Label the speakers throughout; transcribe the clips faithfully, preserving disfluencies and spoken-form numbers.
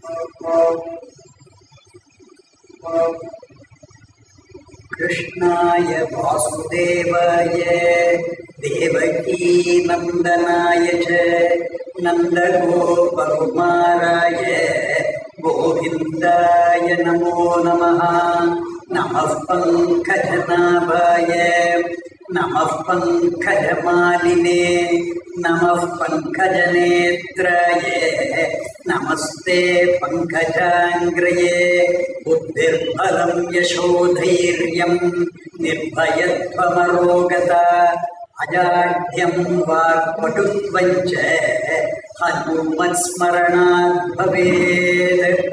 Speaker 1: कृष्णाय वासुदेवाय देवकी नंदनाय च नंदगोपकुमाराय गोविंदाय नमो नमः। नमः पंकजनाभाय नमः पंकजमालिने नमः पंकजनेत्राय नमस्ते पंकजांग्रये। बुद्धिर्बलं यशोधैर्यं निर्भयत्वमरोगता अजाड्यं वाक्पटुत्वं च हनुमत्स्मरणात् भवेत्।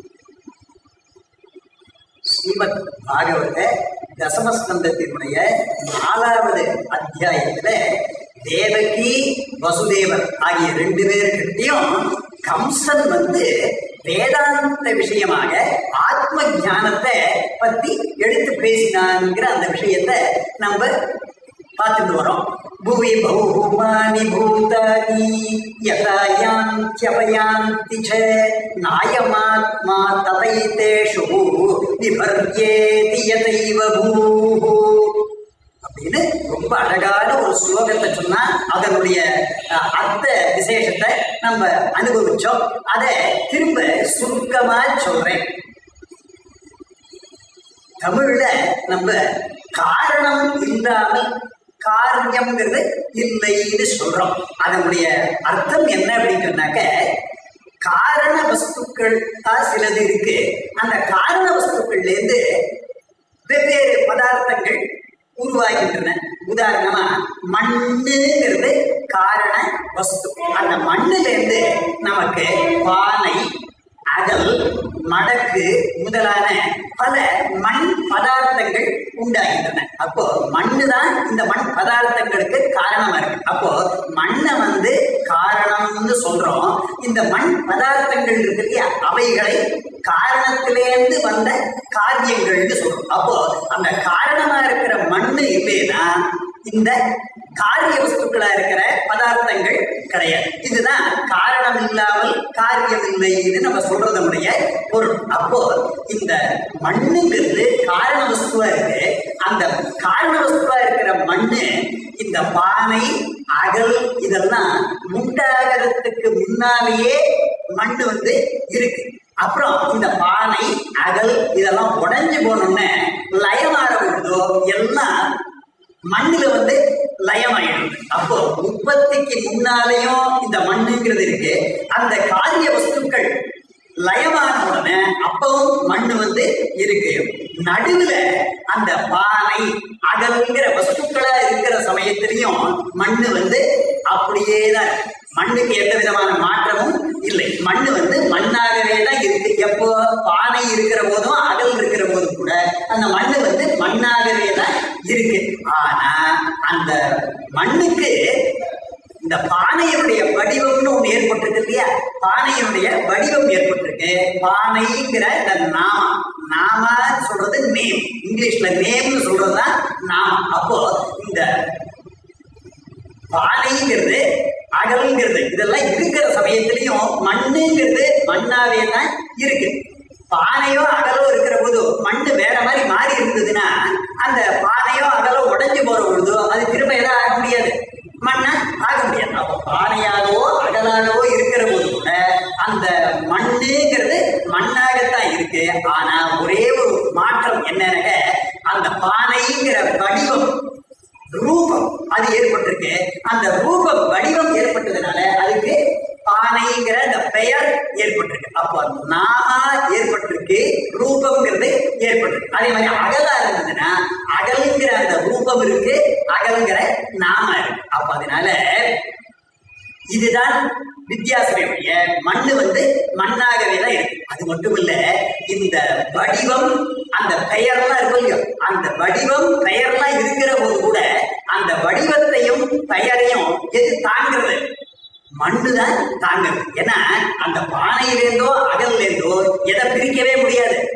Speaker 1: ஸ்ரீமத் பாகவத தசமஸ்கந்தத்தினுடைய நாலாவது அத்தியாயத்துல தேவகி வசுதேவர் ஆகிய ரெண்டு பேர்கிட்டையும் கம்சன் வந்து வேதாந்த விஷயமாக ஆத்ம ஞானத்தை பத்தி எடுத்து பேசினான்ங்கிற அந்த விஷயத்தை நம்ம பார்த்துட்டு வரோம். பூவி பௌமானி பூதானி யதாயாந்த்யவயாந்தி ச நாயமாத்மா ததைதேஷு விபர்யேதி யதைவ பூஹு அப்படின்னு ரொம்ப அழகான ஒரு ஸ்லோகத்தை சொன்னா அதனுடைய அர்த்த விசேஷத்தை நம்ம அனுபவிச்சோம். அதை திரும்ப சுருக்கமா சொல்றேன். தமிழ்ல நம்ம காரணம் இல்லாமல் காரியம்ங்கிறது இல்லைன்னு சொல்றோம். அதனுடைய அர்த்தம் என்ன அப்படின்னு சொன்னாக்க, காரண வஸ்துக்கள் சிலது இருக்கு. அந்த காரண வஸ்துக்கள்ல இருந்து வெவ்வேறு பதார்த்தங்கள் உருவாகின்றன. உதாரணமா மண்ணுங்கிறது காரண வஸ்து. அந்த மண்ணுல இருந்து நமக்கு பானை, அகல், மடக்கு முதலான பல மண் பதார்த்தங்கள் உண்டாகின்றன. அப்போ மண்ணு தான் இந்த மண் பதார்த்தங்களுக்கு காரணமா இருக்கு. அப்போ மண்ணை வந்து காரணம்னு சொல்றோம். இந்த மண் பதார்த்தங்கள் இருக்கு இல்லையா, அவைகளை காரணத்திலேருந்து வந்த காரியங்கள்னு சொல்றோம். அப்போ அந்த காரணமா இருக்கிற மண்ணு இல்லைன்னா இந்த காரிய வஸ்துக்களா இருக்கிற பதார்த்தங்கள் கிடையாது. இதுதான் காரணம் இல்லாமல் காரியம் இல்லைன்னு நம்ம சொல்றதனுடைய பொருள். அப்போ இந்த மண்ணுங்கிறது காரண வஸ்துவா இருக்கு. அந்த காரண வஸ்துவா இருக்கிற மண்ணு இந்த பானை, அகல் இதெல்லாம் உண்டாகிறதுக்கு முன்னாலேயே மண்ணு வந்து இருக்கு. அப்புறம் இந்த பானை, அகல் இதெல்லாம் உடைஞ்சு போனோம்னு லயமாற விடுதோ எல்லாம் மண்ணுல வந்து லயமாயிடுது. அப்போ உற்பத்திக்கு முன்னாலேயும் இந்த மண்ணுங்கிறது இருக்கு. அந்த காரிய வஸ்துக்கள் லயமான உடனே அப்பவும் மண்ணு வந்து இருக்கு. நடுவுல அந்த பானை, அகல்ங்கிற வஸ்துக்களா இருக்கிற சமயத்திலையும் மண்ணு வந்து அப்படியே தான் இருக்கு. மண்ணுக்கு எந்த விதமான மாற்றமும் இல்லை. மண்ணு வந்து மண்ணாகவே தான் இருக்கு. எப்போ பானை இருக்கிற போதும் அகல் இருக்கிற போதும் கூட அந்த மண்ணு வந்து மண்ணாகவே தான் இருக்கு. ஆனா அந்த மண்ணுக்கு இந்த பானையினுடைய வடிவம்னு ஒண்ணு ஏற்பட்டிருக்கு இல்லையா, பானையினுடைய வடிவம் ஏற்பட்டிருக்கு. பானைங்கிற இந்த நாம, நாம சொல்றது நேம், இங்கிலீஷ்ல நேம்னு சொல்றதுதான் நாம. அப்போ இந்த பானைங்கிறது, அகல்ங்கிறது இதெல்லாம் இருக்கிற சமயத்திலையும் மண்ணுங்கிறது மண்ணாவே தான் இருக்கு. பானையோ அகலோ இருக்கிற போது மண்ணு வேற மாதிரி மாறி இருந்ததுன்னா அந்த பானையோ அகலோ உடைஞ்சு போற பொழுதோ அது திரும்ப எதாவது ஆக முடியாது, மண்ணா ஆக முடியாது. அப்போ பானையாகவோ அகலாகவோ இருக்கிற போது கூட அந்த மண்ணுங்கிறது மண்ணாகத்தான் இருக்கு. ஆனா ஒரே ஒரு மாற்றம் என்னன்னாக்க, அந்த பானைங்கிற வடிவம், ரூபம் அது ஏற்பட்டிருக்கு. அந்த ரூபம் வடிவம் ஏற்பட்டதுனால அதுக்கு பானைங்கிற அந்த பெயர் ஏற்பட்டிருக்கு. அப்போ நாம ஏற்பட்டிருக்கு, ரூபம்ங்கிறது ஏற்பட்டிருக்கு. அதே மாதிரி அகலா இருந்ததுன்னா அகலுங்கிற அந்த ரூபம் இருக்கு, அகலுங்கிற நாம இருக்கு. அப்ப அதனால இதுதான் வித்தியாசமே ஒழிய மண்ணு வந்து மண்ணாகவே தான் இருக்கு. அது மட்டும் இல்ல, இந்த வடிவம் அந்த பெயர்லாம் இருக்கும் இல்லையோ, அந்த வடிவம் பெயர்லாம் இருக்கிற போது கூட அந்த வடிவத்தையும் பெயரையும் எது தாங்கிறது? மண்ணுதான் தாங்குறது. ஏன்னா அந்த பானையிலேருந்தோ அகல்லேருந்தோ எதை பிரிக்கவே முடியாது.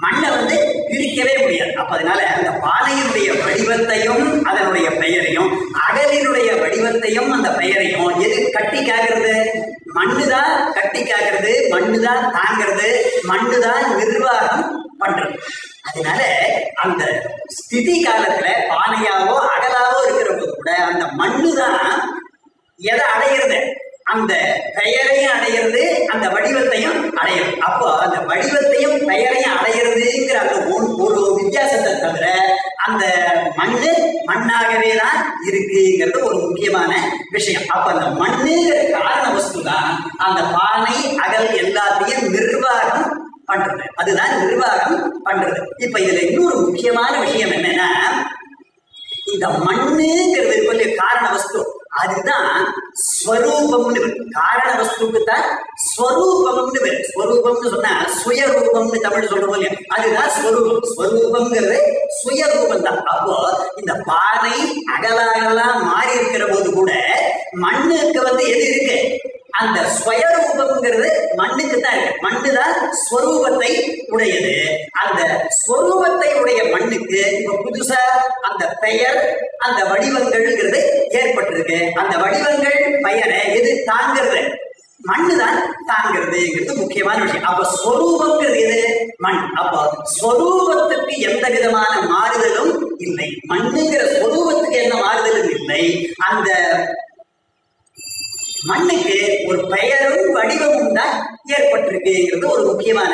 Speaker 1: மண்ணை வந்து பிரிக்கவே முடியாது. அப்ப அதனால அந்த பானையினுடைய வடிவத்தையும் அதனுடைய பெயரையும், அகலினுடைய வடிவத்தையும் அந்த பெயரையும் எது கட்டி காக்கிறது? மண்ணுதான் கட்டி காக்கிறது, மண்ணுதான் தாங்கிறது, மண்ணுதான் நிர்வாகம் பண்றது. அதனால அந்த ஸ்திதி காலத்துல பானையாவோ அகலாவோ இருக்கிற போது கூட அந்த மண்ணுதான் எதை அடையிறது? அந்த பெயரையும் அடையிறது, அந்த வடிவத்தையும் அடையிறது. அப்போ அந்த வடிவத்தையும் பெயரையும் அடையிறதுங்கிற அந்த ஒரு வித்தியாசத்தை தவிர அந்த மண்ணு மண்ணாகவே தான் இருக்குங்கிறது ஒரு முக்கியமான விஷயம். அப்ப அந்த மண்ணுங்கிற காரண வஸ்து தான் அந்த பானை அகல் எல்லாத்தையும் நிர்வாகம் பண்றது. அதுதான் நிர்வாகம் பண்றது. இப்ப இதுல இன்னொரு முக்கியமான விஷயம் என்னன்னா, இந்த மண்ணுங்கிறது சொல்லி காரண வஸ்து அதுதான் ஸ்வரூபம்னு. காரண வஸ்துக்கு தான் ஸ்வரூபம்னு பேரு. ஸ்வரூபம்னு சொன்னா சுயரூபம்னு தமிழ் சொல்றோம் இல்லையா, அதுதான் ஸ்வரூபம். ஸ்வரூபம்ங்கிறது சுயரூபம் தான். அப்போ இந்த பானை அகலாகலாம் மாறி இருக்கிற போது கூட மண்ணுக்கு வந்து எது இருக்கு? அந்த ஸ்வயரூபம்ங்கிறது மண்ணுக்கு தான் இருக்கு. மண்ணு தான் ஸ்வரூபத்தை உடையது. அந்த ஸ்வரூபத்தை உடைய மண்ணுக்கு இப்ப புதுசா அந்த பெயர் அந்த வடிவங்கள்ங்கிறது ஏற்பட்டிருக்கு. அந்த வடிவங்கள் பெயரை எது தாங்கிறது? மண்ணு தான் தாங்கிறதுங்கிறது முக்கியமான விஷயம். அப்ப ஸ்வரூபம்ங்கிறது எது? மண். அப்போ ஸ்வரூபத்துக்கு எந்த விதமான மாறுதலும் இல்லை. மண்ணுங்கிற ஸ்வரூபத்துக்கு எந்த மாறுதலும் இல்லை. அந்த மண்ணுக்கு ஒரு பெயரும் வடிவமும் தான் ஏற்பட்டிருக்குங்கிறது ஒரு முக்கியமான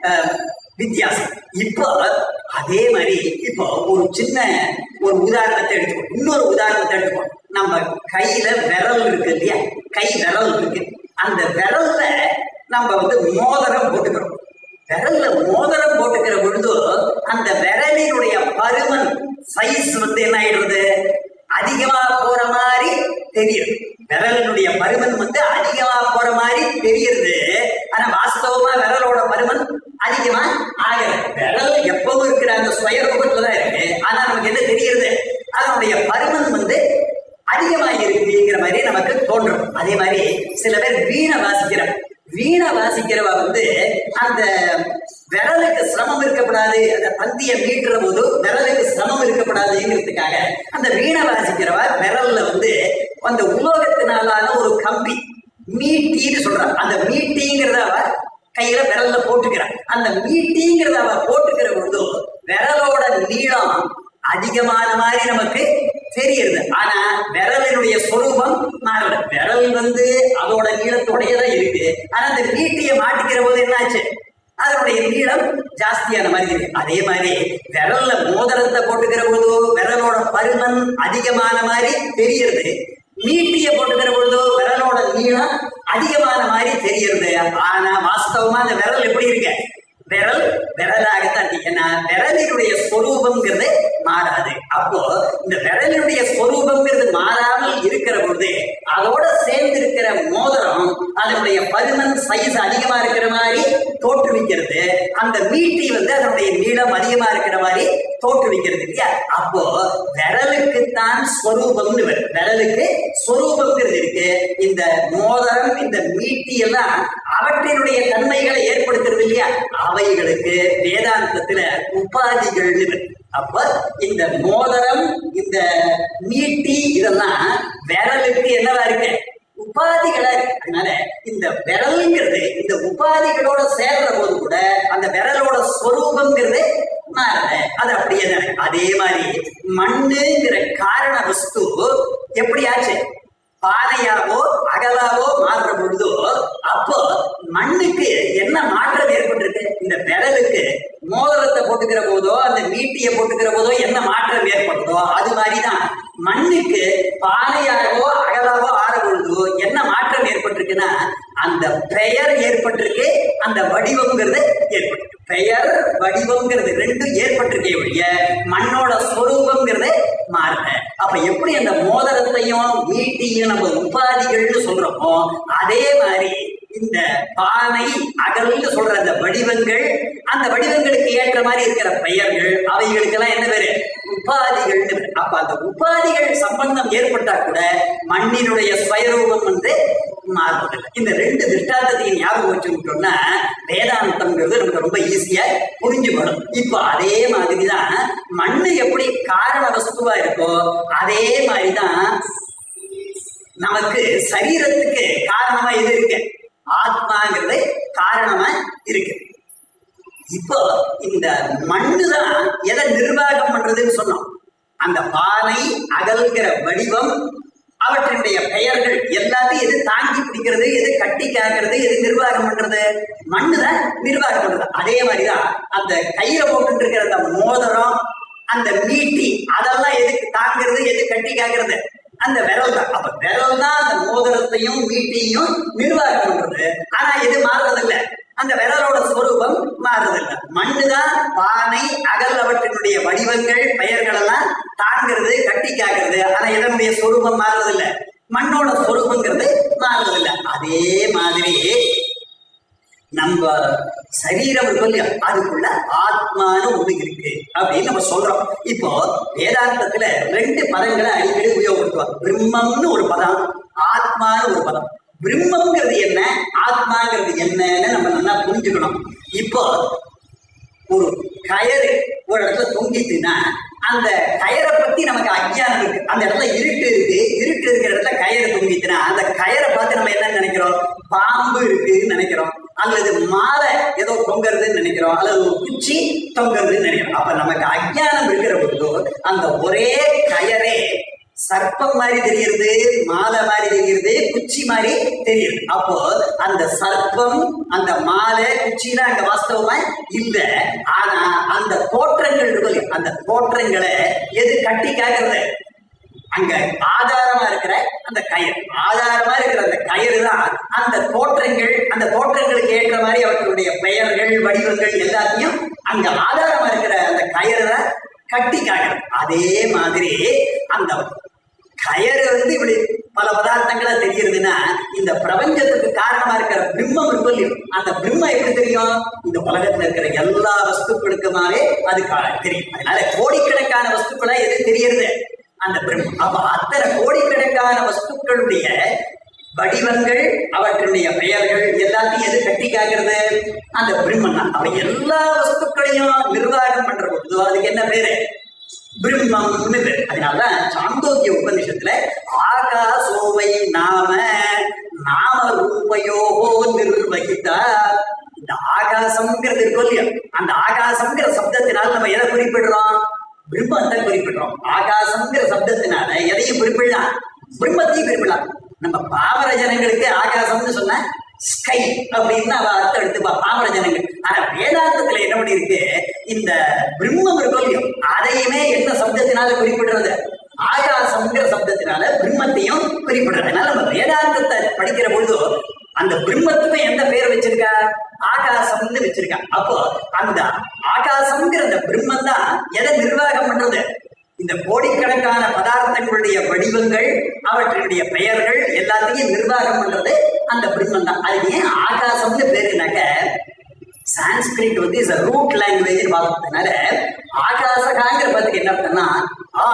Speaker 1: வித்தியாசம். இப்போ அதே மாதிரி இப்போ ஒரு சின்ன ஒரு உதாரணத்தை எடுத்துக்கோ, இன்னொரு உதாரணத்தை எடுத்துக்கோ. நம்ம கையில விரல் இருக்கு இல்லையா, கை விரல் இருக்கு. அந்த விரல்ல நம்ம வந்து மோதிரம் போட்டுக்கிறோம். விரல்ல மோதிரம் போட்டுக்கிற பொழுது அந்த விரலினுடைய பருமன் சைஸ் வந்து என்ன ஆயிடுறது? அதிகமா போற மாதிரி தெரியுது. விரலினுடைய பருமன் வந்து அதிகமா போற மாதிரி தெரியுது. ஆனா வாஸ்தவமா விரலோட பருமன் அதிகமா ஆகல. விரல் எப்பவும் இருக்கிற அந்த சுயரூபத்துலதான் இருக்கு. ஆனா நமக்கு என்ன தெரியுது? அதனுடைய பருமன் வந்து அதிகமா இருக்குங்கிற மாதிரி நமக்கு தோன்றும். அதே மாதிரி சில பேர் வீணை வாசிக்கிறார். வீணை வாசிக்கிறவ வந்து அந்த விரலுக்கு சிரமம் இருக்கப்படாது, அந்த பந்தியை மீட்டுற போது விரலுக்கு சிரமம் இருக்கப்படாதுங்கிறதுக்காக அந்த வீணை வாசிக்கிறவ விரல்ல வந்து அந்த உலோகத்தினாலான ஒரு கம்பி மீட்டின்னு சொல்றான். அந்த மீட்டிங்கிறத அவ கையில விரல்ல போட்டுக்கிறான். அந்த மீட்டிங்கிறத அவ போட்டுக்கிற பொழுது விரலோட நீளம் அதிகமான மாதிரி நமக்கு தெரியுது. ஆனா விரலினுடைய சொரூபம் மாறல. விரல் வந்து அதோட நீளத்தோடையதான் இருக்கு. ஆனா அந்த மீட்டியை மாட்டிக்கிற போது என்னாச்சு? அதனுடைய நீளம் ஜாஸ்தியான மாதிரி இருக்கு. அதே மாதிரி விரல்ல மோதிரத்தை போட்டுக்கிற போது விரலோட பருமன் அதிகமான மாதிரி தெரியுது. மீட்டிய போட்டுக்கிற பொழுது விரலோட நீளம் அதிகமான மாதிரி தெரியுது. ஆனா வாஸ்தவமா அந்த விரல் எப்படி இருக்கு? விரல் விரலாகத்தான் இருக்கு. ஏன்னா விரலினுடைய ஸ்வரூபம்ங்கிறது மாறாது. அப்போ இந்த விரலினுடைய ஸ்வரூபம்ங்கிறது மாறாமல் இருக்கிற பொழுது அதோட சேர்ந்து இருக்கிற மோதிரம் அதனுடைய பருமன் சைஸ் அதிகமா இருக்கிற மாதிரி தோற்றுவிக்கிறது. அந்த மீட்டி வந்து அதனுடைய நீளம் அதிகமா இருக்கிற மாதிரி தோற்றுவிக்கிறது இல்லையா? அப்போ விரலுக்குத்தான் ஸ்வரூபம்னு வரும். விரலுக்கு ஸ்வரூபம்ங்கிறது இருக்கு. இந்த மோதிரம் இந்த மீட்டி எல்லாம் அவற்றினுடைய தன்மைகளை ஏற்படுத்துறது இல்லையா? அவைகளுக்கு வேதாந்தத்துல உபாதிகள்னு வரும். அப்ப இந்த மோதிரம் இந்த மீட்டி இதெல்லாம் விரலுக்கு என்னவா இருக்கு? உபாதிகளா இருக்கு. அதனால இந்த விரல்ங்கிறது இந்த உபாதிகளோட சேர்ற போது கூட அந்த விரலோட ஸ்வரூபம்ங்கிறது மாறல. அது அப்படியே தானே. அதே மாதிரி மண்ணுங்கிற காரண வஸ்து எப்படியாச்சு? பானையாவோ அகலாவோ மாறுற பொழுதோ அப்போ மண்ணுக்கு என்ன மாற்றம் ஏற்பட்டிருக்கு? இந்த விரலுக்கு மோதிரத்தை போட்டுக்கிற போதோ அந்த மீட்டியை போட்டுக்கிற போதோ என்ன மாற்றம் ஏற்பட்டதோ அது மாதிரிதான் மண்ணுக்கு பானையாகவோ அகலாவோ ஆற பொழுதோ என்ன மாற்றம் ஏற்பட்டிருக்குன்னா அந்த பெயர் ஏற்பட்டிருக்கு, அந்த வடிவம்ங்கிறது ஏற்பட்டிருக்கு. பெயர் வடிவம்ங்கிறது ரெண்டும் ஏற்பட்டிருக்கே ஒழிய மண்ணோட ஸ்வரூபம்ங்கிறது மாறல. அப்ப எப்படி அந்த மோதிரத்தையும் மீட்டியும் நம்ம உபாதிகள்னு சொல்றோமோ அதே மாதிரி இந்த பானை அகல்னு சொல்ற அந்த வடிவங்கள், அந்த வடிவங்களுக்கு ஏற்ற மாதிரி இருக்கிற பெயர்கள், அவைகளுக்கு எல்லாம் என்ன பேரு? உபாதிகள். அப்ப அந்த உபாதிகள் சம்பந்தம் ஏற்பட்டா கூட மண்ணினுடைய ஸ்வயரூபம் வந்து மாறுவதில்லை. இந்த ரெண்டு திருஷ்டாந்தத்தையும் ஞாபகம் வச்சுக்கிட்டோம்னா வேதாந்தம்ங்கிறது நமக்கு ரொம்ப ஈஸியா புரிஞ்சுக்கணும். இப்போ அதே மாதிரிதான் மண்ணு எப்படி காரண வஸ்துவா இருக்கோ அதே மாதிரிதான் நமக்கு சரீரத்துக்கு காரணமா எது இருக்கு? ஆத்மாங்கிறது காரணமா இருக்கு. இப்போ இந்த மண்ணுதான் எதை நிர்வாகம் பண்றதுன்னு சொன்னோம். அந்த பானை அகல்கிற வடிவம் அவற்றினுடைய பெயர்கள் எல்லாத்தையும் எது தாங்கி பிடிக்கிறது, எது கட்டி காக்கிறது, எது நிர்வாகம் பண்றது? மண்ணுதான் நிர்வாகம் பண்றது. அதே மாதிரிதான் அந்த கையில போட்டு இருக்கிற அந்த மோதிரம், அந்த மீட்டி, அதெல்லாம் எதுக்கு தாங்கிறது, எது கட்டி காக்கிறது? அந்த விரல் தான். அப்ப விரல் தான் அந்த மோதிரத்தையும் மீட்டியும் நிர்வாகம் பண்றது. ஆனா எது மாறுறதில்லை, அந்த விரலோட ஸ்வரூபம் மாறுறதில்லை. மண்ணுதான் பானை அகல் அவற்றினுடைய வடிவங்கள் பெயர்கள் எல்லாம் தாங்கிறது கட்டி காக்கிறது. ஆனா இதனுடைய ஸ்வரூபம் மாறுறதில்லை, மண்ணோட ஸ்வரூபங்கிறது மாறுறதில்லை. அதே மாதிரி நம்ம சரீரம் இல்லையா, அதுக்குள்ள ஆத்மான்னு ஒண்ணு இருக்கு அப்படின்னு நம்ம சொல்றோம். இப்போ வேதாந்தத்துல ரெண்டு பதங்களை அடிக்கடி உபயோகப்படுத்துவோம். பிரம்மம்னு ஒரு பதம், ஆத்மான்னு ஒரு பதம். பிரம்மங்கிறது என்ன, ஆத்மாங்கிறது என்னன்னு நம்ம நல்லா புரிஞ்சுக்கணும். இப்போ ஒரு கயறு ஒரு இடத்துல தொங்கிச்சுன்னா அந்த கயரை பத்தி நமக்கு அஞ்ஞானம் இருக்கு. அந்த இடத்துல இருட்டு இருக்கு, இருட்டு இருக்கிற இடத்துல கயறு தொங்கிச்சுன்னா அந்த கயரை பார்த்து நம்ம என்ன நினைக்கிறோம்? பாம்பு இருக்குன்னு நினைக்கிறோம், அல்லது மாலை ஏதோ தொங்குறதுன்னு நினைக்கிறோம், அல்லது ஒரு குச்சி தொங்குறதுன்னு நினைக்கிறோம். அப்ப நமக்கு அஞ்ஞானம் இருக்கிற பொழுது அந்த ஒரே கயரே சர்ப்பம் மாதிரி தெரியுது, மாலை மாதிரி தெரியுது, குச்சி மாதிரி தெரியுது. அப்போ அந்த சர்ப்பம், அந்த மாலை, குச்சிலாம் அங்க வாஸ்தவமா இல்ல. ஆனா அந்த தோற்றங்கள் இருக்கு, அந்த தோற்றங்களை எது கட்டி காக்கிறது? அங்க ஆதாரமா இருக்கிற அந்த கயிறு, ஆதாரமா இருக்கிற அந்த கயிறு தான் அந்த தோற்றங்கள், அந்த தோற்றங்களுக்கு ஏற்ற மாதிரி அவர்களுடைய பெயர்கள் வடிவங்கள் எல்லாத்தையும் அங்க ஆதாரமா இருக்கிற அந்த கயிறு தான் கட்டி காக்கிறது. அதே மாதிரி அந்த கயறு வந்து இப்படி பல பதார்த்தங்களா தெரியுதுன்னா இந்த பிரபஞ்சத்துக்கு காரணமா இருக்கிற பிரம்மம் இருக்கும், அந்த பிரம்மம் எப்படி தெரியும்? இந்த உலகத்துல இருக்கிற எல்லா வஸ்துக்களுக்குமாவே அது தெரியும். அதனால கோடிக்கணக்கான வஸ்துக்களா எது தெரியுது? அந்த பிரம்மம். அப்ப அத்தனை கோடிக்கணக்கான வஸ்துக்களுடைய வடிவங்கள் அவற்றுடைய பெயர்கள் எல்லாத்தையும் எது கட்டி காக்கிறது? அந்த பிரம்மன் தான். அப்ப எல்லா வஸ்துக்களையும் நிர்வாகம் பண்ற பொழுது அதுக்கு என்ன பேரு? பிரம்மம்னு பேரு. அதனாலதான் சாந்தோக்கிய உபநிஷத்துல ஆகாசோவை நாம நாம ரூபயோகோ நிர்வகித்தா, இந்த ஆகாசம்ங்கிறது இருக்கும் இல்லையா, அந்த ஆகாசம்ங்கிற சப்தத்தினால நம்ம எதை குறிப்பிடுறோம்? பிரம்மத்தை குறிப்பிடுறோம். ஆகாசம்ங்கிற சப்தத்தினால எதையும் குறிப்பிடலாம், பிரம்மத்தையும் குறிப்பிடலாம். நம்ம பாமர ஜனங்களுக்கு ஆகாசம்னு சொன்ன ஸ்கை அப்படின்னு அவ அர்த்தம் எடுத்துப்பா பாமர ஜனங்கள். ஆனா வேதாந்தத்துல என்ன பண்ணி இருக்கு, இந்த பிரம்மம் இருக்கும் அதையுமே என்ன சப்தத்தினால குறிப்பிடுறது? ஆகாசம்ங்கிற சப்தத்தினால பிரம்மத்தையும் குறிப்பிடுறது. அதனால நம்ம வேதாந்தத்தை படிக்கிற பொழுது அந்த பிரம்மத்துக்கும் எந்த பேர் வச்சிருக்கா? ஆகாசம்னு வச்சிருக்கா. அப்போ அந்த ஆகாசம்ங்கிற அந்த பிரம்மம் தான் எதை நிர்வாகம் பண்றது? இந்த கோடிக்கணக்கான பதார்த்தங்களுடைய வடிவங்கள் அவற்றினுடைய பெயர்கள் எல்லாத்தையும் நிர்வாகம் பண்றது அந்த பிரம்மன் தான். அது ஏன் ஆகாசம்னு பேருனாக்க, சான்ஸ்கிரிட் வந்து இஸ் ரூட் லாங்குவேஜ் பார்த்ததுனால ஆகாசகாங்கிற பத்துக்கு என்ன பண்ணா ஆ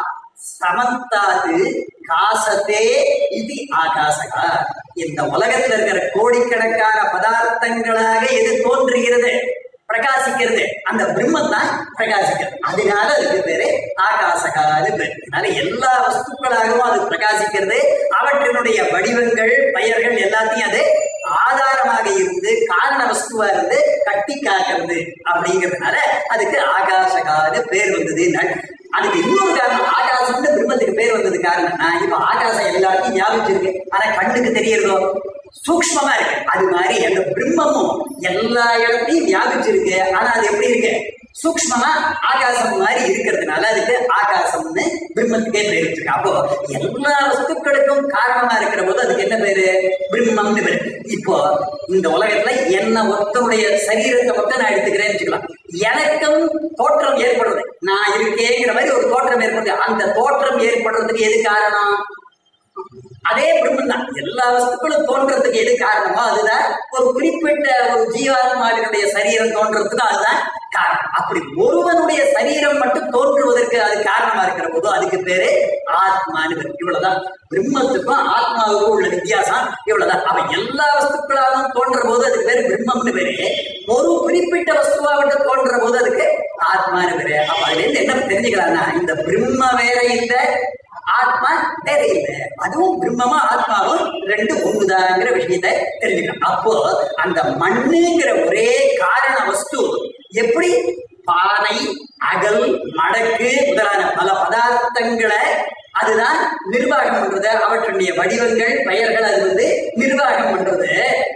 Speaker 1: சமந்தாது காசத்தே இது ஆகாசகா. இந்த உலகத்துல இருக்கிற கோடிக்கணக்கான பதார்த்தங்களாக எது தோன்றுகிறது, பிரகாசிக்கிறது? அந்த பிரம்மன் தான் பிரகாசிக்கிறது. அதனால அதுக்கு பேரு ஆகாசகான்னு பேரு. அதனால எல்லா வஸ்துக்களாகவும் அது பிரகாசிக்கிறது. அவற்றினுடைய வடிவங்கள் பெயர்கள் எல்லாத்தையும் அது ஆதாரமாக இருந்து காரண வஸ்துவா இருந்து கட்டி காக்கிறது. அப்படிங்கிறதுனால அதுக்கு ஆகாசகான்னு பேர் வந்தது. அதுக்கு இன்னொரு காரணம், ஆகாசம்னு பிரம்மத்துக்கு பேர் வந்தது காரணம்னா, இப்ப ஆகாசம் எல்லாருக்கும் ஞாபகம் இருக்கு, ஆனா கண்ணுக்கு தெரியறதோ சூக்ஷ்மமா இருக்கு. அது மாதிரி அந்த பிரம்மமும் எல்லா இடத்தையும் வியாபிச்சிருக்கு, ஆனா அது எப்படி இருக்கு? சூக்ஷ்மமா ஆகாசம் மாதிரி இருக்கிறதுனால அதுக்கு ஆகாசம்னு பிரம்மத்துக்கே பேர் வச்சிருக்கு. அப்போ எல்லா வஸ்துக்களுக்கும் காரணமா இருக்கிற போது அதுக்கு என்ன பேரு? பிரம்மம்னு பேரு. இப்போ இந்த உலகத்துல என்ன ஒருத்தனுடைய சரீரத்தை மட்டும் நான் எடுத்துக்கிறேன்னு வச்சுக்கலாம், எனக்கும் தோற்றம் ஏற்படுறது, நான் இருக்கேங்கிற மாதிரி ஒரு தோற்றம் ஏற்படுது. அந்த தோற்றம் ஏற்படுறதுக்கு எது காரணம்? அதே பிரம்மன் தான். எல்லா வஸ்துக்களும் தோன்றதுக்கு எது காரணமோ அதுதான் ஒரு குறிப்பிட்ட ஒரு ஜீவாத்மாவினுடைய சரீரம் தோன்றதுக்கும் அதுதான் காரணம். அப்படி ஒருவனுடைய சரீரம் மட்டும் தோன்றுவதற்கு அது காரணமா இருக்கிற போது அதுக்கு பேரு ஆத்மானு பேரு. இவ்வளவுதான் பிரம்மத்துக்கும் ஆத்மாவுக்கும் உள்ள வித்தியாசம். இவ்வளவுதான். அவன் எல்லா வஸ்துக்களாலும் தோன்ற போது அதுக்கு பேரு பிரம்மம்னு பேரு. ஒரு குறிப்பிட்ட வஸ்துவா மட்டும் தோன்ற போது அதுக்கு ஆத்மானு பேரு. அப்ப அதுல இருந்து என்ன தெரிஞ்சுக்கலாம்னா, இந்த பிரம்ம வேற இல்லை, ஆத்மா வேற இல்லை, அதுவும் பிரம்மமா ஆத்மாவும் ரெண்டு ஒண்ணுதாங்கிற விஷயத்தை தெரிஞ்சுக்கலாம். அப்போ அந்த மண்ணுங்கிற ஒரே காரண வஸ்து எப்படி பானை, அகல், மடக்கு முதலான பல பதார்த்தங்களை அதுதான் நிர்வாகம் பண்றது, அவற்றுடைய வடிவங்கள் பெயர்கள் அது வந்து நிர்வாகம் பண்றது.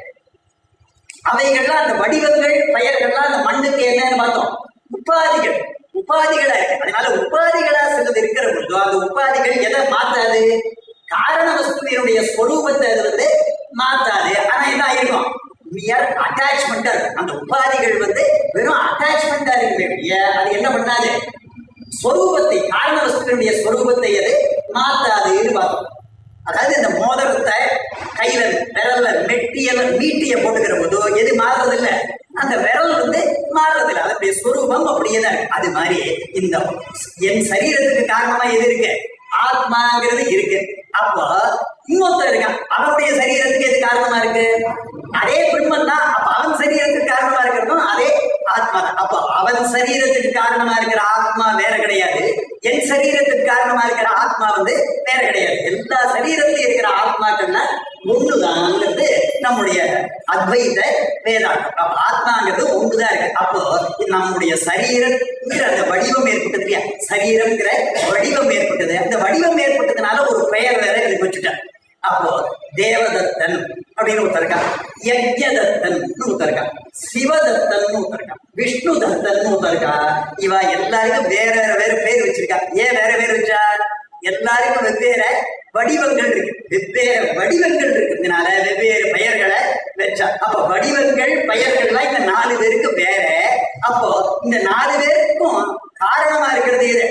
Speaker 1: அவைகள்லாம் அந்த வடிவங்கள் பெயர்கள்லாம் அந்த மண்ணுக்கு என்னன்னு பார்த்தோம், உபாதிகள். உபாதிகளா இருக்கு. அதனால உபாதிகளா சிலது இருக்கிற பொழுது அந்த உபாதிகள் எதை மாத்தாது, காரண வஸ்துவினுடைய ஸ்வரூபத்தை அது வந்து மாத்தாது. ஆனா என்ன ஆயிருக்கும், அட்டாச்மெண்டா இருக்கும். அந்த உபாதிகள் வந்து வெறும் அட்டாச்மெண்டா இருக்கு. அது என்ன பண்ணாது, ஸ்வரூபத்தை, காரண வஸ்துவினுடைய ஸ்வரூபத்தை அது மாத்தாதுன்னு பார்த்தோம். அதாவது இந்த மோதிரத்தை கையில விரல்ல மெட்டிய மீட்டிய போட்டுக்கிற போது எது மாறுறது இல்லை, அந்த விரல் வந்து மாறுறதில்லை, அதனுடைய ஸ்வரூபம் அப்படியே தான் இருக்கு. அது மாதிரி இந்த என் சரீரத்துக்கு காரணமா எது இருக்கு, ஆத்மாங்கிறது இருக்கு. அப்போ இன்னொருத்தர் இருக்கான், அவனுடைய சரீரத்துக்கு எது காரணமா இருக்கு, அதே பிரம்மன் தான். அப்ப அவன் சரீரத்துக்கு காரணமா இருக்கிறதும் அதே ஆத்மா தான். அப்போ அவன் சரீரத்துக்கு காரணமா இருக்கிற ஆத்மா வேற கிடையாது, என் சரீரத்துக்கு காரணமா இருக்கிற ஆத்மா வந்து வேற கிடையாது. எல்லா சரீரத்திலும் இருக்கிற ஆத்மாக்கள்னா ஒண்ணுதான்ங்கிறது நம்முடைய அத்வைத வேதாந்தம். அப்ப ஆத்மாங்கிறது ஒண்ணுதான் இருக்கு. அப்போ நம்முடைய சரீரங்கிற அந்த வடிவம் ஏற்பட்டது இல்லையா, சரீரம்ங்கிற வடிவம் ஏற்பட்டது. அந்த வடிவம் ஏற்பட்டதுனால ஒரு பெயர் வேற இதுக்கு வச்சுட்டேன். அப்போ தேவதத்தன் அப்படின்னு ஒருத்தர் இருக்கான், யஜ்யதத்தன் ஒருத்தர் இருக்கான், சிவதத்தன் ஒருத்தர் இருக்கான், விஷ்ணு தத்தன் ஒருத்தர் இருக்கா. இவ எல்லாருக்கும் வேற வேற வேற பேர் வச்சிருக்கா. ஏன் வேற வேற வச்சா, எல்லாருக்கும் வெவ்வேறு வடிவங்கள் இருக்கு, வெவ்வேறு வடிவங்கள் இருக்கிறதுனால வெவ்வேறு பெயர்களை வச்சா. அப்ப வடிவங்கள் பெயர்கள்லாம் இந்த நாலு பேருக்கு வேற. அப்போ இந்த நாலு பேருக்கும் காரணமா இருக்கிறது எது,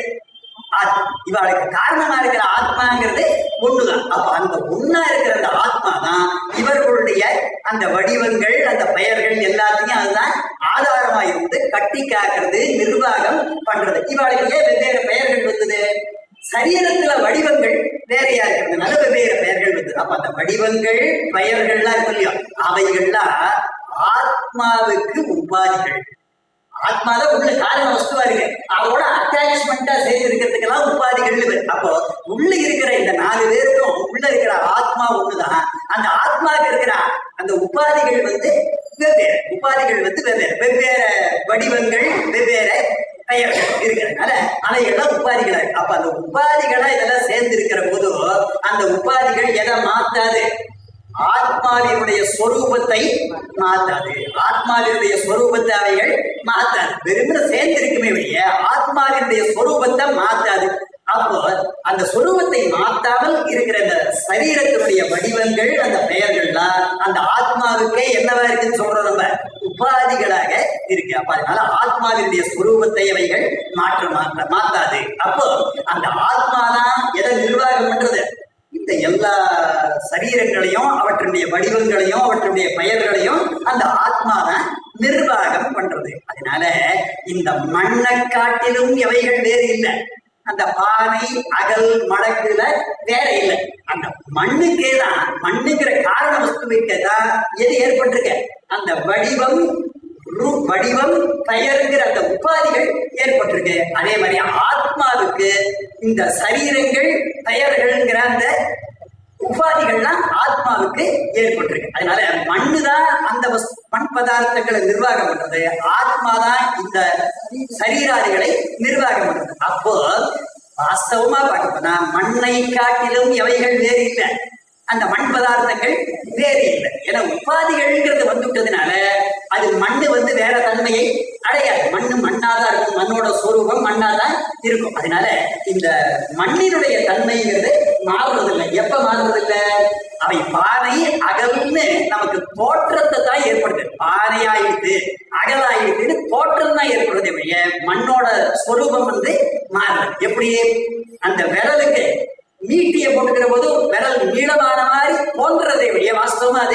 Speaker 1: இவளுக்கு காரணமா இருக்கிற ஆத்மாங்கிறது ஒண்ணுதான். அப்ப அந்த ஒண்ணா இருக்கிற அந்த ஆத்மா தான் இவர்களுடைய அந்த வடிவங்கள், அந்த பெயர்கள் எல்லாத்தையும் அதுதான் ஆதாரமா இருந்து கட்டி காக்கிறது, நிர்வாகம் பண்றது. இவளுக்கு ஏன் வெவ்வேறு பெயர்கள் வந்தது, சரீரத்துல வடிவங்கள் வேறையா இருக்கிறதுனால வெவ்வேறு பெயர்கள் வந்தது. அப்ப அந்த வடிவங்கள் பெயர்கள்லாம் இருக்கு இல்லையா, அவைகள்லாம் ஆத்மாவுக்கு உபாதிகள். ஆத்மாதான் உள்ள காரண வஸ்துவா இருக்கு, அதோட அட்டாச்மெண்டா சேர்ந்து இருக்கிறதுக்கெல்லாம் உபாதிகள். அப்போ உள்ள இருக்கிற இந்த நாலு பேருக்கும் உள்ள இருக்கிற ஆத்மா ஒண்ணுதான். அந்த ஆத்மாவுக்கு இருக்கிற அந்த உபாதிகள் வந்து வெவ்வேறு, உபாதிகள் வந்து வெவ்வேறு வெவ்வேறு வடிவங்கள், வெவ்வேறு பெயர்கள் இருக்கிறதுனால அவைகள்லாம் உபாதிகளா இருக்கு. அப்ப அந்த உபாதிகளா இதெல்லாம் சேர்ந்து இருக்கிற போது அந்த உபாதிகள் எதை மாத்தாது, ஆத்மாவினுடைய ஸ்வரூபத்தை மாத்தாது. ஆத்மாவினுடைய ஸ்வரூபத்தை அவைகள் மாத்தாது, வெறும் சேர்ந்து இருக்குமே வழிய ஆத்மாவினுடைய ஸ்வரூபத்தை மாத்தாது. அப்போ அந்த ஸ்வரூபத்தை மாத்தாமல் இருக்கிற அந்த சரீரத்தினுடைய வடிவங்கள், அந்த பெயர்கள்லாம் அந்த ஆத்மாவுக்கே என்னவா இருக்குன்னு சொல்றோம், நம்ம உபாதிகளாக இருக்கு. அப்ப அதனால ஆத்மாவினுடைய ஸ்வரூபத்தை அவைகள் மாற்ற மாற்ற மாத்தாது. அப்போ அந்த ஆத்மாதான் எதை நிர்வாகம் பண்றது, இந்த எல்லா சரீரங்களையும் அவற்றுடைய வடிவங்களையும் அவற்றுடைய பெயர்களையும் அந்த ஆத்மாதான் நிர்வாகம் பண்றது. அதனால இந்த மண்ணை காட்டிலும் எவைகள் வேறு இல்லை, அந்த பானை, அகல், மடக்குல வேற இல்லை. அந்த மண்ணுக்கே தான், மண்ணுங்கிற காரண வஸ்துவிற்கே தான் எது ஏற்பட்டிருக்க, அந்த வடிவம், வடிவம், பெயருங்கிற அந்த உபாதிகள் ஏற்பட்டிருக்கு. அதே மாதிரி ஆத்மாவுக்கு இந்த சரீரங்கள், பெயர்கள்ங்கிற அந்த உபாதிகள்லாம் ஆத்மாவுக்கு ஏற்பட்டிருக்கு. அதனால மண்ணுதான் அந்த மண் பதார்த்தங்களை நிர்வாகம் பண்றது, ஆத்மாதான் இந்த சரீராதிகளை நிர்வாகம் பண்றது. அப்போ வாஸ்தவமா பார்க்கப்போனா மண்ணை காட்டிலும் எவைகள் வேறு இல்லை, அந்த மண் பதார்த்தங்கள் வேறு இல்லை. ஏன்னா உபாதிகள்ங்கிறது வந்துட்டதுனால அது மண்ணு வந்து வேற தன்மையை அடையாது. மண்ணு மண்ணாதான் இருக்கும், மண்ணோட ஸ்வரூபம் மண்ணாதான் இருக்கும். அதனால இந்த மண்ணினுடைய தன்மைங்கிறது மாறுறதில்லை. எப்ப மாறுறதில்லை, அவை பானை, அகல்னு நமக்கு தோற்றத்தை தான் ஏற்படுது. பானை ஆயிடுது, அகல் ஆயிடுதுன்னு தோற்றம் தான் ஏற்படுறது. மண்ணோட ஸ்வரூபம் வந்து மாறுறது. எப்படி, அந்த விரலுக்கு மீட்டிய போட்டுக்கிற போது விரல் நீளமான மாதிரி தோன்றதை வழிய வாஸ்தவமா அது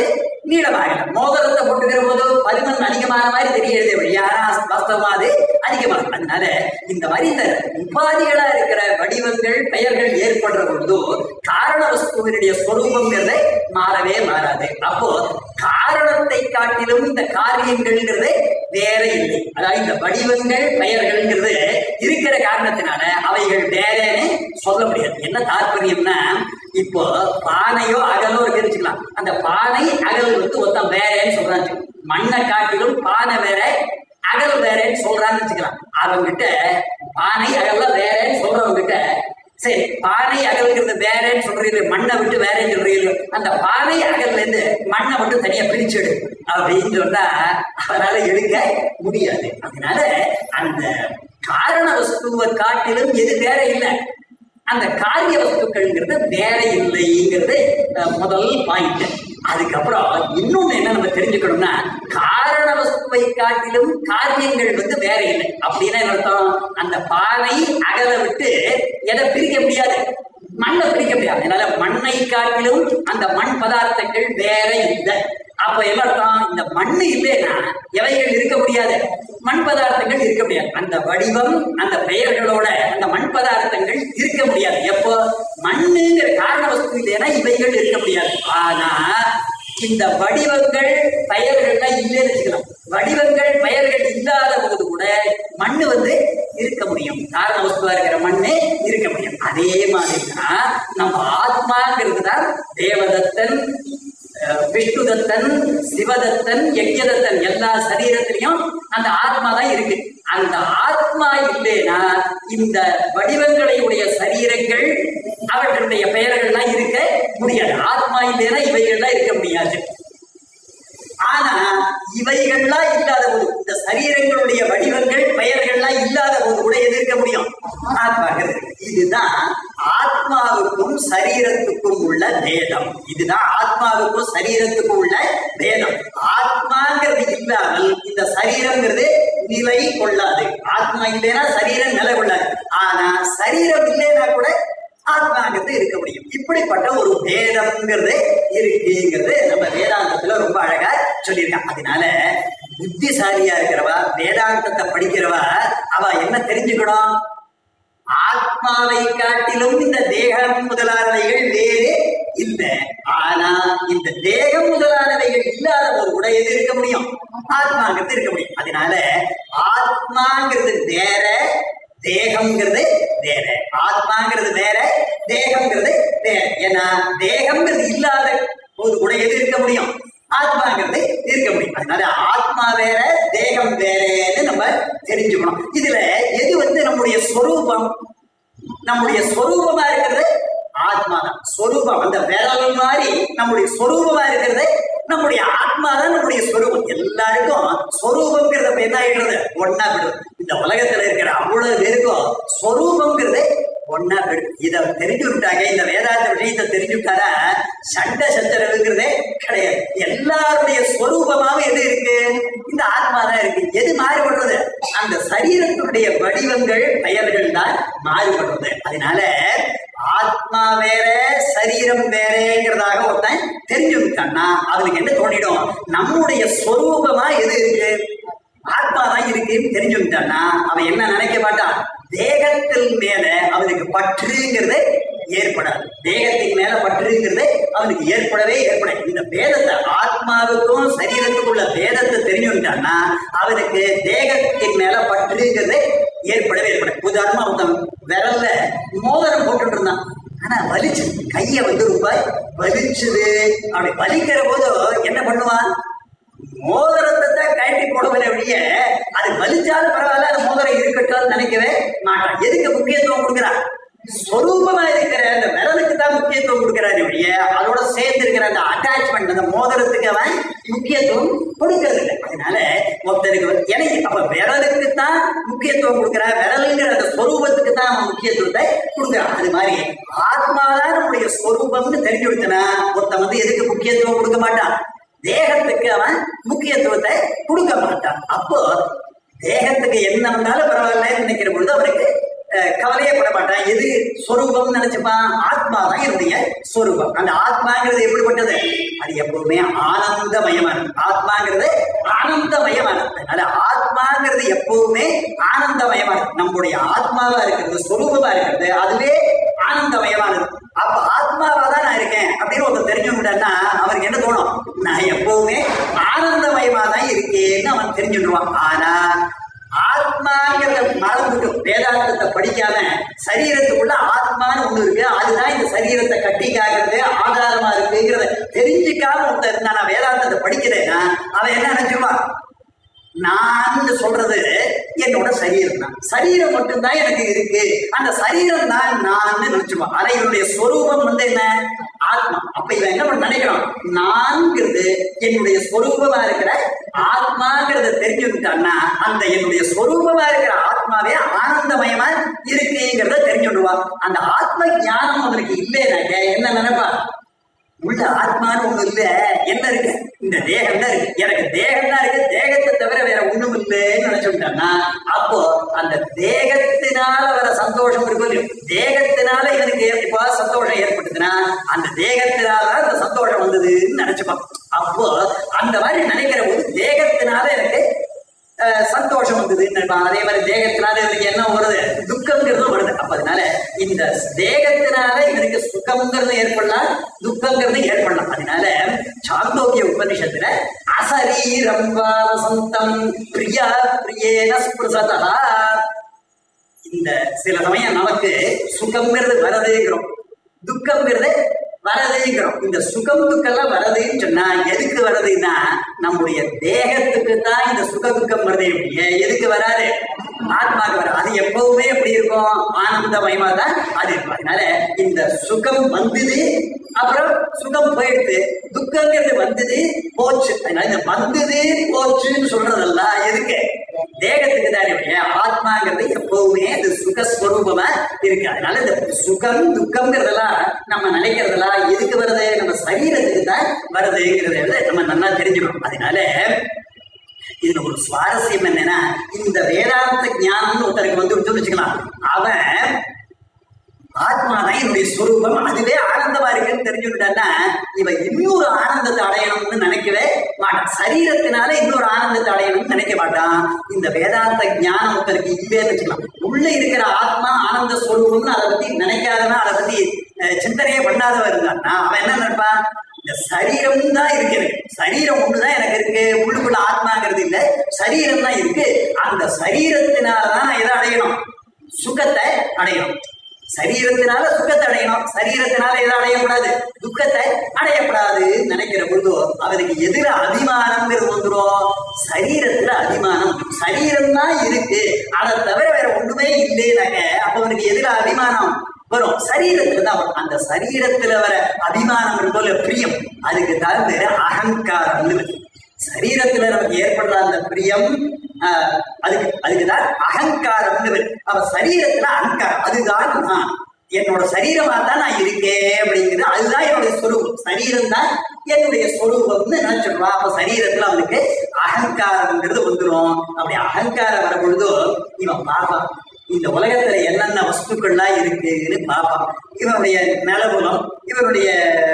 Speaker 1: நீளமாகல. மோதிரத்தை போட்டுக்கிற போது பருமன் அதிகமான மாதிரி தெரியுது வழியா, வாஸ்தவமா அது அதிகமாகும். அதனால இந்த மாதிரி இந்த உபாதிகளா இருக்கிற வடிவங்கள் பெயர்கள் ஏற்படுற பொழுது காரண வஸ்துவனுடைய ஸ்வரூபங்கிறத மாறவே மாறாது. அப்போ காரணத்தை காட்டிலும் இந்த காரியங்கள்ங்கிறது வேற இல்லை. அதாவது இந்த வடிவங்கள் பெயர்கள்ங்கிறது இருக்கிற காரணத்தினால அவைகள் வேறேன்னு சொல்ல முடியாது. என்ன தாற்பயம்னா, இப்போ பானையோ அகலோ தெரிஞ்சுக்கலாம். அந்த பானை அகல் வந்து ஒருத்தன் வேறேன்னு சொல்றான்னு, மண்ணை காட்டிலும் பானை வேற அகல் வேறேன்னு சொல்றான்னு வச்சுக்கலாம். அவங்கிட்ட பானை அகல்ல வேறேன்னு சொல்றவங்கிட்ட, சரி பானை அகல்ங்கிறது வேறேன்னு சொல்றீங்க, மண்ணை விட்டு வேறேன்னு சொல்றீங்க, அந்த பானை அகல்ல இருந்து மண்ணை மட்டும் தனியா பிரிச்சுடு அப்படின்னு சொன்னா அவரால் எடுக்க முடியாது. அதனால அந்த காரண வஸ்துவை காட்டிலும் எது வேற இல்லை, அந்த காரிய வஸ்துக்கள்ங்கிறது வேற இல்லைங்கிறது முதல் பாயிண்ட். அதுக்கப்புறம் இன்னொன்னு என்ன நம்ம தெரிஞ்சுக்கணும்னா, காரண வஸ்துவை காட்டிலும் காரியங்கள் வந்து வேற இல்லை அப்படின்னா என்ன அர்த்தம்? அந்த பானை அகல விட்டு எதை பிரிக்க முடியாது, மண்ணை பிரிக்க முடியாது. அதனால மண்ணை காட்டிலும் அந்த மண் பதார்த்தங்கள் வேற இல்லை. அப்ப என்ன அர்த்தம்? இந்த மண்ணு இல்லைன்னா எவைகள் இருக்க முடியாது, மண் பதார்த்தங்கள் இருக்க முடியாது. அந்த வடிவம் அந்த பெயர்களோட அந்த மண் பதார்த்தங்கள் இருக்க முடியாது. எப்போ மண்ணுங்கிற காரண வஸ்து இல்லைன்னா இவைகள் இருக்க முடியாது. ஆனா இந்த வடிவங்கள் பெயர்கள்லாம் இல்லைன்னு வச்சுக்கலாம். வடிவங்கள் பெயர்கள் இல்லாத போது கூட மண்ணு வந்து இருக்க முடியும், காரண வஸ்துவா இருக்கிற மண்ணு இருக்க முடியும். அதே மாதிரிதான் நம்ம ஆத்மாங்கிறது தான் தேவதத்தன், விஷ்ணுதத்தன், சிவதத்தன், யஜ்யதத்தன் எல்லா சரீரத்திலையும் அந்த ஆத்மா தான் இருக்கு. அந்த ஆத்மா இல்லைன்னா இந்த வடிவங்களை உடைய சரீரங்கள் அவர்களுடைய பெயர்கள்லாம் இருக்க முடியாது. ஆத்மா இல்லைன்னா இவைகள்லாம் இருக்க முடியாது. ஆனா இவைகள்லாம் இல்லாத போது, இந்த சரீரங்களுடைய வடிவங்கள் பெயர்கள்லாம் இல்லாத போது கூட எது இருக்க முடியும்? ஆத்மாங்கிறது. இதுதான் ஆத்மாவுக்கும் சரீரத்துக்கும் உள்ள பேதம். இதுதான் ஆத்மாவுக்கும் சரீரத்துக்கும் உள்ள பேதம். ஆத்மாங்கிறது இல்லாமல் இந்த சரீரங்கிறது நிலை கொள்ளாது. ஆத்மா இல்லைன்னா சரீரம் நிலை கொள்ளாது. ஆனா சரீரம் இல்லைன்னா கூட ஆத்மாங்கிறது இருக்க முடியும். இப்படிப்பட்ட ஒரு பேதம்ங்கிறது இருக்குங்கிறது நம்ம வேதாந்தத்துல ரொம்ப அழகா சொல்லியிருக்கான். அதனால புத்திசாலியா இருக்கிறவா, வேதாந்தத்தை படிக்கிறவா, அவ என்ன தெரிஞ்சுக்கணும்? ஆத்மாவை காட்டிலும் இந்த தேகம் முதலானவைகள் வேறு இல்லை. ஆனா இந்த தேகம் முதலானவைகள் இல்லாத போது கூட எது இருக்க முடியும்? ஆத்மாங்கிறது இருக்க முடியும். அதனால ஆத்மாங்கிறது வேற, தேகம்ங்கிறது வேற. ஆத்மாங்கிறது வேற, தேகம்ங்கிறது வேற. ஏன்னா தேகம்ங்கிறது இல்லாத போது கூட எது இருக்க முடியும்? ஆத்மாங்கிறது இருக்க முடியும். அதனால ஆத்மா வேற, தேகம் வேறன்னு நம்ம தெரிஞ்சுக்கணும். இதுல எது வந்து நம்முடைய ஸ்வரூபம்? நம்முடைய ஸ்வரூபமா இருக்கிறது ஆத்மா தான். ஸ்வரூபம் அந்த விரல் மாதிரி நம்முடைய ஸ்வரூபமா இருக்கிறது நம்முடைய ஆத்மா தான் நம்முடைய ஸ்வரூபம். எல்லாருக்கும் ஸ்வரூபம்ங்கிறத என்ன ஆகிடுறது? ஒன்னா விடுது. இந்த உலகத்துல இருக்கிற அவ்வளவு பேருக்கும் ஸ்வரூபம்ங்கிறது ஒன்னா விடுது. இதை தெரிஞ்சு விட்டாங்க, இந்த வேதாந்த விஷயத்தை தெரிஞ்சுட்டாரா சண்டை சச்சரவுங்கிறதே கிடையாது. எல்லாருடைய ஸ்வரூபமாவும் எது இருக்கு? இந்த ஆத்மா தான் இருக்கு. எது மாறுபடுறது? அந்த சரீரத்தினுடைய வடிவங்கள் பெயர்கள் தான் மாறுபடுறது. அதனால ஆத்மா வேற, சரீரம் வேறேங்கிறதாக ஒருத்தன் தெரிஞ்சுட்டான்னா அவனுக்கு என்ன தோணிடும்? நம்முடைய ஸ்வரூபமா எது இருக்கு? ஆத்மா தான் இருக்குன்னு தெரிஞ்சுட்டான்னா அவன் என்ன நினைக்க மாட்டான்? தேகத்தின் மேல அவனுக்கு பற்றுங்கிறது ஏற்படாது. தேகத்தின் மேல பற்றுங்கிறது அவனுக்கு ஏற்படவே ஏற்படாது. இந்த பேதத்தை, ஆத்மாவுக்கும் சரீரத்துக்குள்ள பேதத்தை தெரிஞ்சுட்டான்னா அவனுக்கு தேகத்தின் மேல பற்றுங்கிறது ஏற்படவே ஏற்படாது. உதாரணமா ஒருத்தன் விரல்ல மோதிரம் போட்டுட்டு இருந்தான், ஆனா வலிச்சு கைய வந்து ரொம்ப வலிச்சுது. அப்படி வலிக்கிற போது என்ன பண்ணுவான்? மோதிரத்தை தான் கழட்டி போடுவதை ஒழிய அது வலிச்சாலும் பரவாயில்ல, அந்த மோதிரம் இருக்கட்டும் நினைக்கவே மாட்டான். எதுக்கு முக்கியத்துவம் கொடுக்குறான்? ஸ்வரூபமா இருக்கிற அந்த விரலுக்கு தான் முக்கியத்துவம் கொடுக்கிறாரு ஒழிய அதோட சேர்ந்து இருக்கிற அந்த அட்டாச்மெண்ட், அந்த மோதிரத்துக்கு அவன் முக்கியத்துவம் கொடுக்கறது இல்லை. அதனால ஒருத்தருக்கு எனக்கு அப்ப விரலுக்கு தான் முக்கியத்துவம் கொடுக்குறா, விரலுங்கிற அந்த ஸ்வரூபத்துக்கு தான் அவன் முக்கியத்துவத்தை கொடுக்குறான். அது மாதிரி ஆத்மாதான் நம்முடைய ஸ்வரூபம்னு தெரிஞ்சு கொடுத்தனா ஒருத்தன் வந்து எதுக்கு முக்கியத்துவம் கொடுக்க மாட்டான்? தேகத்துக்கு அவன் முக்கியத்துவத்தை கொடுக்க மாட்டான். அப்போ தேகத்துக்கு என்ன வந்தாலும் பரவாயில்லன்னு நினைக்கிற பொழுது அவனுக்கு கவலையே பட மாட்டான். எது சொரூபம் நினைச்சுப்பான்? ஆத்மா தான் என்னுடைய சொரூபம். அந்த ஆத்மாங்கிறது எப்படிப்பட்டது? அது எப்பவுமே ஆனந்தமயமானது. ஆத்மாங்கிறது ஆனந்தமயமானது. அதனால ஆத்மாங்கிறது எப்பவுமே ஆனந்தமயமானது. நம்முடைய ஆத்மாவா இருக்கிறது, சொரூபமா இருக்கிறது, அதுவே ஆனந்தமயமானது. அப்ப ஆத்மாவா தான் நான் இருக்கேன் அப்படின்னு ஒருத்தர் தெரிஞ்சுக்கிட்டான்னா அவருக்கு என்ன தோணும்? நான் எப்பவுமே ஆனந்தமயமா தான் இருக்கேன்னு அவன் தெரிஞ்சுடுவான். ஆனா ஆத்மாங்கிறத மறந்துட்டு வேதாந்தத்தை படிக்காம சரீரத்துக்குள்ள ஆத்மான்னு ஒண்ணு இருக்கு, அதுதான் இந்த சரீரத்தை கட்டி காக்கிறது, ஆதாரமா இருக்குங்கிறத தெரிஞ்சுக்காம ஒருத்தர் இருந்தா, நான் வேதாந்தத்தை படிக்கிறேன்னா அவன் என்ன நினைச்சுவான்? நான் சொல்றது என்னோட சரீரம் தான், சரீரம் மட்டும்தான் எனக்கு இருக்கு, அந்த சரீரம் தான் நான் நினைச்சுவான். ஆனா இவனுடைய ஸ்வரூபம் வந்து என்ன? ஆத்மா. அப்ப இவன் என்ன பண்ண நினைக்கிறான்? நான்கிறது என்னுடைய ஸ்வரூபமா இருக்கிற ஆத்மாங்கிறத தெரிஞ்சுக்கிட்டான்னா அந்த என்னுடைய ஸ்வரூபமா இருக்கிற ஆத்மாவே ஆனந்தமயமா இருக்குங்கிறத தெரிஞ்சுடுவான். அந்த ஆத்ம ஞானம் அவனுக்கு இல்லைனாக்க என்ன நினைப்பா? உள்ள ஆத்மான்னு ஒண்ணு இல்ல, என்ன இருக்கு? இந்த தேகம் தான் இருக்கு, எனக்கு தேகம் தான் இருக்கு, தேகத்தை தவிர வேற ஒண்ணும் இல்லைன்னு நினைச்சுட்டான்னா அப்போ அந்த தேகத்தினால வர சந்தோஷம் இருக்கும். தேகத்தினால இவனுக்கு எப்பா சந்தோஷம் ஏற்பட்டுதுன்னா அந்த தேகத்தினால அந்த சந்தோஷம் வந்ததுன்னு நினைச்சுப்பான். அப்போ அந்த மாதிரி நினைக்கிற போது தேகத்தினால எனக்கு சந்தோஷம் வந்ததுன்னு நினைப்பான். அதே மாதிரி தேகத்தினால இவனுக்கு என்ன வருது? துக்கம்ங்கிறதும் வருது. அப்ப அதனால இந்த தேகத்தினால இவனுக்கு சுகம்ங்கிறது ஏற்படலாம், துக்கங்கிறது ஏற்படலாம். அதனால சாந்தோக்கிய உபநிஷத்துல அசரீரம் வசந்தம் பிரியா பிரியேன ஸ்பிருசதா, இந்த சில சமயம் நமக்கு சுகம்ங்கிறது வரதுங்கிறோம், துக்கம்ங்கிறது வரதுங்கிறோம். இந்த சுகம் துக்கெல்லாம் வரதுன்னு சொன்னா எதுக்கு வருதுன்னா நம்முடைய தேகத்துக்கு தான் இந்த சுக துக்கம் வருது. எதுக்கு வராது? ஆத்மாவுக்கு வர. அது எப்பவுமே எப்படி இருக்கும்? ஆனந்தமயமா தான் அது இருக்கும். அதனால இந்த சுகம் வந்தது, அப்புறம் சுகம் போயிடுது, துக்கங்கிறது வந்தது போச்சு. அதனால இந்த வந்தது போச்சுன்னு சொல்றதெல்லாம் எதுக்கு? தேகத்துக்கு தான் இருக்கு. ஆத்மாங்கிறது எப்பவுமே அது சுகஸ்வரூபமா இருக்கு. அதனால இந்த சுகம் துக்கம்ங்கிறதெல்லாம் நம்ம நினைக்கிறதெல்லாம் எதுக்கு வருது? நம்ம சரீரத்துக்கு தான் வருதுங்கிறத நம்ம நல்லா தெரிஞ்சுக்கணும். அதனால இதுல ஒரு சுவாரஸ்யம் என்னன்னா, இந்த வேதாந்த ஞானம்னு ஒருத்தருக்கு வந்து வச்சுக்கலாம், அவன் ஆத்மாதான் என்னுடைய ஸ்வரூபம், அதுவே ஆனந்தமா இருக்குன்னு தெரிஞ்சுக்கிட்டான்னா இவன் இன்னொரு ஆனந்தத்தை அடையணும்னு நினைக்கவே மாட்டான். சரீரத்தினால இன்னொரு ஆனந்தத்தை அடையணும்னு நினைக்க மாட்டான். இந்த வேதாந்த ஞானம் ஒருத்தருக்கு இல்லைன்னு வச்சுக்கலாம். உள்ள இருக்கிற ஆத்மா ஆனந்த ஸ்வரூபம்னு அதை பத்தி நினைக்காதவன், அதை பத்தி சிந்தனையே பண்ணாதவன் இருந்தான்னா அவன் என்ன நினைப்பான்? இந்த சரீரம் தான் இருக்கிறது, சரீரம் ஒண்ணுதான் எனக்கு இருக்கு, உள்ளுக்குள்ள ஆத்மாங்கிறது இல்லை, சரீரம் தான் இருக்கு. அந்த சரீரத்தினாலதான் நான் எதை அடையணும்? சுகத்தை அடையணும். சரீரத்தினால சுகத்தை அடையணும், சரீரத்தினால எதை அடையக்கூடாது? துக்கத்தை அடையக்கூடாது நினைக்கிற பொழுது அவருக்கு எதிர அபிமானம்ங்கிறது வந்துடும். சரீரத்துல அபிமானம், சரீரம் தான் இருக்கு, அதை தவிர வேற ஒண்ணுமே இல்லைனாக்க அப்ப அவனுக்கு எதிர அபிமானம் வரும். சரீரத்துல தான் வரும். அந்த சரீரத்துல வர அபிமானம் இருக்கோல பிரியம், அதுக்கு தான் பேரு அகங்காரம். சரீரத்துல நமக்கு ஏற்படுற அந்த பிரியம் அதுக்கு அதுக்குதான் அகங்காரம். அவ சரீரத்துல அகங்காரம், அதுதான் நான், என்னோட சரீரமா தான் நான் இருக்கேன் அப்படிங்கிறது, அதுதான் என்னுடைய சொரூபம், சரீரம் தான் என்னுடைய சொரூபம்னு நினைச்சிடுவா. அப்ப சரீரத்துல அவனுக்கு அகங்காரம்ங்கிறது வந்துடும். அப்படி அகங்காரம் வர பொழுது இவன் பார்ப்பான், இந்த உலகத்துல என்னென்ன வஸ்துக்கள்லாம் இருக்குன்னு பார்ப்பான். இவனுடைய நிலபுலம், இவனுடைய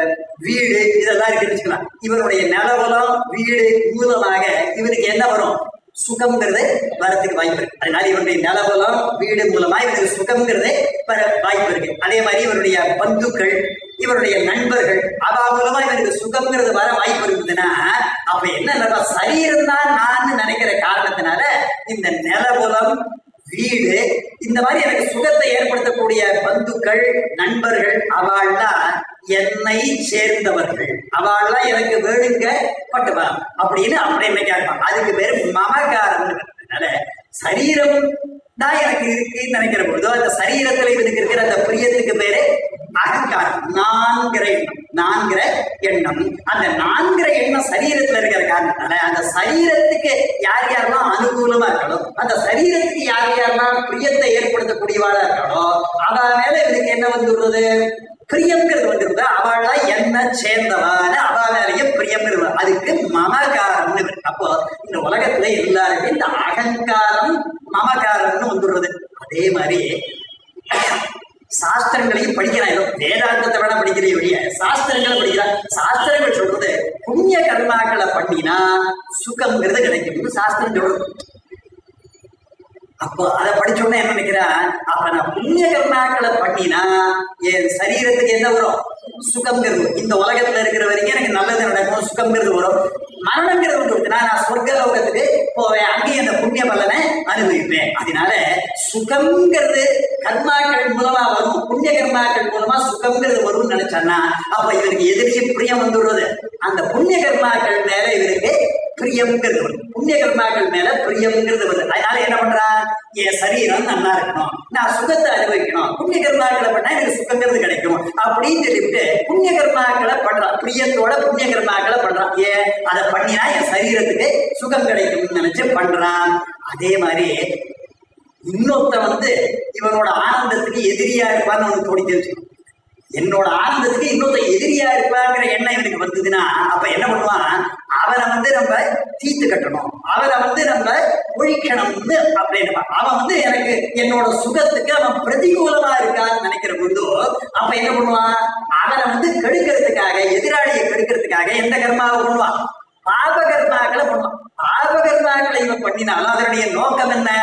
Speaker 1: வீடு, இதெல்லாம் இருக்குன்னு வச்சுக்கலாம். இவனுடைய நிலபுலம் வீடு மூலமாக இவனுக்கு என்ன வரும்? சுகம்ங்கிறது வரத்துக்கு வாய்ப்பு இருக்கு. அதனால இவருடைய நிலபுலம் வீடு மூலமா இவருக்கு சுகம்ங்கிறது வர வாய்ப்பு இருக்கு. அதே மாதிரி இவருடைய பந்துக்கள், இவருடைய நண்பர்கள், அவ மூலமா இவருக்கு சுகம்ங்கிறது வர வாய்ப்பு இருக்குதுன்னா அப்ப என்ன, சரீரம் தான் நான் நினைக்கிற காரணத்தினால இந்த நிலபுலம் வீடு இந்த மாதிரி எனக்கு சுகத்தை ஏற்படுத்தக்கூடிய பந்துக்கள் நண்பர்கள் அவள்லாம் என்னை சேர்ந்தவர்கள், அவள்லாம் எனக்கு வேணுங்க பட்டுவா அப்படின்னு அப்படி என்னைக்கா இருப்பான். அதுக்கு பேரு மமகாரம். அதனால சரீரம் தான் எனக்கு இருக்குன்னு நினைக்கிற பொழுதோ அந்த சரீரத்துல இவனுக்கு இருக்கிற அந்த பிரியத்துக்கு பேரு அகங்காரம், நான்கிற எண்ணம். நான்கிற எண்ணம், அந்த நான்கிற எண்ணம் சரீரத்துல இருக்கிற காரணத்தால அந்த சரீரத்துக்கு யார் யாரெல்லாம் அனுகூலமா இருக்காளோ, அந்த சரீரத்துக்கு யார் யாரெல்லாம் பிரியத்தை ஏற்படுத்தக்கூடியவாளா இருக்காளோ அவ மேல இவனுக்கு என்ன வந்துடுறது? பிரியம்ங்கிறது வந்துருது. அவளா என்ன சேர்ந்தவான அவ மேலேயே பிரியம்ங்கிறது, அதுக்கு மமகாரம்னு. அப்போ இந்த உலகத்துல எல்லாருக்கும் இந்த அகங்காரம் மமகாரம்னு வந்துடுறது. அதே மாதிரி சாஸ்திரங்களையும் படிக்கிறான். ஏதோ வேதாந்தத்தை வேணா படிக்கிற வழிய சாஸ்திரங்களை படிக்கிறான். சாஸ்திரங்கள் சொல்றது புண்ணிய கர்மாக்களை பண்ணினா சுகம்ங்கிறது கிடைக்கும் சாஸ்திரம் சொல்றது. அப்போ அதை படிச்சோம்னா என்ன நினைக்கிறான், அப்ப நான் புண்ணிய கர்மாக்களை பண்ணினா என் சரீரத்துக்கு என்ன வரும், சுகம்ங்கிறது. இந்த உலகத்துல இருக்கிற வரைக்கும் எனக்கு நல்லது நடக்கும், சுகம்ங்கிறது வரும். மரணங்கிறது கொடுத்தனா நான் சொர்க்க லோகத்துக்கு போவேன், அங்கேயும் அந்த புண்ணிய பலனை அனுபவிப்பேன். அதனால சுகம்ங்கிறது கர்மாக்கள் மூலமா வரும், புண்ணிய கர்மாக்கள் மூலமா சுகம்ங்கிறது வரும்னு நினைச்சான்னா அப்ப இவருக்கு எதிரியே பிரியம் வந்துடுறது. அந்த புண்ணிய கர்மாக்கள் மேல இவருக்கு பிரியம்ங்கிறது வருது, புண்ணிய கர்மாக்கள் மேல பிரியம்ங்கிறது வருது. அதனால என்ன பண்றான், என் சரீரம் நல்லா இருக்கணும், நான் சுகத்தை அனுபவிக்கணும், புண்ணிய கர்மாக்களை பண்ணா எனக்கு சுகங்கிறது கிடைக்கும் அப்படின்னு சொல்லிவிட்டு புண்ணிய கர்மாக்களை பண்றான். பிரியத்தோட புண்ணிய கர்மாக்களை பண்றான். ஏன், அதை பண்ணினா என் சரீரத்துக்கு சுகம் கிடைக்கும்னு நினைச்சு பண்றான். அதே மாதிரி இன்னொருத்த வந்து இவனோட ஆனந்தத்துக்கு எதிரியா இருப்பான்னு அவனுக்கு தோணி தெரிஞ்சுக்கணும். என்னோட ஆனந்தத்துக்கு இன்னொருத்த எதிரியா இருப்பாங்கிற எண்ணம் இவனுக்கு வந்ததுன்னா அப்ப என்ன பண்ணுவான், அவனை வந்து நம்ம தீர்த்து கட்டணும், அவனை வந்து நம்ம ஒழிக்கணும்னு அப்படின்னு அவன் வந்து எனக்கு என்னோட சுகத்துக்கு அவன் பிரதிகூலமா இருக்கான்னு நினைக்கிற பொழுது அப்ப என்ன பண்ணுவான், அவனை வந்து கெடுக்கிறதுக்காக, எதிராளியை கெடுக்கிறதுக்காக எந்த கர்மாவை பண்ணுவான், பாப கர்மாக்களை பண்ணுவான். பாப கர்மாக்களை இவன் பண்ணினாலும் அதனுடைய நோக்கம் என்ன,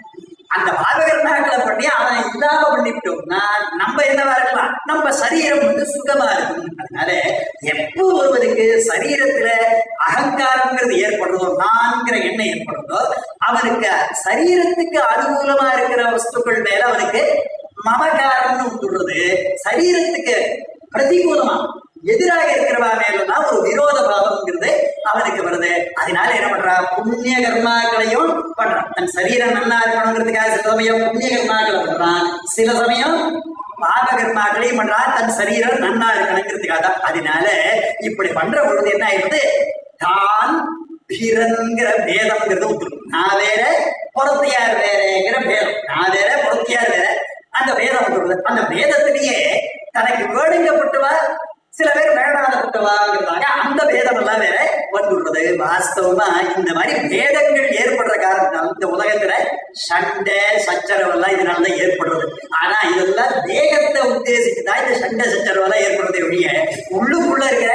Speaker 1: அந்த பாபகர்மாக்களை பண்ணி அவனை இல்லாம பண்ணிவிட்டோம்னா நம்ம என்னவா இருக்கலாம், நம்ம சரீரம் வந்து சுகமா இருக்கும். அதனால எப்போ ஒருவருக்கு சரீரத்துல அகங்காரம்ங்கிறது ஏற்படுறதோ, நான்கிற எண்ணம் ஏற்படுறதோ, அவனுக்கு சரீரத்துக்கு அனுகூலமா இருக்கிற வஸ்துக்கள் மேல அவனுக்கு மமகாரம்னு சொல்றது, சரீரத்துக்கு பிரதிகூலமா எதிராக இருக்கிறவா மேலதான் ஒரு விரோத பாவம்ங்கிறது அவனுக்கு வருது. அதனால என்ன பண்றான், புண்ணிய கர்மாக்களையும் பண்றான். தன் சரீரம் நல்லா இருக்கணுங்கிறதுக்காக சில சமயம் புண்ணிய கர்மாக்களை பண்றான், சில சமயம் பாப கர்மாக்களையும் பண்றான், தன் சரீரம் நல்லா இருக்கணுங்கிறதுக்காக தான். அதனால இப்படி பண்ற பொழுது என்ன ஆயிடுது, தான் பிறங்கிற பேதம்ங்கிறது வந்துடும். நான் வேற பொறுத்தியார் வேறங்கிற பேதம், நான் வேற பொறுத்தியார் வேற, அந்த பேதம் வந்துடுது. அந்த பேதத்திலேயே தனக்கு வேடுங்கப்பட்டுவா, சில பேர் வேடாதப்பட்டவாங்கிறதாக அந்த பேதம் எல்லாம் வேற வந்துள்ளது. வாஸ்தவமா இந்த மாதிரி பேதங்கள் ஏற்படுற காரணத்தால் இந்த உலகத்துல சண்டை சச்சரவெல்லாம் இதனாலதான் ஏற்படுறது. ஆனா இதெல்லாம் தேகத்தை உத்தேசிச்சுதான் இந்த சண்டை சச்சரவெல்லாம் ஏற்படுறதை ஒழிய உள்ளுக்குள்ள இருக்கிற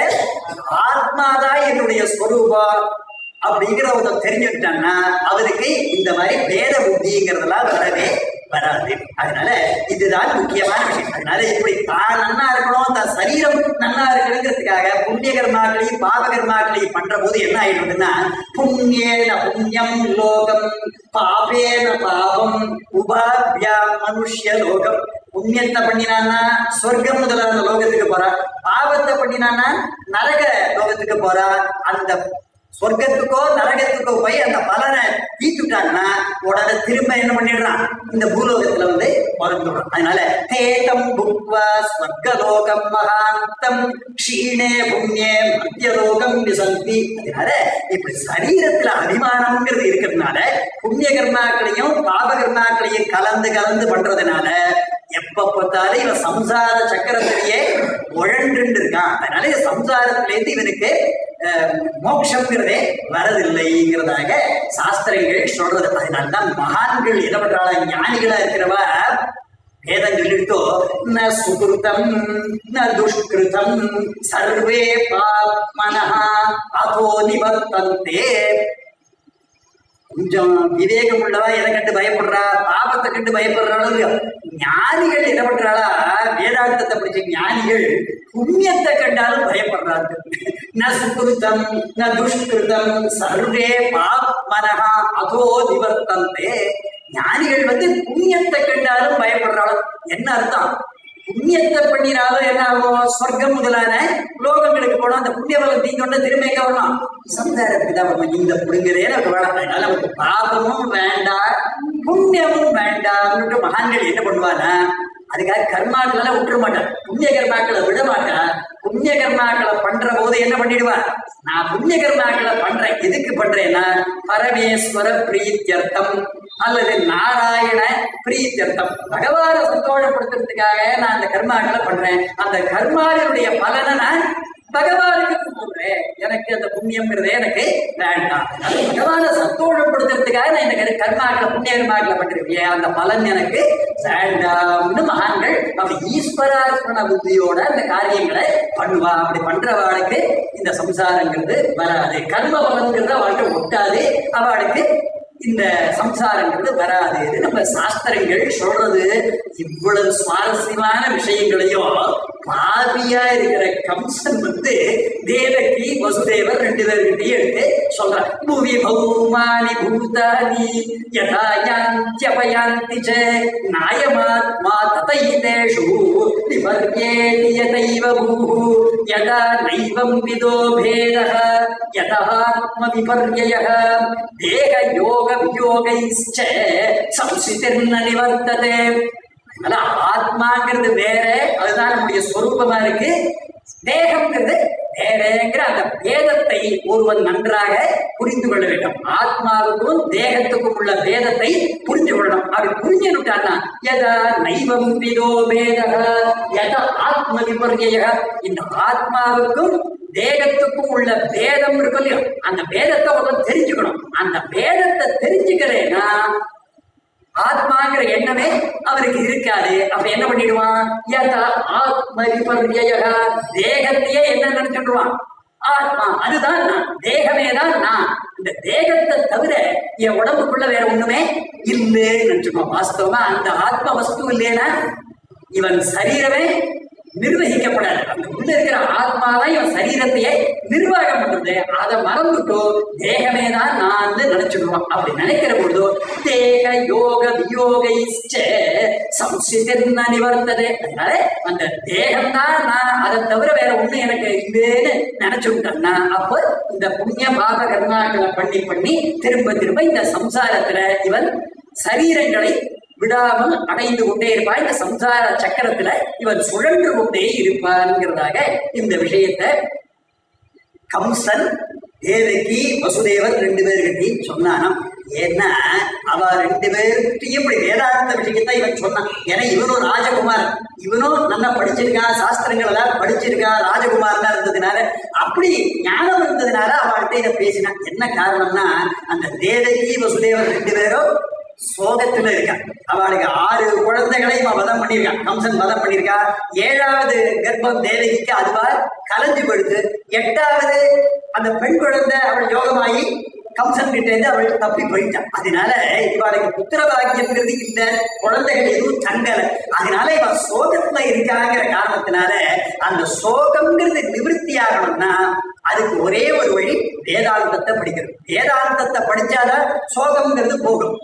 Speaker 1: ஆத்மாதான் என்னுடைய ஸ்வரூபம் அப்படிங்கிறத தெரிஞ்சுக்கிட்டான்னா அவருக்கு இந்த மாதிரி பேத புத்திங்கிறதெல்லாம் வரவே வராது. அதனால இதுதான் முக்கியமான விஷயம். அதனால இப்படி தான் நன்னா இருக்கணும், தான் சரீரம் நன்னா இருக்கணுங்கிறதுக்காக புண்ணிய கர்மாக்களையும் பாப கர்மாக்களையும் பண்ற போது என்ன ஆயிடுதுன்னா, புண்ணியேன புண்ணியம் லோகம் பாபேன பாபம் உபாபியா மனுஷ்ய லோகம். புண்ணியத்தை பண்ணினான்னா சொர்க்கம் முதலான லோகத்துக்கு போறா, பாவத்தை பண்ணினான்னா நரக லோகத்துக்கு போறா. அந்த சொர்க்கத்துக்கோ நரகத்துக்கோ போய் அந்த பலனை தீத்துட்டாங்கன்னா உடனே திரும்ப என்ன பண்ணிடுறான், இந்த பூலோகத்துல வந்து பிறந்துடுறான். அதனால தேதம் புக்வா ஸ்வர்கலோகம் மகாந்தம் க்ஷீணே புண்ணியே மத்தியலோகம் விசந்தி. அதனால இப்படி சரீரத்துல அபிமானம்ங்கிறது இருக்கிறதுனால புண்ணிய கர்மாக்களையும் பாப கர்மாக்களையும் கலந்து கலந்து பண்றதுனால எப்ப பார்த்தாலும் இவன் சம்சார சக்கரத்திலேயே உழன்று இருக்கான். அதனால சம்சாரத்திலேருந்து இவனுக்கு மோட்சம்ங்கிறதே வரதில்லைங்கிறதாக சாஸ்திரங்கள் சொல்றது. அதனால்தான் மகான்கள் என்ன பண்றாளா, ஞானிகளா இருக்கிறவா வேதம் சொல்லிட்டோ, ந சுகிருதம் ந துஷ்கிருதம் சர்வே பாப்மனஹ அதோ நிவர்த்தந்தே. கொஞ்சம் விவேகம் உள்ளவா எதை கண்டு பயப்படுறா, பாபத்தை கண்டு பயப்படுறாலும் ஞானிகள் என்ன பண்றாளா, வேதாந்தத்தை படிச்ச ஞானிகள் புண்ணியத்தை கண்டாலும் பயப்படுறாங்க. ந சுகிருதம் ந துஷ்கிருதம் சர்வே பாப்மனஹ அதோ நிவர்த்தந்தே. ஞானிகள் வந்து புண்ணியத்தை கண்டாலும் பயப்படுறாலும் என்ன அர்த்தம், புண்ணியத்தை பண்ணினாலும் என்ன ஆகும், சொர்க்கம் முதலான லோகங்களுக்கு போனோம். அந்த புண்ணிய பலம் தீங்கொண்ட திரும்ப எங்க வரணும், சம்சாரத்துக்கு தான் வரணும். இந்த புடுங்கிறதே நமக்கு வேணாம். அதனால நமக்கு பாபமும் வேண்டாம் புண்ணியமும் வேண்டாம்னு மகான்கள் என்ன பண்ணுவானா, அதுக்காக கர்மாக்களை விட்டுற மாட்டான், புண்ணிய கர்மாக்களை விட மாட்டான். புண்ணிய கர்மாக்களை பண்ற போது என்ன பண்ணிடுவான், நான் புண்ணிய கர்மாக்களை பண்றேன், எதுக்கு பண்றேன்னா பரமேஸ்வர பிரீத்தியர்த்தம் அல்லது நாராயண பிரீத்தியர்த்தம், பகவானை சந்தோஷப்படுத்துறதுக்காக நான் அந்த கர்மாக்களை பண்றேன். அந்த கர்மாவினுடைய பலனை நான் பகவானுக்கு கும்பிடுறேன், எனக்கு அந்த புண்ணியம்ங்கிறதே எனக்கு வேண்டாம். அது பகவானை சந்தோஷப்படுத்துறதுக்காக நான் இந்த கர்மாக்களை புண்ணிய கர்மாக்களை பண்ணிருக்கேன், அந்த பலன் எனக்கு வேண்டாம்னு மகான்கள் அப்படி ஈஸ்வரார்ப்பண புத்தியோட அந்த காரியங்களை பண்ணுவா. அப்படி பண்றவாளுக்கு இந்த சம்சாரங்கிறது வராது, கர்ம பலன்கிறது அவளுக்கு ஒட்டாது, அவளுக்கு இந்த சம்சாரங்கிறது வராது. நம்ம சாஸ்திரங்கள் சொல்றது. இவ்வளவு சுவாரஸ்யமான விஷயங்களையும் பாவியா இருக்கிற கம்சன் வந்து தேவகி வசுதேவர் ரெண்டு பேர்கிட்டையும் எடுத்து சொல்றார். புவி பௌமானி பூதானி யதா யாந்த்யபயாந்தி ச நாயமாத்மா ததைதேஷு விபர்யேதி யதைவ பூஹு யதா நைவம் விதோ பேதஹ யதாத்ம விபர்யயஹ தேக யோக வியோகைஸ்ச சம்சிதிர்ன நிவர்த்ததே. அதனால ஆத்மாங்கிறது வேற, அதுதான் நம்முடைய ஸ்வரூபமா இருக்கு. தேகம்ங்கிறது வேறங்கிற அந்த பேதத்தை ஒருவன் நன்றாக புரிந்து கொள்ள வேண்டும். ஆத்மாவுக்கும் தேகத்துக்கும் உள்ள பேதத்தை புரிந்து கொள்ளணும். அப்படி புரிஞ்சுட்டான்னா எதா நைவம் விதோ பேதக எத ஆத்ம விபர்யய, இந்த ஆத்மாவுக்கும் தேகத்துக்கும் உள்ள பேதம் இருக்கு இல்லையோ, அந்த பேதத்தை ஒருவன் தெரிஞ்சுக்கணும். அந்த பேதத்தை தெரிஞ்சுக்கிறேன்னா ஆத்மாங்கிற எண்ணமே அவருக்கு இருக்காது. அப்ப என்ன பண்ணிடுவான்? ஆத்ம விபர்யய, தேகத்தையே என்ன நினைச்சுடுவான்? ஆத்மா அதுதான் நான், தேகமே தான் நான், இந்த தேகத்தை தவிர என் உடம்புக்குள்ள வேற ஒண்ணுமே இல்லைன்னு நினைச்சுக்கோ. வாஸ்தவமா அந்த ஆத்ம வஸ்து இல்லைன்னா இவன் சரீரமே நிர்வகிக்கப்படாது. அந்த உள்ள இருக்கிற ஆத்மாதான் இவன் சரீரத்தையே நிர்வாகம் பண்றது. அதை மறந்துட்டோ தேகமே தான் நான் நினைச்சுடுவான். அப்படி நினைக்கிற பொழுதோ தேக யோக வியோகைச்ச சம்சிதிர்ன நிவர்த்ததே. அதனால அந்த தேகம்தான் நான், அதை தவிர வேற ஒண்ணு எனக்கு இல்லைன்னு நினைச்சுட்டேன்னா அப்போ இந்த புண்ணிய பாப கர்மாக்களை பண்ணி பண்ணி திரும்ப திரும்ப இந்த சம்சாரத்துல இவன் சரீரங்களை விடாமல் அடைந்து கொண்டே இருப்பான். இந்த சம்சார சக்கரத்துல இவன் சுழன்று கொண்டே இருப்பான்ங்கிறதாக இந்த விஷயத்தை கம்சன் தேவகி வசுதேவர் ரெண்டு பேர்கிட்டையும் சொன்னானாம். ஏன்னா அவ ரெண்டு பேர்கிட்டையும் இப்படி வேதாந்த விஷயத்தான் இவன் சொன்னான். ஏன்னா இவனும் ராஜகுமார், இவனும் நல்லா படிச்சிருக்கா, சாஸ்திரங்கள் எல்லாம் படிச்சிருக்கா, ராஜகுமாரனா இருந்ததுனால அப்படி ஞானம் இருந்ததுனால அவள்கிட்ட இதை பேசினான். என்ன காரணம்னா அந்த தேவகி வசுதேவர் ரெண்டு பேரும் சோகத்துல இருக்கா. அவளுக்கு ஆறு குழந்தைகளையும் வதம் பண்ணியிருக்கான், கம்சன் வதம் பண்ணியிருக்கா. ஏழாவது கர்ப்பம் தேவகிக்கு அதுவா கலைஞ்சு படுத்து, எட்டாவது அந்த பெண் குழந்தை அவள் யோகமாயி கம்சன் கிட்ட இருந்து அவள் தப்பி போயிட்டான். அதனால இவளுக்கு புத்திர பாக்கியம்ங்கிறது இல்ல, குழந்தைகள் எதுவும் தங்கல. அதனால இவன் சோகத்துல இருக்காங்கிற காரணத்தினால அந்த சோகம்ங்கிறது நிவர்த்தி ஆகணும்னா அதுக்கு ஒரே ஒரு வழி வேதாந்தத்தை படிக்கிறது. வேதாந்தத்தை படிச்சாதான் சோகம்ங்கிறது போகும்.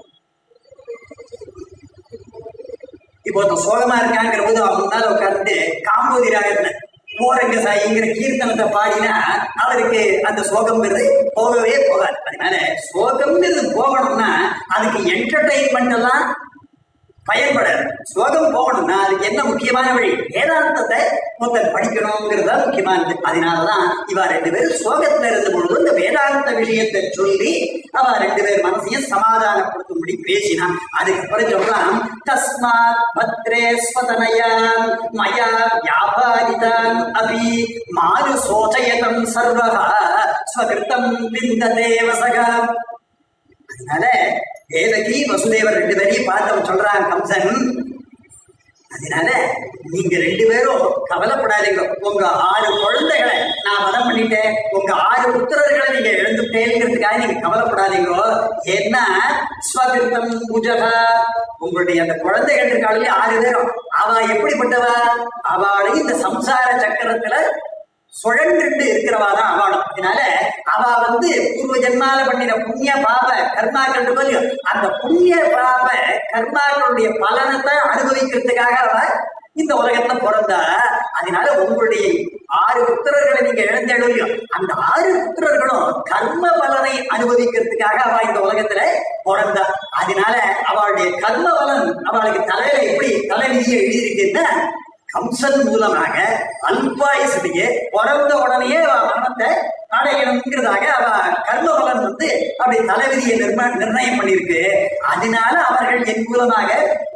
Speaker 1: இப்போ சோகமா இருக்காங்கிற போது அவன் முன்னால உட்கார்ந்து காம்போதி ராகத்துல ஓரங்க சாயிங்கிற கீர்த்தனத்தை பாடினா அவருக்கு அந்த சோகம்ங்கிறது போகவே போகாது. அதனால சோகம்ங்கிறது போகணும்னா அதுக்கு என்டர்டைன்மெண்ட் எல்லாம் பயன்படாது. சோகம் போகணும்னா அதுக்கு என்ன முக்கியமான வழி? வேதாந்தத்தை மொத்தம் படிக்கணுங்கிறதா முக்கியமானது. அதனாலதான் இவ ரெண்டு பேரும் சோகத்துல இருந்த பொழுது இந்த வேதாந்த விஷயத்தை சொல்லி அவ ரெண்டு பேர் மனசையும் சமாதானப்படுத்தும்படி பேசினான். அதுக்கப்புறம் சொல்றான், தஸ்மாத் பத்ரே ஸ்வதனயான் மயா வியாபாரிதான் அபி மாரு சோச்சயதம் சர்வஹா ஸ்வகிருதம் விந்ததே வசகா. அதனால தேவகி வசுதேவர் ரெண்டு பேரையும் பார்த்தவன் சொல்றான் கம்சன், அதனால நீங்க ரெண்டு பேரும் கவலைப்படாதீங்க. உங்க ஆறு குழந்தைகளை நான் வதம் பண்ணிட்டேன், உங்க ஆறு புத்திரர்களை நீங்க இழந்துட்டேங்கிறதுக்காக நீங்க கவலைப்படாதீங்க. ஏன்னா ஸ்வகிருதம் பூஜகா, உங்களுடைய அந்த குழந்தைகள் இருக்காளே ஆறு பேரும், அவ எப்படிப்பட்டவா? அவளை இந்த சம்சார சக்கரத்துல சுழன்று இருக்கிறவாதான் அவளும். அதனால அவ வந்து பூர்வ ஜென்மால பண்ணின புண்ணிய பாப கர்மாக்கள் இருக்கும், அந்த புண்ணிய பாப கர்மாக்களுடைய பலனத்தை அனுபவிக்கிறதுக்காக அவ இந்த உலகத்துல பிறந்தா. அதனால உங்களுடைய ஆறு புத்திரர்களை நீங்க இழந்தேடோ, அந்த ஆறு புத்திரர்களும் கர்ம பலனை அனுபவிக்கிறதுக்காக அவ இந்த உலகத்துல பிறந்தா. அதனால அவளுடைய கர்ம பலன் அவளுக்கு தலையில எப்படி தலைவிதியை எழுதியிருக்குன்னா கம்சன் மூலமாக அல்பாயுசிலேயே பிறந்த உடனே மரணத்தை அடையணுங்கிறதாக அவ கர்மபலன் வந்து அப்படி தலைவிதியை நிர்ண நிர்ணயம் பண்ணியிருக்கு. அதனால அவர்கள் என் மூலமாக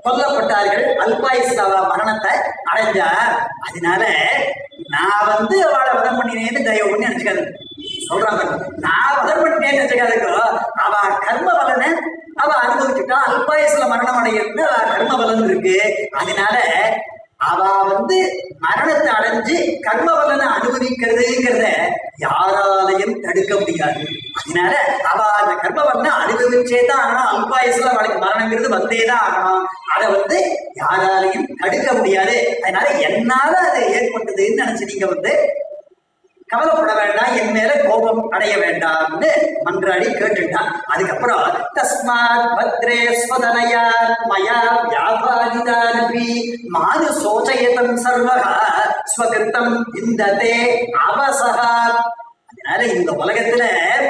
Speaker 1: கொல்லப்பட்டார்கள், அல்பாயுஸ்ல மரணத்தை அடைஞ்சா. அதனால நான் வந்து அவளை வதம் பண்ணினேன்னு தயவு பண்ணி நினைச்சுக்காது சொல்றாங்க. நான் வதம் பண்ணினேன்னு நினைச்சுக்காதுக்கோ அவ கர்ம பலனை அவ அனுபவிச்சுட்டா. அல்பாயுஸ்ல மரணம் அடைகிறது அவ கர்ம பலன் இருக்கு. அதனால அவ வந்து மரணத்தை அடைஞ்சு கர்ம பலனை அனுபவிக்கிறதுங்கிறத யாராலையும் தடுக்க முடியாது. அதனால அவ அந்த கர்ம பலனை அனுபவிச்சேதான் ஆகணும். அல்பாயுஸ்ல அவளுக்கு மரணங்கிறது வந்தேதான் ஆகணும். அதை வந்து யாராலையும் தடுக்க முடியாது. அதனால என்னால அது ஏற்பட்டதுன்னு நினைச்சு நீங்க வந்து கவலைப்பட வேண்டாம், என் மேல கோபம் அடைய வேண்டாம்னு மன்றாடி கேட்டுட்டான். அதுக்கப்புறம் தஸ்மாத் பத்ரே ஸ்வதனயா மயா வியாபாரிதானபி மானு சோச்சயதம் சர்வஹா ஸ்வகிருத்தம் இந்ததே அவசஹா. அதனால இந்த உலகத்துல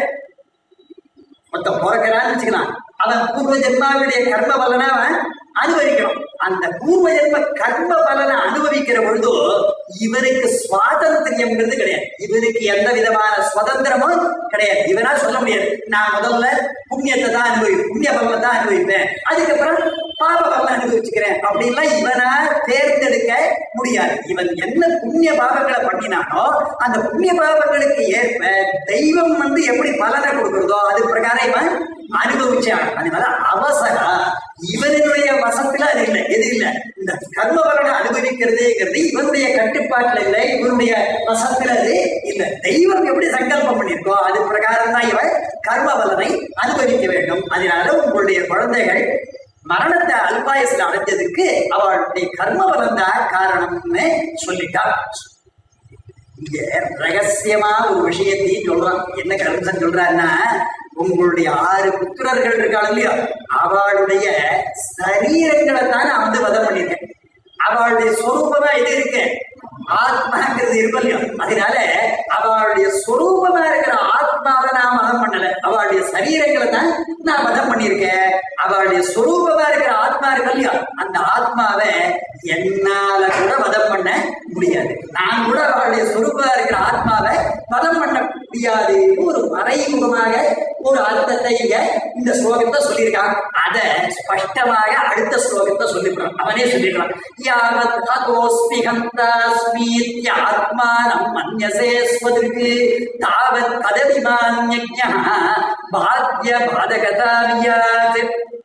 Speaker 1: மொத்த பிறக்கிறான்னு வச்சுக்கலாம், அவன் பூர்வ ஜென்மாவுடைய கர்ம பலனை அவன் அனுபவிக்கணும். அந்த பூர்வ ஜென்ம கர்ம பலனை அனுபவிக்கிற பொழுது இவருக்கு சுவாதந்திரியம்ங்கிறது கிடையாது. இவருக்கு எந்த விதமான சுதந்திரமும் கிடையாது. இவனா சொல்ல முடியாது நான் முதல்ல புண்ணியத்தை தான் அனுபவிப்பேன், புண்ணிய பலனை தான் அனுபவிப்பேன், அதுக்கப்புறம் பாப பலனை அனுபவிச்சுக்கிறேன் அப்படின்லாம் இவனா தேர்ந்தெடுக்க முடியாது. இவன் என்ன புண்ணிய பாவங்களை பண்ணினானோ அந்த புண்ணிய பாவங்களுக்கு ஏற்ப தெய்வம் வந்து எப்படி பலனை கொடுக்கிறதோ அது பிரகாரம் இவன் அனுபவிச்சான். அதனால அவசரா இவனுடைய வசத்துல அது இல்லை, எது இல்லை. இந்த கர்ம பலனை அனுபவிக்கிறதுங்கிறது இவனுடைய கட்டுப்பாட்டுல இல்லை, இவனுடைய வசத்துல அது இல்லை. தெய்வம் எப்படி சங்கல்பம் பண்ணியிருக்கோ அது பிரகாரம் தான் இவன் கர்ம பலனை அனுபவிக்க வேண்டும். அதனால உங்களுடைய குழந்தைகள் மரணத்தை அல்பாயுஸ்ல அடைஞ்சதுக்கு அவளுடைய கர்ம பலம் தான் காரணம்னு சொல்லிட்டார். இங்க ரகசியமா ஒரு விஷயத்தையும் சொல்றான். என்ன கருமசன் சொல்றான்னா, உங்களுடைய ஆறு புத்திரர்கள் இருக்காள் இல்லையா, அவளுடைய சரீரங்களை தான் நான் வந்து வதம் பண்ணிருக்கேன். அவளுடைய சொரூபமா எது இருக்கு, ஆத்மாங்கிறது இருக்கும் இல்லையா. அதனால அவளுடைய சொரூபமா இருக்கிற ஆத்மாவை நான் வதம் பண்ணல, அவளுடைய சரீரங்களை தான் நான் வதம் பண்ணியிருக்கேன். அவளுடைய சொரூபமா இருக்கிற ஆத்மா இருக்கு இல்லையா, அந்த ஆத்மாவை என்னால கூட வதம் பண்ண முடியாது. நான் கூட அவளுடைய சொரூபமா இருக்கிற ஆத்மாவை வதம் பண்ண முடியாது. ஒரு மறைமுகமாக ஒரு அர்த்தத்தை இங்க இந்த ஸ்லோகத்தை சொல்லியிருக்காங்க. அதை ஸ்பஷ்டமாக அடுத்த ஸ்லோகத்தை சொல்லிடுறான். அவனே சொல்லிடுறான். யாவத் அகோஸ்மி ஹந்தாஸ்மீத்ய ஆத்மானம் மன்யசே ஸ்வதிருக்கு தாவத் கதவிமான்யஜ்ஞः பாத்ய பாதகதாவியாத்.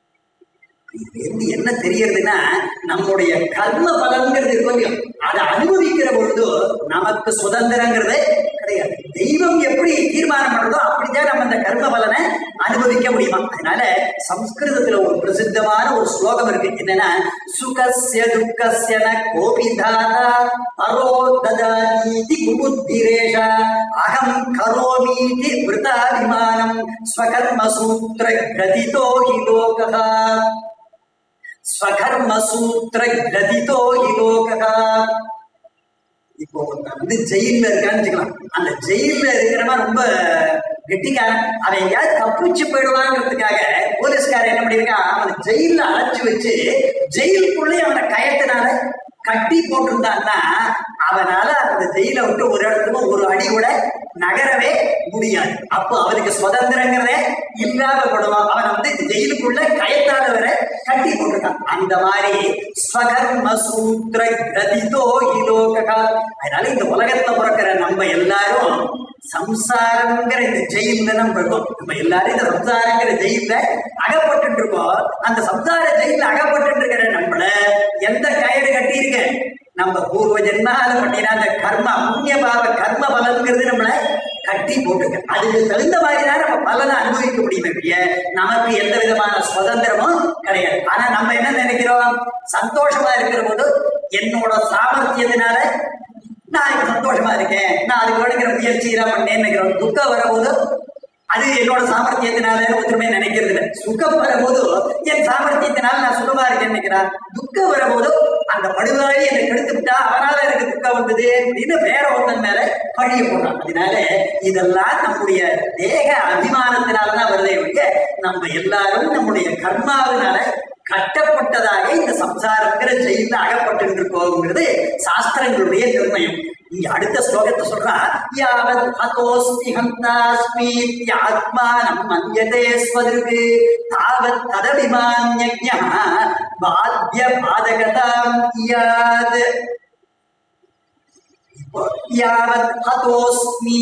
Speaker 1: என்ன தெரியறதுன்னா, நம்முடைய கர்ம பலன்கிறது இருக்கும், அதை அனுபவிக்கிற பொழுது நமக்கு சுதந்திரங்கிறது கிடையாது. தெய்வம் எப்படி தீர்மானம் பண்றதோ அப்படிதான் நம்ம அந்த கர்ம பலனை அனுபவிக்க முடியுமா. அதனால சம்ஸ்கிருதத்துல ஒரு பிரசித்தமான ஒரு ஸ்லோகம் இருக்கு. என்னன்னா, சுகஸ்ய துக்கஸ்ய ந கோபி தாதா பரோ ததாதீதி குபுத்திரேஷா அகம் கரோமீதி விருதாபிமானம் ஸ்வகர்ம சூத்ர கதிதோ ஹி லோகஹா ஸ்வகர்ம சூத்ர கதிதோ ஹி லோகஹா. இப்போ வந்து ஜெயில இருக்கான்னு வச்சுக்கலாம். அந்த ஜெயில இருக்கிறவன் ரொம்ப கெட்டிக்காரன். அவன் எங்கேயாவது தப்பிச்சு போயிடுவாங்கிறதுக்காக போலீஸ்காரன் என்ன பண்ணிருக்கான், அவனை ஜெயில அழைச்சு வச்சு ஜெயிலுக்குள்ளே அவனை கயத்தினால கட்டி போட்டிருந்தான்னா அவனால அந்த ஜெயில விட்டு ஒரு இடத்துக்கு ஒரு அடி கூட நகரவே முடியாது. அப்போ அவனுக்கு சுதந்திரங்கிறதே இல்லாத படுவான். அவன் வந்து ஜெயிலுக்குள்ள கயத்தால வர கட்டி போட்டிருக்கான். அந்த மாதிரி ஸ்வகர்ம சூத்ர கதிதோ ஹி லோகஹா. அதனால இந்த உலகத்துல பிறக்கிற நம்ம எல்லாரும் சம்சாரங்கிற இந்த ஜெயில நம்ம இருக்கோம். நம்ம எல்லாரும் இந்த சம்சாரங்கிற ஜெயில அகப்பட்டு இருக்கோம். அந்த சம்சார ஜெயில அகப்பட்டு இருக்கிற நம்மள எந்த கயிறு கட்டி இருக்க, நம்ம பூர்வ ஜென்மால பண்ணினா அந்த கர்ம புண்ணிய பாவ கர்ம பலன்கிறது நம்மள கட்டி போட்டுக்க. அதுக்கு தகுந்த மாதிரிதான் நம்ம பலனை அனுபவிக்க முடியுமே, நமக்கு எந்த விதமான சுதந்திரமும் கிடையாது. ஆனா நம்ம என்ன நினைக்கிறோம், சந்தோஷமா இருக்கிற போது என்னோட சாமர்த்தியத்தினால நான் இப்ப சந்தோஷமா இருக்கேன், நான் அதுக்கு வேணுங்கிற முயற்சி எல்லாம் பண்ணேன்னு நினைக்கிறோம். துக்கம் வரும்போது அது என்னோட சாமர்த்தியத்தினால ஒருத்தருமே நினைக்கிறது இல்லை. சுகம் வரும்போது என் சாமர்த்தியத்தினால நான் சுகமா இருக்கேன்னு நினைக்கிறான். துக்கம் வரும்போது அந்த படுகாயி என்னை கெடுத்து விட்டா அவனால எனக்கு துக்கம் வந்தது அப்படின்னு வேற ஒருத்தன் மேல பழிய போடுறான். அதனால இதெல்லாம் நம்முடைய தேக அபிமானத்தினாலதான் வருதே ஒழிய நம்ம எல்லாரும் நம்முடைய கர்மாவினால கட்டப்பட்டதாக இந்த சம்சாரங்கிற ஜெயில அகப்பட்டு இருக்கோங்கிறது சாஸ்திரங்களுடைய நிர்ணயம். இங்க அடுத்த ஸ்லோகத்தை சொல்றா, யாவத் ஹதோஸ்மி ஹந்தாஸ்மி ஆத்மானம் மன்யதே ஸ்வதிருக்கு தாவத் ததபிமான்யஜ்ஞா பாத்ய பாதகதாம் யாத். இப்போ யாவத் ஹதோஸ்மி,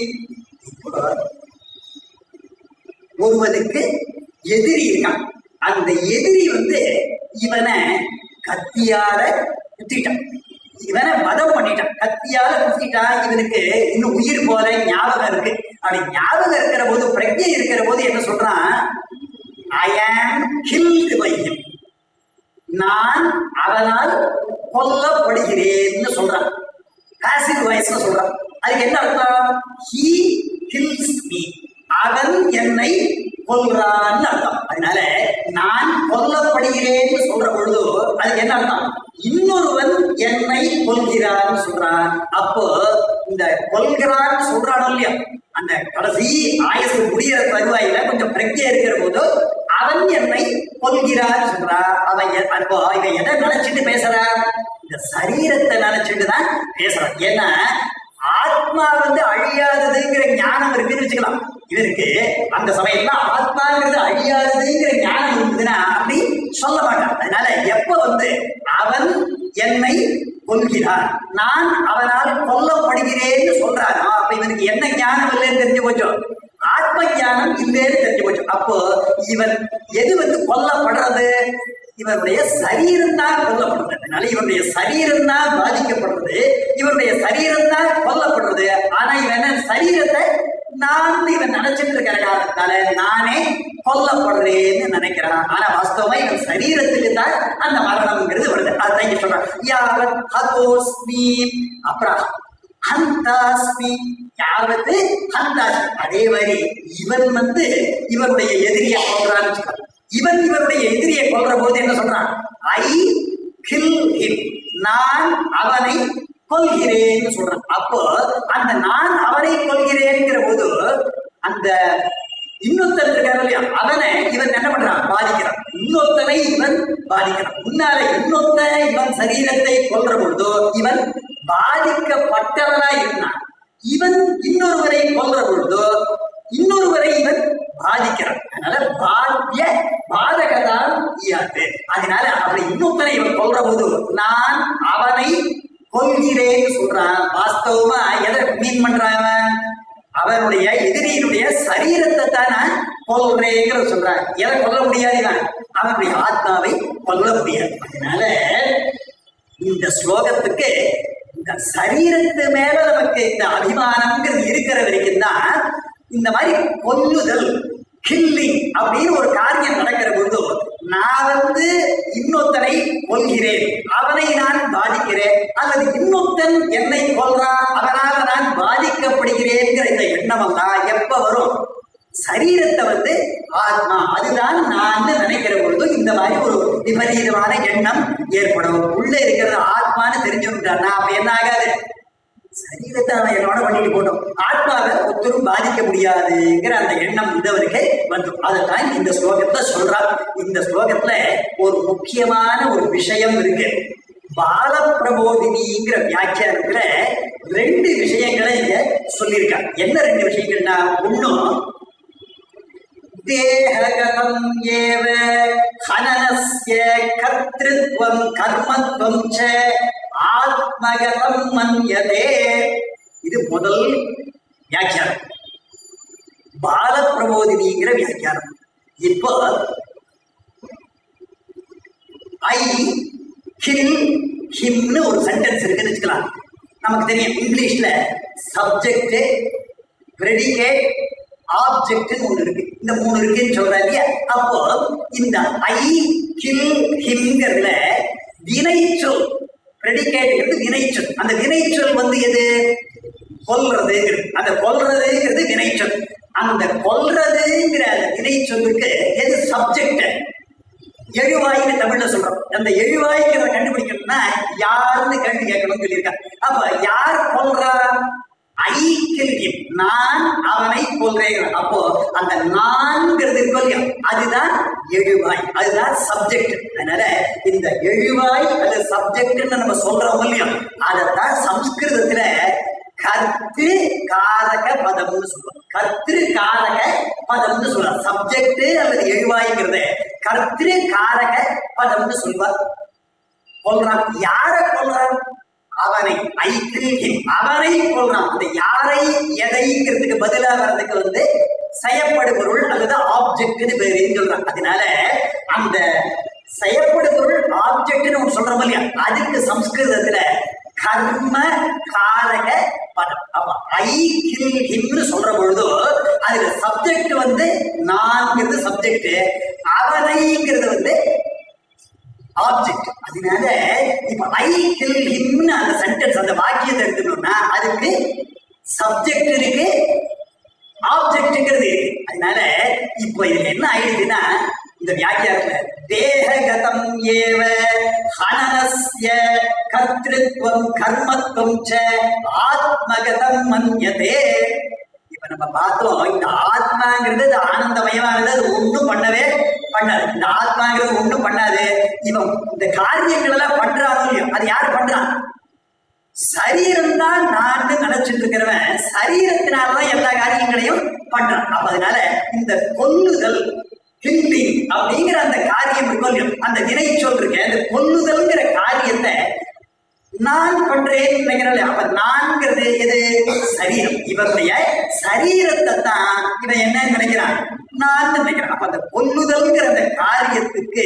Speaker 1: ஒருவனுக்கு எதிரி இருக்கான். அந்த எதிரி வந்து இவனை கத்தியால குத்திட்டான், இவனை வதம் பண்ணிட்டான். கத்தியால குத்திட்டான். இவனுக்கு இன்னும் உயிர் போல ஞாபகம் இருக்கு. அப்படி ஞாபகம் இருக்கிற போது, பிரஜை இருக்கிற போது என்ன சொல்றான், ஐ ஆம் கில்டு பை ஹிம், நான் அவனால் கொல்லப்படுகிறேன்னு சொல்றான். பாசிவ் வாய்ஸ்ல சொல்றான். அதுக்கு என்ன அர்த்தம்? ஹீ கில்ஸ் மீ, அவன் என்னை கொல்றான்னு அர்த்தம். அதனால நான் கொல்லப்படுகிறேன்னு சொல்ற பொழுது அதுக்கு என்ன அர்த்தம்? இன்னொருவன் என்னை கொல்கிறான்னு சொல்றான். அப்போ இந்த கொல்கிறான்னு சொல்றானோ இல்லையா, அந்த கடைசி ஆயுசு முடிகிற தருவாயில கொஞ்சம் பிரக்தியா இருக்கிற போது அவன் என்னை கொல்கிறான்னு சொல்றான். அவன் அப்போ இவன் எதை நினைச்சிட்டு பேசுறான்? இந்த சரீரத்தை நினைச்சிட்டு தான் பேசுறான். ஏன்னா ஆத்மா வந்து அழியாததுங்கிற ஞானம் இருக்குன்னு வச்சுக்கலாம். இவருக்கு அந்த சமயத்துல ஆத்மாங்கிறது அழியாததுங்கிற ஞானம் இருந்ததுன்னா அப்படி சொல்ல மாட்டான். அதனால எப்ப வந்து அவன் என்னை கொல்கிறான், நான் அவனால் கொல்லப்படுகிறேன்னு சொல்றானோ அப்ப இவனுக்கு என்ன ஞானம் இல்லைன்னு தெரிஞ்சு போச்சோ, ஆத்ம ஞானம் இல்லைன்னு தெரிஞ்சு போச்சோ. அப்போ இவன் எது வந்து கொல்லப்படுறது? இவருடைய சரீரம் தான் கொல்லப்படுறது. அதனால இவருடைய சரீரம் தான் பாதிக்கப்படுறது, இவருடைய சரீரம் தான் கொல்லப்படுறது. ஆனா இவன் சரீரத்தை நான் இவன் நினைச்சிட்டு இருக்கிற காரணத்தால நானே கொல்லப்படுறேன்னு நினைக்கிறான். ஆனா வாஸ்தவமா இவன் சரீரத்துக்கு தான் அந்த மரணம்ங்கிறது வருது. அதான் இங்க சொல்றான், யாவத் ஹதோஸ்மி, அப்புறம் ஹந்தாஸ்மி, யாவது ஹந்தாஸ்மி. அதே மாதிரி இவன் வந்து இவருடைய எதிரியை கொல்றான்னு, இவன் இவருடைய எதிரியை கொல்ற போது என்ன சொல்றான்? ஐ கில் ஹிம், நான் அவனை கொல்கிறேன்னு சொல்றான். அப்போ அந்த நான் அவனை கொல்கிறேன்ங்கிற போது அந்த இன்னொருத்தன் இருக்காரு இல்லையா, அவனை இவன் என்ன பண்றான்? பாதிக்கிறான். இன்னொருத்தனை இவன் பாதிக்கிறான். முன்னால இன்னொருத்தன் இவன் சரீரத்தை கொல்ற பொழுதோ இவன் பாதிக்கப்பட்டவனா இருந்தான். இவன் இன்னொருவரை கொல்ற பொழுதோ இன்னொருவரை இவன் பாதிக்கிறான். அதனால பாத்திய பாதகதான் இயாது. அதனால அவனை இன்னொருத்தனை இவன் கொல்ற போது நான் அவனை கொல்கிறேன்னு சொல்றான். வாஸ்தவமா எதை மீன் பண்றான்? அவனுடைய எதிரியினுடைய சரீரத்தை தானே கொல்றேங்கிற சொல்றான். எதை கொல்ல முடியாது? அவனுடைய ஆத்மாவை கொல்ல முடியாது. அதனால இந்த ஸ்லோகத்துக்கு இந்த சரீரத்து மேல நமக்கு இந்த அபிமானம்ங்கிறது இருக்கிற வரைக்கும் தான் இந்த மாதிரி கொல்லுதல், கில்லிங் அப்படின்னு ஒரு காரியம் நடக்கிற பொழுது நான் வந்து இன்னொருத்தனை கொல்கிறேன், அவனை நான் பாதிக்கிறேன், அல்லது இன்னொருத்தன் என்னை கொல்றான் அதனால நான் பாதிக்கப்படுகிறேன்ங்கிற இந்த எண்ணம் எல்லாம் எப்ப வரும்? சரீரத்தை வந்து ஆத்மா அதுதான் நான் நினைக்கிற பொழுது இந்த மாதிரி ஒரு விபரீதமான எண்ணம் ஏற்படும். உள்ள இருக்கிறது ஆத்மான்னு தெரிஞ்சுட்டான்னா அப்ப என்ன ஆகாது? சரீரத்தை அவன் என்னோட பண்ணிட்டு போட்டோம், ஆத்மாவை ஒருத்தரும் பாதிக்க முடியாதுங்கிற அந்த எண்ணம் இந்தவருக்கு வந்துடும். அதைத்தான் இந்த ஸ்லோகத்துல சொல்றார். இந்த ஸ்லோகத்துல ஒரு முக்கியமான ஒரு விஷயம் இருக்கு. பாலப்பிரபோதினிங்கிற வியாக்கியானத்துல ரெண்டு விஷயங்களை இங்க சொல்லியிருக்காங்க. என்ன ரெண்டு விஷயங்கள்னா, ஒன்னும் தேஹகதம் ஏவ ஹனனஸ்ய கர்த்ருத்வம் கர்மத்வம் ச ஆத்மகதம் மன்யதே. இது முதல் வியாக்கியானம், பாலப்பிரபோதினிங்கிற வியாக்கியானம். இப்போ ஐ கில் ஹிம்னு ஒரு சென்டென்ஸ் இருக்குன்னு வச்சுக்கலாம். நமக்கு தெரியும் இங்கிலீஷ்ல சப்ஜெக்ட், பிரெடிகேட், ஆப்ஜெக்ட் ஒன்று இருக்கு. இந்த மூணு இருக்குன்னு சொல்றாங்க இல்லையா? அப்போ இந்த ஐ கில் ஹிம்ங்கிறதுல வினைச்சொல், பிரெடிகேட் வினைச்சொல். அந்த வினைச்சொல் வந்து எது? கொல்றதுங்கிறது. அந்த கொல்றதுங்கிறது வினைச்சொல். அந்த கொல்றதுங்கிற அந்த வினைச்சொல்லுக்கு எது சப்ஜெக்ட்? எழுவாய்னு தமிழ்ல சொல்றோம். அந்த எழுவாய்ங்கிறத கண்டுபிடிக்கணும்னா யாருன்னு கேள்வி கேட்கணும்னு சொல்லியிருக்காங்க. அப்ப யார் கொல்றா? ஐ கில் ஹிம், நான் அவனை கொல்றேன். அப்போ அந்த நான்கிறது இருக்கு இல்லையா, அதுதான் எழுவாய், அதுதான் சப்ஜெக்ட். அதனால இந்த எழுவாய் அது சப்ஜெக்ட்னு நம்ம சொல்றோம் இல்லையோ, அதைத்தான் சம்ஸ்கிருதத்துல கர்த்திரு காரக பதம்னு சொல்லுவோம். கர்த்திரு காரக பதம்னு சொல்லுவார். சப்ஜெக்ட் அல்லது எழுவாய்ங்கிறத கர்த்திரு காரக பதம்னு சொல்வார். கொள்றான், யார கொள்றான்? அவனை, ஐக்கியம், அவனை கொள்றான். அந்த யாரை எதைங்கிறதுக்கு பதிலா வர்றதுக்கு வந்து செயற்படு பொருள் அல்லது ஆப்ஜெக்ட்னு பேருன்னு சொல்றான். அதனால அந்த செயற்படு பொருள் ஆப்ஜெக்ட்னு ஒன்று சொல்றோம் இல்லையா, அதுக்கு சம்ஸ்கிருதத்துல கர்ம காரக பதம். அப்ப ஐ கில் ஹிம்னு சொல்ற பொழுது அதுல சப்ஜெக்ட் வந்து நான்கிறது சப்ஜெக்ட், அவனைங்கிறது வந்து ஆப்ஜெக்ட். அதனால இப்ப ஐ கில் ஹிம்னு அந்த சென்டென்ஸ் அந்த வாக்கியத்தை எடுத்துட்டோம்னா அதுக்கு சப்ஜெக்ட் இருக்கு, ஆப்ஜெக்ட்ங்கிறது இருக்கு. அதனால இப்ப இதுல என்ன ஆயிடுதுன்னா, இந்த வியாக்கியானத்துல தேககதம் ஏவ ஹனனஸ்ய கர்த்ருத்வம் கர்மத்வம் ச ஆத்மகதம் மன்யதே. இப்ப நம்ம பார்த்தோம், இந்த ஆத்மாங்கிறது இது ஆனந்தமயமானது, அது ஒண்ணும் பண்ணவே பண்ணாது. இந்த ஆத்மாங்கிறது ஒண்ணும் பண்ணாது. இவன் இந்த காரியங்கள் எல்லாம் பண்றானோ இல்லையோ, அது யாரு பண்றான்? சரீரம் தான் நான் நினைச்சிட்டு இருக்கிறவன் சரீரத்தினாலதான் எல்லா காரியங்களையும் பண்றான். அப்ப அதனால இந்த கொல்லுதல் கில்லிங் அப்படிங்கிற அந்த காரியம் இருக்கும், அந்த வினை சொல்லிருக்கேன், அந்த கொல்லுதல்ங்கிற காரியத்தை நான் பண்றேன்னு நினைக்கிறேன். அப்ப நான்கிறது எது? சரீரம். இவருடைய சரீரத்தை தான் இவன் என்ன நினைக்கிறான்? நான் நினைக்கிறான். அப்ப அந்த கொல்லுதல்ங்கிற அந்த காரியத்துக்கு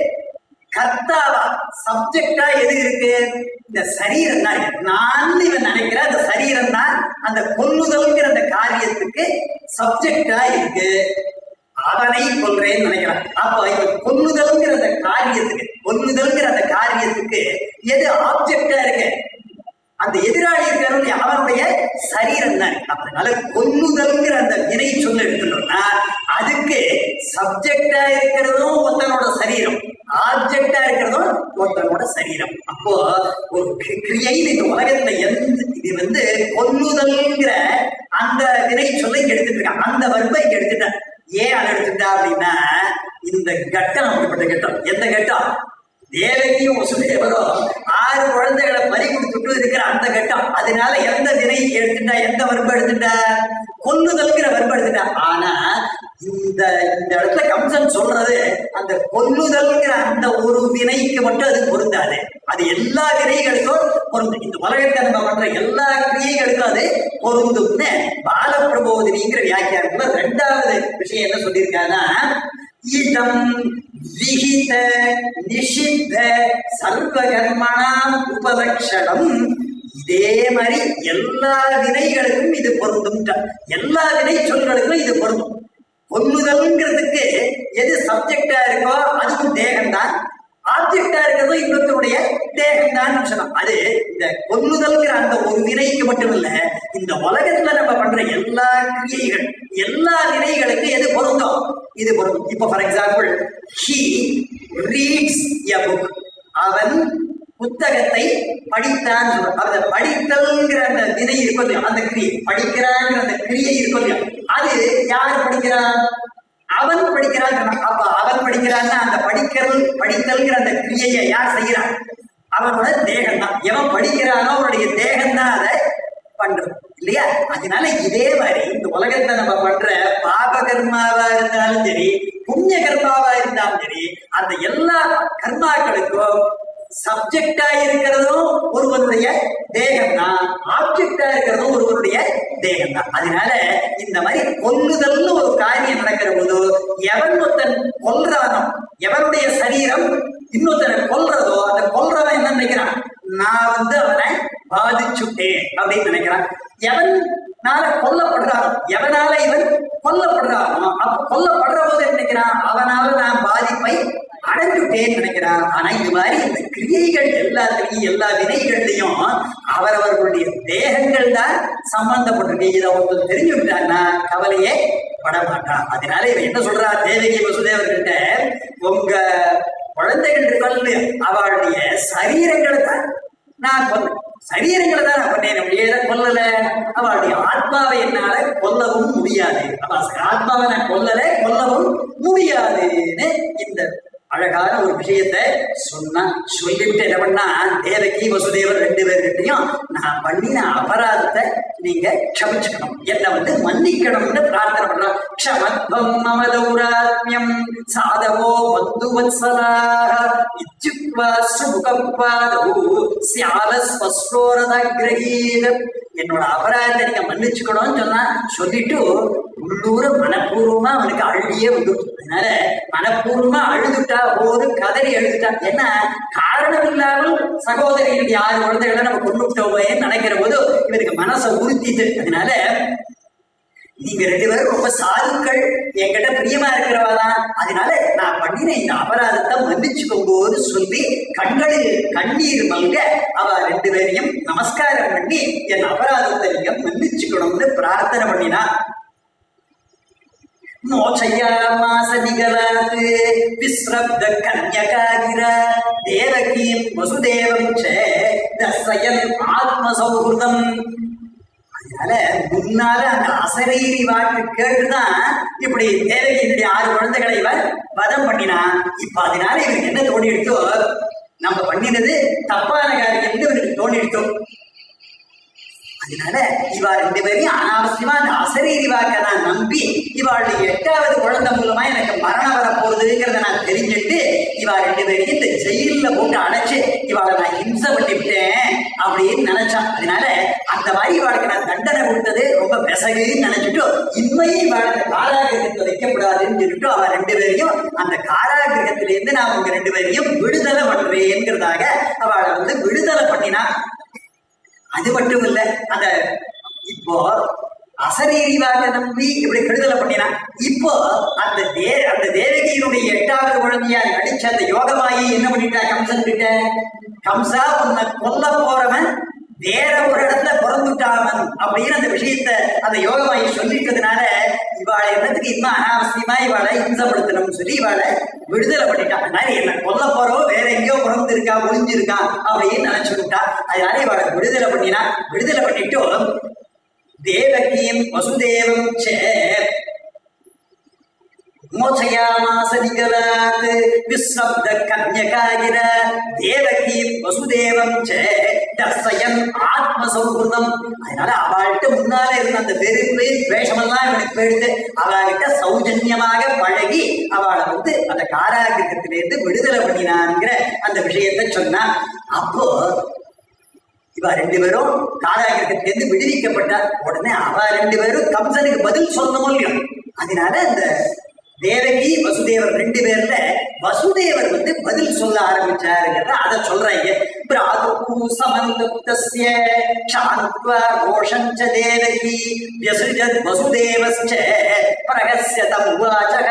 Speaker 1: கர்த்தாவா சப்ஜெக்டா எது இருக்கு? இந்த சரீரம் தான். நான் இவன் நினைக்கிற அந்த சரீரம் தான் அந்த கொல்லுதல்ங்கிற அந்த காரியத்துக்கு சப்ஜெக்டா இருக்கு. அவனை கொல்றேன்னு நினைக்கிறான். அப்ப இவன் கொல்லுதல்ங்கிற அந்த காரியத்துக்கு கொல்லுதல்ங்கிற அந்த காரியத்துக்கு எது ஆப்ஜெக்டா இருக்கு? அந்த எதிராளி இருக்கிறவங்க அவனுடைய சரீரம் தான். அதனால கொல்லுதல்ங்கிற அந்த வினை சொல்ல எடுத்துட்டோம்னா அதுக்கு சப்ஜெக்டா இருக்கிறதும் ஒருத்தனோட சரீரம், ஆப்ஜெக்டா இருக்கிறதும் ஒருத்தனோட சரீரம். அப்போ ஒரு கிரியையில் இந்த உலகத்துல எந்த இது வந்து கொல்லுதல்ங்கிற அந்த வினை சொல்ல இங்க எடுத்துட்டு இருக்கான். அந்த வர்பை இங்க எடுத்துட்டான். ஏன் அதை எடுத்துட்டா அப்படின்னா, இந்த கட்டம் அப்படிப்பட்ட கட்டம். எந்த கட்டம்? தேவகியும் வசுதேவரும் ஆறு குழந்தைகளை பறி கொடுத்துட்டு இருக்கிற அந்த கட்டம். அதனால எந்த வினை எடுத்துட்டா, எந்த வர்பை எடுத்துட்டா? கொல்லுதல்ங்கிற வர்பை எடுத்துட்டா. ஆனா இந்த இந்த இடத்துல கம்சன் சொல்றது அந்த கொல்லுதல்ங்கிற அந்த ஒரு வினைக்கு மட்டும் அது பொருந்தாது, அது எல்லா வினைகளுக்கும் பொருந்தும். இந்த உலகத்தை நம்ம பண்ற எல்லா கிரியைகளுக்கும் அது பொருந்தும்னு பாலப்பிரபோதினிங்கிற வியாக்கியானத்துல ரெண்டாவது விஷயம் என்ன சொல்லியிருக்காங்கன்னா, இதம் விஹித நிஷித்த சர்வகர்மணாம் உபலட்சணம். இதே மாதிரி எல்லா வினைகளுக்கும் இது பொருந்தும், எல்லா வினை சொல்களுக்கும் இது பொருந்தும். கொல்லுதல்ங்கிறதுக்கு எது சப்ஜெக்டா இருக்கோ அதுவும் தேகம்தான், ஆப்ஜெக்டா இருக்கிறதும் இன்னொருத்தருடைய தேகம்தான் சொல்லலாம். அது இந்த கொல்லுதல்ங்கிற அந்த ஒரு வினைக்கு மட்டும் இல்ல, இந்த உலகத்துல நம்ம பண்ற எல்லா கிரியைகள் எல்லா வினைகளுக்கு எது பொருந்தும்? இது பொருந்தும். இப்போ for example, he reads a book. அவன் புத்தகத்தை படித்தான். அந்த படித்தல்ங்கிற அந்த வினை இருக்கும் இல்லையா, அந்த கிரியை படிக்கிறாங்கிற அந்த கிரியை இருக்கும் இல்லையா, அது யார் படிக்கிறான்? அவன் படிக்கிறான். அப்ப அவன் படிக்கிறான்னா அந்த படிக்கிறது படித்தல்ங்கிற அந்த கிரியையை யார் செய்யறான்? அவனோட தேகம் தான். எவன் படிக்கிறானோ அவனுடைய தேகம் தான் அதை பண்றது இல்லையா? அதனால இதே மாதிரி இந்த உலகத்துல நம்ம பண்ற பாப கர்மாவா இருந்தாலும் சரி, புண்ணிய கர்மாவா இருந்தாலும் சரி, அந்த எல்லா கர்மாக்களுக்கும் சப்ஜெக்டா இருக்கிறதும் ஒருவனுடைய தேகம் தான், ஆப்ஜெக்டா இருக்கிறதும் ஒருவனுடைய தேகம் தான். அதனால இந்த மாதிரி கொல்லுதல்னு ஒரு காரியம் நடக்கிற போது எவன் ஒருத்தன் கொல்றானோ, எவனுடைய சரீரம் இன்னொருத்தனை கொல்றதோ, அந்த கொல்றவன் என்ன நினைக்கிறான்? நான் வந்து அவனை பாதிச்சுட்டேன் அப்படின்னு நினைக்கிறான். எவன் நாள கொல்லப்படுறானோ, எவனால இவன் கொல்லப்படுறானோ, அப்ப கொல்லப்படுற போது நினைக்கிறான் அவனால நான் பாதிப்பை அடைஞ்சுட்டேன்னு நினைக்கிறான். ஆனா இது மாதிரி இந்த கிரியைகள் எல்லாத்துலையும் எல்லா வினைகள்லையும் அவரவர்களுடைய தேகங்கள் தான் சம்பந்தப்பட்டிருக்கு. இதை ஒருத்தர் தெரிஞ்சுக்கிட்டான்னா கவலையே படமாட்டான். அதனால இவன் என்ன சொல்றா, தேவகி வசுதேவர்கிட்ட, உங்க குழந்தைகள் இருக்கல் அவளுடைய சரீரங்களை தான் நான் சொன்னேன், சரீரங்களை தான் நான் பண்ணேன், அப்படியே கொல்லல. அவளுடைய ஆத்மாவை என்னால கொல்லவும் முடியாது. அவ ஆத்மாவை நான் கொல்லல, கொல்லவும் முடியாதுன்னு இந்த அழகான ஒரு விஷயத்த சொன்னா. சொல்லிவிட்டு என்ன பண்ணா, தேவகி வசுதேவர் ரெண்டு பேர்கிட்டையும் நான் பண்ணின அபராதத்தை நீங்க க்ஷமிச்சுக்கணும், என்னை வந்து மன்னிக்கணும்னு பிரார்த்தனை பண்றான். க்ஷமத்வம் மமதௌராத்மியம் சாதவோ பந்து வத்சலாஹ இத்யுக்வா சுமுகப்பாதௌ ஸ்யாலஸ்வஸ்ரோரதக்ரஹீத. என்னோட அபராதத்தை நீங்க மன்னிச்சுக்கணும்னு சொன்னா சொல்லிட்டு உள்ளூர மனப்பூர்வமா அவனுக்கு அழுகியே வந்துட்டு. அதனால மனப்பூர்வமா அழுதுட்டா போது, கதறி அழுதுட்டா. என்ன காரணம் இல்லாமல் சகோதரிகளுக்கு யாரு குழந்தைகளை நம்ம கொண்டுட்டோமே நினைக்கிற போது இவருக்கு மனசை உறுத்திட்டு. அதனால நீங்க ரெண்டு பேரும் ரொம்ப சாதுக்கள், என்கிட்ட பிரியமா இருக்கிறவாதான், அதனால நான் பண்ணின இந்த அபராதத்தை மன்னிச்சுக்கோங்கோன்னு சொல்லி கண்களில் கண்ணீர் மல்க அவ ரெண்டு பேரையும் நமஸ்காரம் பண்ணி என் அபராதத்தை நீங்க மன்னிச்சுக்கணும்னு பிரார்த்தனை பண்ணினா. மோச்சயாமாச நிகலாத் விஸ்ரப்த கன்யகாகிர தேவகீம் வசுதேவம் ச தர்சயன் ஆத்மசௌஹ்ருதம். அதனால முன்னால அந்த அசரீரி வாக்கு கேட்டுதான் இப்படி தேவகியினுடைய ஆறு குழந்தைகளை இவர் வதம் பண்ணினா. இப்ப அதனால இவருக்கு என்ன தோணி எடுத்தோ, நம்ம பண்ணினது தப்பான காரியம் இவருக்கு தோணி எடுத்தோம். அதனால இவா ரெண்டு பேரையும் அனாவசியமா அந்த அசரீரி வாக்க நான் நம்பி இவாளுடைய எட்டாவது குழந்தை மூலமா எனக்கு மரணம் வர போறதுங்கிறத நான் தெரிஞ்சுட்டு இவா ரெண்டு பேரையும் இந்த ஜெயில போட்டு அடைச்சு இவாளை நான் ஹிம்சை பண்ணிவிட்டேன் அப்படின்னு நினைச்சான். அதனால அந்த மாதிரி இவாளுக்கு நான் தண்டனை கொடுத்தது ரொம்ப பெசகுன்னு நினைச்சிட்டு இன்மையும் இவாளை காராகிரகத்தில் வைக்கப்படாதுன்னு சொல்லிட்டு அவ ரெண்டு பேரையும் அந்த காராகிரகத்திலிருந்து நான் உங்க ரெண்டு பேரையும் விடுதலை பண்றேங்கிறதாக அவளை வந்து விடுதலை பண்ணினா. அது மட்டும் இல்ல, அந்த இப்போ அசரீரிவாக நம்பி இப்படி கெடுதலை பண்ணினா. இப்போ அந்த தே அந்த தேவகியினுடைய எட்டாவது குழந்தையா நடிச்ச அந்த யோகமாயி என்ன பண்ணிட்டா கம்சன் கிட்ட, கம்சா உன்னை கொல்ல போறவன் வேற ஒரு இடத்துல பிறந்துட்டாவன் அப்படின்னு அந்த விஷயத்த அந்த யோகமாயி சொல்லிட்டதுனால இவாளை இடத்துக்கு இன்னும் அனாவசியமா இவாளை இம்சப்படுத்தணும்னு சொல்லி இவாளை விடுதலை பண்ணிட்டான். அதனால என்ன கொல்ல போறோம் வேற எங்கேயோ பிறந்திருக்கா ஒளிஞ்சிருக்கா அப்படின்னு நினைச்சுட்டா. அதனால இவாளை விடுதலை பண்ணினா. விடுதலை பண்ணிட்டு தேவகியும் வசுதேவம் ச மோச்சயாமாச நிகலாத் விஸ்ரப்த கன்யகாகிர தேவகீம் வசுதேவம் ச தர்சயன் ஆத்மசௌஹ்ருதம். அதனால அவள்கிட்ட முன்னால இருந்த அந்த வெறுப்பு வேஷமெல்லாம் இவனுக்கு போயிடுது. அவள்கிட்ட சௌஜன்யமாக பழகி அவளை வந்து அந்த காராகிரகத்திலிருந்து விடுதலை பண்ணினான்ங்கிற அந்த விஷயத்தை சொன்னா. அப்போ இவ ரெண்டு பேரும் காராகிரகத்திலிருந்து விடுவிக்கப்பட்டார். உடனே அவ ரெண்டு பேரும் கம்சனுக்கு பதில் சொல்லணும் இல்லையோ. அதனால அந்த தேவகி வசுதேவர் ரெண்டு பேர்ல வசுதேவர் வந்து பதில் சொல்ல ஆரம்பிச்சாருங்கிறத அதை சொல்றாங்க. பிராது சமந்தப்தஸ்ய சாந்த்வா ரோஷஞ்ச தேவகி வ்யசுஜத் வசுதேவஸ்ச பிரகஸ்யதம் உவாசக.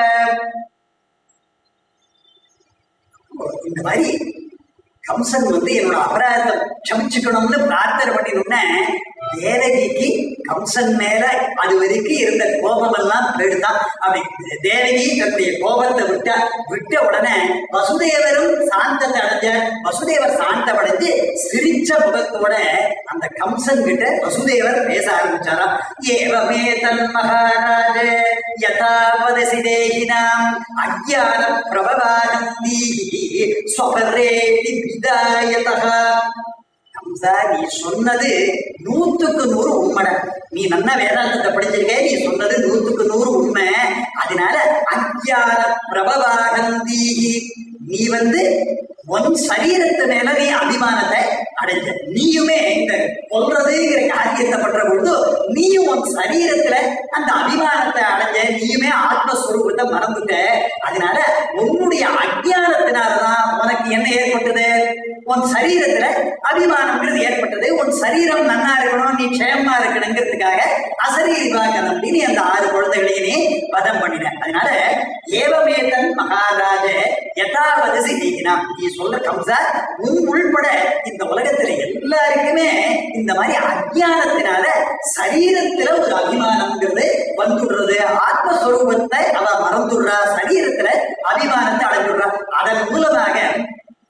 Speaker 1: இந்த மாதிரி கம்சன் வந்து என்னோட அபராதம் க்ஷமிச்சுக்கணும்னு பிரார்த்தனை பண்ணினோம்னா தேவகிக்கு கம்சன் மேல அது வரைக்கும் இருந்த கோபம் எல்லாம் எடுத்தான். அப்படி தேவகி தன்னுடைய கோபத்தை விட்டா. விட்ட உடனே வசுதேவரும் சாந்தத்தை அடைஞ்சார். வசுதேவர் சாந்தமடைஞ்சு சிரிச்ச முகத்தோட அந்த கம்சன் கிட்ட வசுதேவர் பேச ஆரம்பிச்சாரா. ஏவமே தன் மகாராஜ யதாவதசி தேகினாம் அஜ்ஞான பிரபவானம் தீஹி ஸ்வபரேதி விதாயதஹ. கம்சா, நீ சொன்னது நூத்துக்கு நூறு உண்மை. நீ நல்லா வேதாந்தத்தை படிச்சிருக்க, நீ சொன்னது நூத்துக்கு நூறு உண்மை. அதனால அஜ்ஞான பிரபவாகந்தீஹி, நீ வந்து உன் சரீரத்து மேல நீ அபிமானத்தை அடைஞ்ச. நீயுமே இந்த கொல்றதுங்கிற காரியத்தை பண்ற பொழுது நீயும் உன் சரீரத்துல அந்த அபிமானத்தை அடைஞ்ச. நீயுமே ஆத்மஸ்வரூபத்தை மறந்துட்ட. அதனால உன்னுடைய அஜ்ஞானத்தினாலதான் உனக்கு என்ன ஏற்பட்டது, உன் சரீரத்துல அபிமானம்ங்கிறது ஏற்பட்டது. உன் சரீரம் நன்னா இருக்கணும், நீ க்ஷேமமா இருக்கணுங்கிறதுக்காக அசரீரிவாக நம்பி நீ அந்த ஆறு குழந்தைகளையும் நீ வதம் பண்ணின. அதனால ஏவமேதன் மகாராஜ யதாவத சிதினா, நீ சொல்ற கம்சா, உன் உள்பட இந்த உலகத்துல எல்லாருக்குமே இந்த மாதிரி அஜ்ஞானத்தினால சரீரத்துல ஒரு அபிமானம்ங்கிறது வந்துடுறது. ஆத்மஸ்வரூபத்தை அவ மறந்துடுறா, சரீரத்துல அபிமானத்தை அடைஞ்சுடுறா. அதன் மூலமாக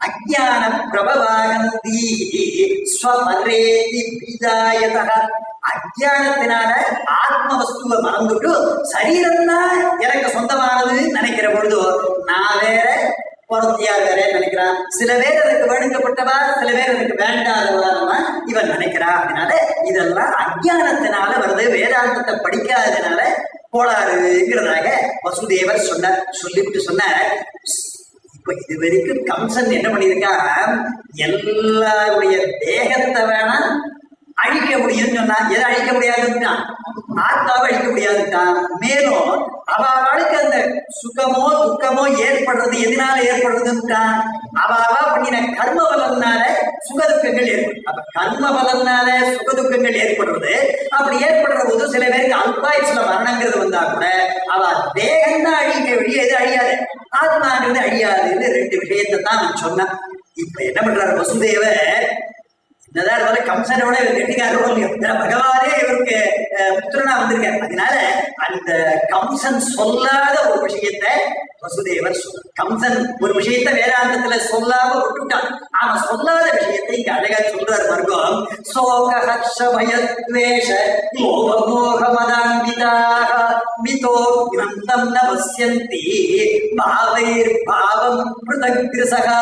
Speaker 1: அஜ்ஞான பிரபவாகந்தி ஸ்வமரேதி விதாயதஹ. அஜ்ஞானத்தினால ஆத்ம வஸ்துவை மறந்துட்டு சரீரம் தான் எனக்கு சொந்தமானது நினைக்கிற பொழுது நான் வேற பொருத்தியார் வேற நினைக்கிறான். சில பேர் எனக்கு வேணுக்கப்பட்டவா, சில பேர் எனக்கு வேண்டாதவா இவன் நினைக்கிறான். அதனால இதெல்லாம் அஜ்ஞானத்தினால வருது, வேதாந்தத்தை படிக்காததுனால கோளாறுங்கிறதாக வசுதேவர் சொன்னார். சொல்லிவிட்டு சொன்னார், இப்ப இது வரைக்கும் கம்சன் என்ன பண்ணியிருக்கா, எல்லாருடைய தேகத்தை வேணா அழிக்க முடியும்னு சொன்னா, எதை அழிக்க முடியாதுன்னுட்டான், ஆத்மாவை அழிக்க முடியாதுட்டான். மேலும் அவளுக்கு அந்த சுகமோ துக்கமோ ஏற்படுறது எதனால ஏற்படுறதுன்னுட்டான், அவாவா பண்ணின கர்ம பலனால சுகதுக்கங்கள் ஏற்படும். அப்ப கர்ம பலனால சுகதுக்கங்கள் ஏற்படுறது. அப்படி ஏற்படுற போது சில பேருக்கு அல்பாயுசுல மரணங்கிறது வந்தா கூட அவ தேகம் தான் அழிக்க வழி, எது அழியாது, ஆத்மாங்கிறது அழியாதுன்னு ரெண்டு விஷயத்தை தான் நான் சொன்னேன். இப்ப என்ன பண்றாரு வசுதேவர், என்னதான் இருந்தாலும் கம்சனோட இவர் கெட்டிக்காரோ இல்லையோ, பகவானே இவருக்கு புத்திரனா வந்திருக்காரு. அதனால அந்த கம்சன் சொல்லாத ஒரு விஷயத்த வசுதேவர் சொல்ல, கம்சன் ஒரு விஷயத்த வேதாந்தத்துல சொல்லாம விட்டுட்டான். அவன் சொல்லாத விஷயத்தை இங்க அழகா சொல்றாரு. வர்க்கம் சோக ஹர்ஷ பயத்வேஷ லோப மோக மதான்விதாக மிதோ கிரந்தம் ந வஸ்யந்தி பாவைர் பாவம் பிருதக்ரிசகா.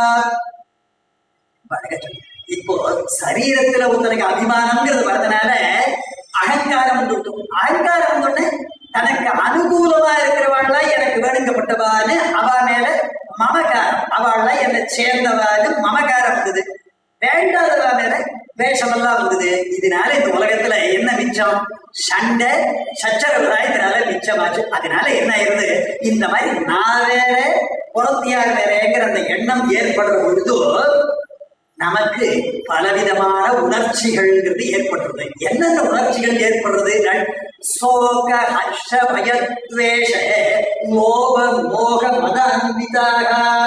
Speaker 1: இப்போ சரீரத்துல ஒருத்தனுக்கு அபிமானம்ங்கிறது வரதுனால அகங்காரம் வந்து, அகங்காரம் வந்தோடனே தனக்கு அனுகூலமா இருக்கிறவாள்லாம் எனக்கு வேணுங்கப்பட்டவான்னு அவ மேல மமகாரம், அவள்லாம் என்னை சேர்ந்தவான்னு மமகாரம் வந்தது. வேண்டாதவா மேல வேஷமெல்லாம் வந்தது. இதனால இந்த உலகத்துல என்ன மிச்சம், சண்டை சச்சரவுதான் இதனால மிச்சமாச்சு. அதனால என்ன ஆயிருது, இந்த மாதிரி நான் வேற புறத்தியார் வேறங்கிற அந்த எண்ணம் ஏற்படுற பொழுது நமக்கு பலவிதமான உணர்ச்சிகள்ங்கிறது ஏற்படுறது. என்னென்ன உணர்ச்சிகள் ஏற்படுறது, சோக ஹர்ஷ பயத்வேஷ லோப மோக மத அன்விதாக.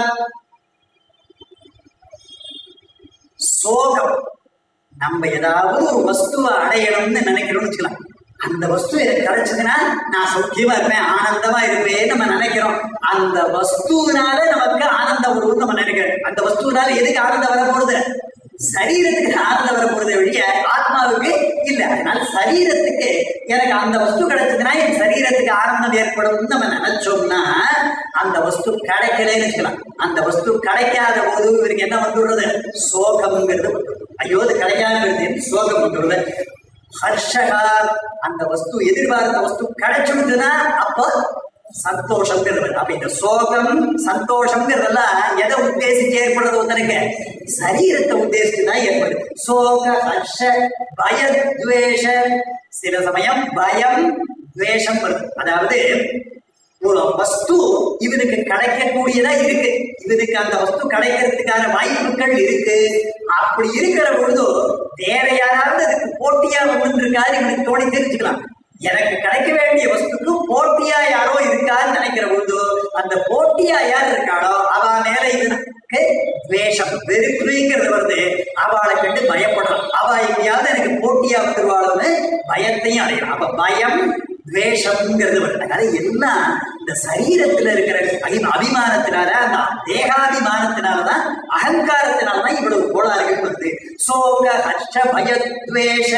Speaker 1: சோகம், நம்ம ஏதாவது ஒரு வஸ்துவை அடையணும்னு நினைக்கிறோம்னு வச்சுக்கலாம். அந்த வஸ்து எனக்கு கிடைச்சதுன்னா நான் சௌக்கியமா இருப்பேன், ஆனந்தமா இருப்பேன் நம்ம நினைக்கிறோம். அந்த வஸ்துனால நமக்கு ஆனந்தம் வரும்னு நம்ம நினைக்கிறோம். அந்த வஸ்துனால எதுக்கு ஆனந்தம் வர போறது, சரீரத்துக்கு ஆனந்தம் வர போறதை வழிய ஆத்மாவுக்கு இல்ல. அதனால சரீரத்துக்கு எனக்கு அந்த வஸ்து கிடைச்சதுன்னா என் சரீரத்துக்கு ஆனந்தம் ஏற்படும் நம்ம நினைச்சோம்னா அந்த வஸ்து கிடைக்கலன்னு வச்சுக்கலாம். அந்த வஸ்து கிடைக்காத போது இவருக்கு என்ன வந்துடுறது, சோகம்ங்கிறது. ஐயோ அது கிடைக்காது சோகம் வந்துடுறது. ஹர்ஷகா, அந்த வஸ்து எதிர்பார்த்த வஸ்து கிடைச்சுடுதுன்னா அப்போ சந்தோஷங்கிறது. அப்ப இந்த சோகம் சந்தோஷம்ங்கிறதெல்லாம் எதை உத்தேசிச்சு ஏற்படுறது, ஒருத்தனுக்கு சரீரத்தை உத்தேசிச்சுதான் ஏற்படுது. சோக ஹர்ஷ பய துவேஷ. சில சமயம் பயம் துவேஷம் வருது. அதாவது ஒரு வஸ்து இவனுக்கு கிடைக்கக்கூடியதா இருக்கு, இவனுக்கு அந்த வஸ்து கிடைக்கிறதுக்கான வாய்ப்புகள் இருக்கு. அப்படி இருக்கிற பொழுது வேற யாராவது அதுக்கு போட்டியா வந்து இருக்காரு இவனுக்கு தோணி தெரிஞ்சுக்கலாம். எனக்கு கிடைக்க வேண்டிய வஸ்துக்கு போட்டியா யாரோ இருக்காருன்னு நினைக்கிற பொழுது அந்த போட்டியா யார் இருக்காளோ அவ மேல இவனுக்கு துவேஷம் வெறுப்புங்கிறது வருது. அவளை கண்டு பயப்படுறான். அவ எங்கேயாவது எனக்கு போட்டியா வந்துருவாளுன்னு பயத்தையும் அடையலாம். அப்ப பயம் துவேஷம்ங்கிறது வருது. அதனால எல்லாம் இந்த சரீரத்துல இருக்கிற அபிமானத்தினால, அந்த தேகாபிமானத்தினாலதான் அகங்காரத்தினாலதான் இவ்வளவு கோளாறுகள் வருது. சோக ஹர்ஷ பயத்வேஷ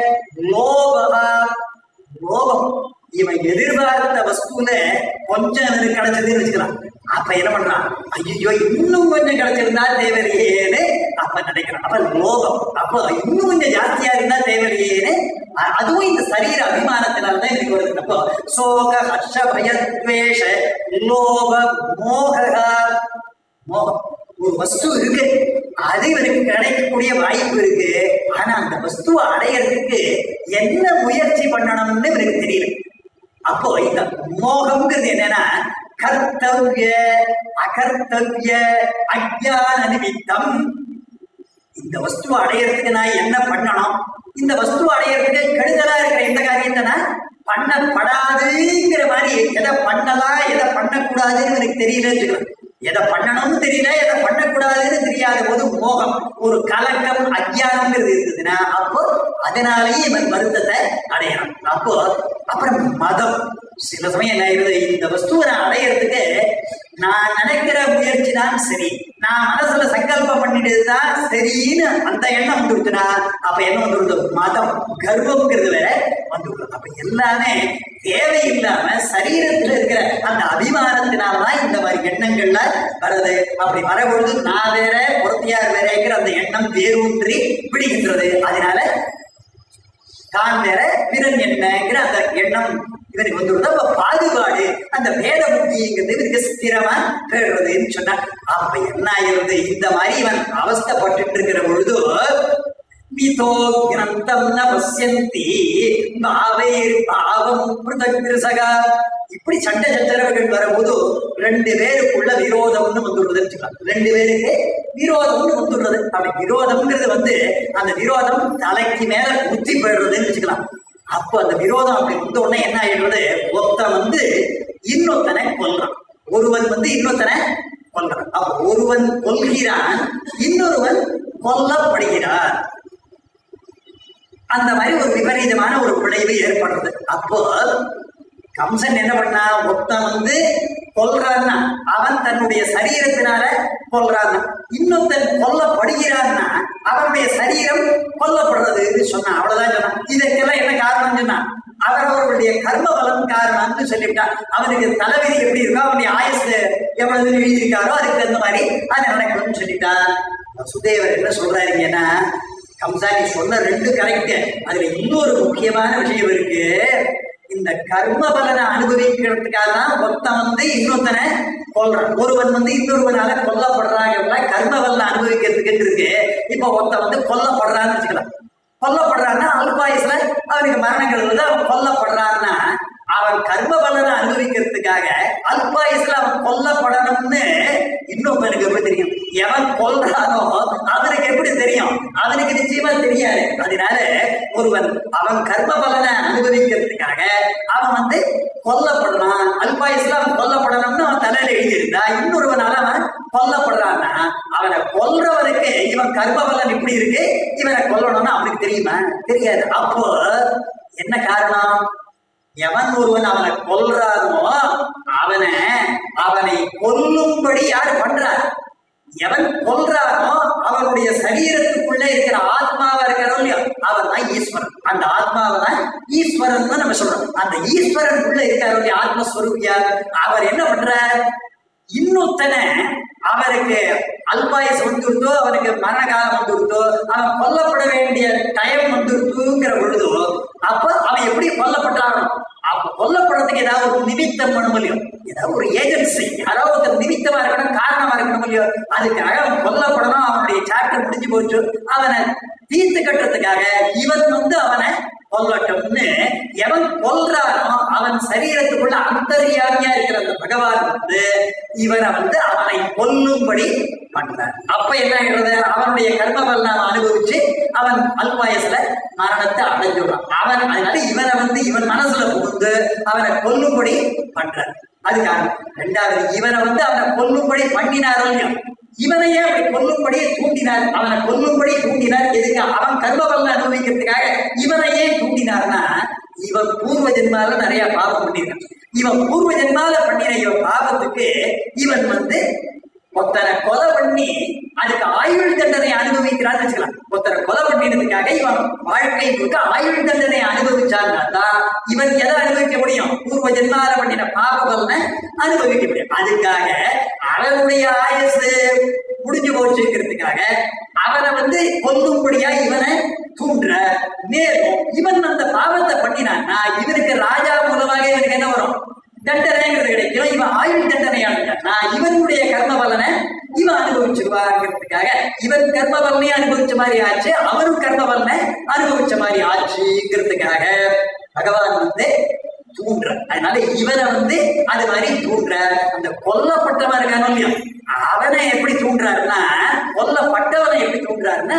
Speaker 1: லோபா. லோபம், இவன் எதிர்பார்த்த வஸ்துல கொஞ்சம் அவனுக்கு கிடைச்சதுன்னு வச்சுக்கலாம். அப்ப என்ன பண்றான், ஐயோ இன்னும் கொஞ்சம் கிடைச்சிருந்தா தேவையில்லையேன்னு அப்ப நினைக்கிறான். அப்ப லோபம், அப்போ இன்னும் கொஞ்சம் ஜாஸ்தியா இருந்தா தேவையில்லையேன்னு அதுவும் இந்த சரீர அபிமானத்தினால்தான் எனக்கு வருது. அப்போ சோக ஹர்ஷ பயத்வேஷ லோப மோகா. மோகம், ஒரு வஸ்து இருக்கு, அது இவருக்கு கிடைக்கக்கூடிய வாய்ப்பு இருக்கு. ஆனா அந்த வஸ்துவை அடையிறதுக்கு என்ன முயற்சி பண்ணணும்னு இவருக்கு தெரியல. அப்போ இந்த மோகம்ங்கிறது என்னன்னா கர்த்தவ்ய அகர்த்தவ்ய அஜ்ஞான நிமித்தம். இந்த வஸ்துவை அடையிறதுக்கு நான் என்ன பண்ணணும், இந்த வஸ்துவை அடையிறதுக்கு கெடுதலா இருக்கிற இந்த காரியத்தை நான் பண்ணப்படாதுங்கிற மாதிரி எதை பண்ணலாம் எதை பண்ணக்கூடாதுன்னு எனக்கு தெரியலன்னு, எதை பண்ணணும்னு தெரியல எதை பண்ணக்கூடாதுன்னு தெரியாத போது மோகம், ஒரு கலக்கம் அஜ்ஞானம்ங்கிறது இருந்ததுன்னா அப்போ அதனாலேயே இவன் வருத்தத்தை அடையணும். அப்போ அப்புறம் மதம், சில சமயம் என்ன ஆயிருது, இந்த வஸ்துவை நான் அடையிறதுக்கு நான் நினைக்கிற முயற்சி தான் சரி, நான் மனசுல சங்கல்பம் பண்ணிட்டுதான் சரின்னு அந்த எண்ணம் வந்துருச்சுன்னா அப்ப என்ன வந்துருது? மதம், கர்வம்ங்கிறது வேற வந்துருது. அப்ப எல்லாமே தேவையில்லாம சரீரத்துல இருக்கிற அந்த அபிமானத்தினாலதான் இந்த மாதிரி எண்ணங்கள்ல வருது. அப்படி வரபொழுது நான் வேற பொறுத்தியார் வேறங்கிற அந்த எண்ணம் வேரூன்றி பிடிக்கின்றது. அதனால தான் வேற பிறன் என்னங்கிற அந்த எண்ணம் இவனுக்கு வந்துருது. அப்ப பாகுபாடு, அந்த பேத புத்திங்கிறது இவருக்கு ஸ்திரமா போயிடுறதுன்னு சொன்னா அப்ப என்ன ஆயிருது? இந்த மாதிரி இவன் அவஸ்தைப்பட்டு இருக்கிற பொழுது மிதோ கிரந்தம் ந பசியந்தி பாவைர் பாவம் பிரதக்ருசகா, இப்படி சண்டை சச்சரவுகள் வரும்போது ரெண்டு பேருக்குள்ள விரோதம்னு வந்துடுறதுன்னு வச்சுக்கலாம். ரெண்டு பேருக்கு விரோதம்னு வந்துடுறது. அப்படி விரோதம்ங்கிறது வந்து அந்த விரோதம் தலைக்கு மேல குத்தி போயிடுறதுன்னு வச்சுக்கலாம். அப்போ அந்த விரோதம் அப்படி வந்த உடனே என்ன ஆயிடுறது? ஒருத்தன் வந்து இன்னொருத்தனை கொல்றான், ஒருவன் வந்து இன்னொருத்தனை கொல்றான். அப்ப ஒருவன் கொல்கிறான், இன்னொருவன் கொல்லப்படுகிறான். அந்த மாதிரி ஒரு விபரீதமான ஒரு விளைவு ஏற்படுறது. அப்போ கம்சன் என்ன பண்ணா? ஒருத்தன் வந்து கொல்றான்னா அவன் தன்னுடைய சரீரத்தினால கொல்றான்னா, இன்னொருத்தன் கொல்லப்படுகிறான்னா அவனுடைய சரீரம் கொல்லப்படுறதுன்னு சொன்னான். அவ்வளவுதான் சொன்னான். இதற்கெல்லாம் என்ன காரணம் சொன்னா அவரவர்களுடைய கர்ம பலம் காரணம்னு சொல்லிவிட்டான். அவனுக்கு தலைவிதி எப்படி இருக்கோ, அவனுடைய ஆயுசு எவ்வளவு எழுதியிருக்காரோ அதுக்கு தகுந்த மாதிரி அது நடக்கணும்னு சொல்லிட்டான். சுதேவர் என்ன சொல்றாருங்கன்னா, கம்சா நீ சொன்ன ரெண்டு கரெக்ட், அதுல இன்னொரு முக்கியமான விஷயம் இருக்கு. இந்த கர்ம பலனை அனுபவிக்கிறதுக்காக தான் ஒருத்தன் வந்து இன்னொருத்தனை கொல்றான், ஒருவன் வந்து இன்னொருவனால கொல்லப்படுறாங்க. கர்ம பலனை அனுபவிக்கிறதுக்கு இருக்கு. இப்ப ஒருத்தன் வந்து கொல்லப்படுறான்னு வச்சுக்கலாம். கொல்லப்படுறான்னா அல்பாயுசுல அவனுக்கு மரணங்கள் வந்து அவன் கொல்லப்படுறான்னா அவன் கர்ம பலனை அனுபவிக்கிறதுக்காக அல்பாயுசுல அவன் கொல்லப்படணும்னு இன்னொருவனுக்கு எப்படி தெரியும்? எவன் கொல்றானோ அவனுக்கு எப்படி தெரியும்? அவனுக்கு நிச்சயமா தெரியாது. அதனால ஒருவன் அவன் கர்ம பலனை அனுபவிக்கிறதுக்காக அவன் வந்து கொல்லப்படுறான், அல்பாயுசுல அவன் கொல்லப்படணும்னு அவன் தலையில எழுதியிருந்தா இன்னொருவனால அவன் கொல்லப்படுறான்னா அவனை கொல்றவனுக்கு இவன் கர்ம பலன் இப்படி இருக்கு, இவனை கொல்லணும்னு அவனுக்கு தெரியுமா? தெரியாது. அப்போ என்ன காரணம்? எவன் ஒருவன் அவனை கொல்றானோ அவனை அவனை கொல்லும்படி யாரு பண்றார்? எவன் கொல்றானோ அவனுடைய சரீரத்துக்குள்ள இருக்கிற ஆத்மாவா இருக்கிறோம் இல்லையோ அவன் தான் ஈஸ்வரன். அந்த ஆத்மாவை தான் ஈஸ்வரன் தான் நம்ம சொல்றோம். அந்த ஈஸ்வரனுக்குள்ள இருக்கிற ஆத்மஸ்வரூபியா அவர் என்ன பண்றார்? இன்னொருத்தனை அவருக்கு அல்பாயுசு வந்துருத்தோ, அவனுக்கு மரண காலம் வந்துருத்தோ, அவன் கொல்லப்பட வேண்டிய டைம் வந்துருத்துங்கிற பொழுதோ அப்ப அவன் எப்படி கொல்லப்பட்டானோ அப்ப கொல்லப்படுறதுக்கு ஏதாவது ஒரு நிமித்தம் பண்ண முடியும், ஏதாவது ஒரு ஏஜென்சி, யாராவது ஒரு நிமித்தமா இருக்கணும், காரணமா இருக்கணும் இல்லையோ. அதுக்காக அவன் கொல்லப்படணும், அவனுடைய சாப்டர் முடிஞ்சு போச்சு, அவனை தீர்த்து கட்டுறதுக்காக இவன் வந்து அவனை கொல்லட்டும்னு எவன் கொல்றானோ அவன் சரீரத்துக்குள்ள அந்தரியாமியா இருக்கிற அந்த பகவான் வந்து இவனை வந்து அவனை கொல்லும்படி பண்றான். அப்ப என்ன ஆகிறது? அவனுடைய கர்ம பலனை அனுபவிச்சு அவன் அல்பாயசுல மரணத்தை அடைஞ்சுடுறான். அவன் அதனால இவனை வந்து இவன் மனசுல புகுந்து அவனை கொல்லும்படி பண்றான். அதுக்காக ரெண்டாவது இவனை வந்து அவனை கொல்லும்படி பண்ணினாரோ இல்லையோ, இவனையே அப்படி கொல்லும்படியே தூண்டினார், அவனை கொல்லும்படி தூண்டினார். எதுக்கு? அவன் கர்ம பலனை அனுபவிக்கிறதுக்காக இவனையே தூண்டினார்னா இவன் பூர்வ ஜென்மால நிறைய பாவம் பண்ணிருக்கான். இவன் பூர்வ ஜென்மால பண்ணின இவன் பாவத்துக்கு இவன் வந்து ஒருத்தரை கொலை பண்ணி அதுக்கு ஆயுள் தண்டனை அனுபவிக்கிறான்னு வச்சுக்கலாம். ஒருத்தரை கொலை பண்ணினதுக்காக இவன் வாழ்க்கை முழுக்க ஆயுள் தண்டனை அனுபவிச்சான்னா இவன் எதை அனுபவிக்க முடியும்? பூர்வ ஜென்மால பண்ணின பாவ பலனை அனுபவிக்க முடியும். அதுக்காக அவனுடைய ஆயுசு முடிஞ்சு போச்சுங்கிறதுக்காக அவனை வந்து கொல்லும்படியா இவனை தூண்டுற. மேலும் இவன் அந்த பாவத்தை பண்ணினான்னா இவனுக்கு ராஜா மூலமாக இவனுக்கு என்ன வரும்? தண்டனைங்கிறது கிடைக்கும். இவன் ஆயுள் தண்டனையானா இவனுடைய கர்ம பலனை இவன் அனுபவிச்சுவாங்கிறதுக்காக இவன் கர்ம பலனை அனுபவிச்ச மாதிரி ஆச்சு, அவரும் கர்ம பலனை அனுபவிச்ச மாதிரி ஆச்சுங்கிறதுக்காக பகவான் வந்து தூண்டுற. அதனால இவனை வந்து அது மாதிரி தூண்டுற. அந்த கொல்லப்பட்டவன் இருக்கானோ இல்லையோ அவனை எப்படி தூண்டுறாருன்னா, கொல்லப்பட்டவனை எப்படி தூண்டுறாருன்னா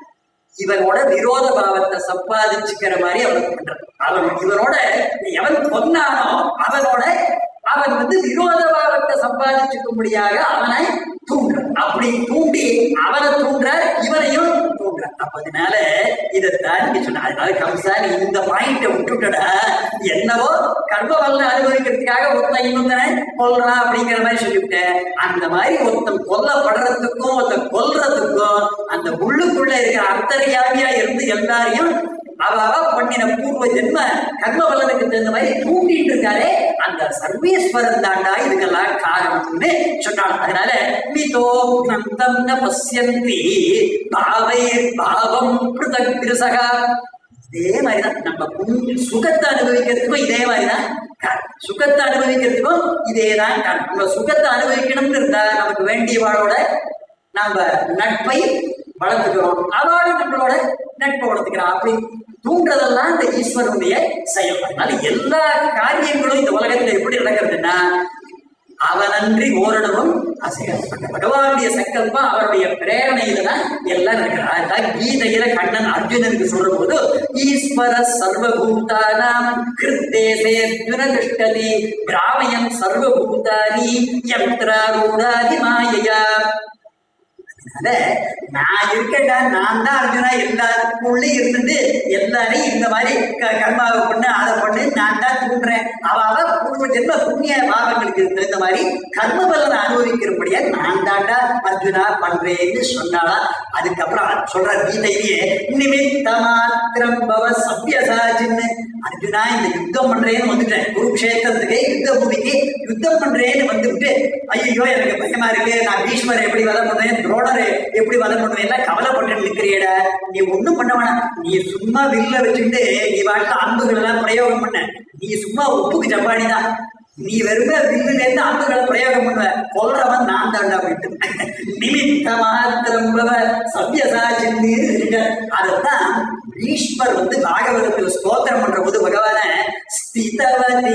Speaker 1: இவனோட விரோத பாவத்தை சம்பாதிச்சுக்கிற மாதிரி அவனுக்கு பண்றான். அவன் இவனோட எவன் கொன்னானோ அவனோட அவன் வந்து விரோத பாவத்தை சம்பாதிச்சுக்கும்படியாக அவனை தூண்டுறான். அப்படி தூண்டி அவனை தூண்டுற, இவனையும் தூண்டுற. அப்ப அதனால இதைத்தான் நீ சொன்ன. அதனால கம்சா நீ இந்த பாயிண்ட விட்டுட்டடா, என்னவோ கர்ம பலனை அனுபவிக்கிறதுக்காக ஒருத்தன் இன்னொருத்தனை கொல்றான் அப்படிங்கிற மாதிரி சொல்லிவிட்டேன். அந்த மாதிரி ஒருத்தன் கொல்லப்படுறதுக்கும் ஒருத்தன் கொல்றதுக்கும் அந்த உள்ளுக்குள்ள இருக்கிற அந்தரியாமியா இருந்து எல்லாரையும் அவ பண்ணின பூர்வ ஜென்ம கர்ம பலனுக்கு தகுந்த மாதிரி தூண்டிட்டு இருக்காரு அந்த சர்வேஸ்வரன் தாண்டா இதுக்கெல்லாம் காரணம்னு சொன்னாங்க. அதனால மிதோ நந்தம் ந பஸ்யந்தி பாவை பாவம் பிருதக் திருசகா. இதே மாதிரிதான் நம்ம சுகத்தை அனுபவிக்கிறதுக்கும் இதே மாதிரிதான் சுகத்தை அனுபவிக்கிறதுக்கும் இதேதான் நம்ம சுகத்தை அனுபவிக்கணும்னு இருந்தா நமக்கு வேண்டியவாளோட நம்ம நட்பை வளர்த்துக்கிறோம், அவளும் நம்மளோட நட்பை வளர்த்துக்கிறோம். அப்படி தூண்டுறதெல்லாம் இந்த ஈஸ்வரனுடைய செயல். அதனால எல்லா காரியங்களும் இந்த உலகத்துல எப்படி நடக்கிறதுன்னா அவனன்றி ஓரளவும் அசைக்கப்பட்ட பகவானுடைய சங்கல்பம் அவருடைய பிரேரணையில தான் எல்லாம் நடக்கிறார். அதுதான் கீதையில கண்ணன் அர்ஜுனனுக்கு சொல்ற போது ஈஸ்வர சர்வபூதானாம் கிருத்தேசே அர்ஜுன திஷ்டதி பிராமயம் சர்வபூதானி யந்திராரூடாதி மாயையா. அதனால நான் இருக்கட்டா, நான் தான் அர்ஜுனா எல்லாருக்குள்ளே இருந்துட்டு எல்லாரையும் இந்த மாதிரி கர்மாவை பண்ணு அதை பண்ணு நான் தான் தூண்டுறேன். அவ பூர்வ ஜென்ம புண்ணிய பாவங்களுக்கு தகுந்த மாதிரி கர்ம பலனை அனுபவிக்கிறபடியா நான் தாண்டா அர்ஜுனா பண்றேன்னு சொன்னாலா. அதுக்கப்புறம் சொல்ற கீதையிலேயே நிமித்த மாத்திரம் பவ சவ்யசாச்சின்னு அர்ஜுனா இந்த யுத்தம் பண்றேன்னு வந்துட்டேன், குருக்ஷேத்திரத்துக்கு யுத்த பூமிக்கு யுத்தம் பண்றேன்னு வந்துவிட்டு ஐயோ எனக்கு பயமா இருக்கு, நான் பீஷ்மரை எப்படி வதம் பண்ணுவேன், துரோணரை எப்படி வதம் பண்ணுவேன் எல்லாம் கவலைப்பட்டு நிற்கிறியடா. நீ ஒண்ணும் பண்ண வேணாம், நீ சும்மா வில்ல வச்சுட்டு நீ வாட்டில அம்புகள் எல்லாம் பிரயோகம் பண்ண, நீ சும்மா உப்புக்கு ஜப்பானிதான், நீ வெறுமே வில்லுல இருந்து அம்புகளை பிரயோகம் பண்ணுவ, கொல்றவன் நான் தாண்டா போயிட்டு நிமித்த மாத்திரம் சவ்யசாச்சின்னு இருக்க. அதைத்தான் ஈஸ்வர் வந்து பாகவதத்தில் ஸ்தோத்திரம் பண்ற போது பகவான ஸ்திதவதி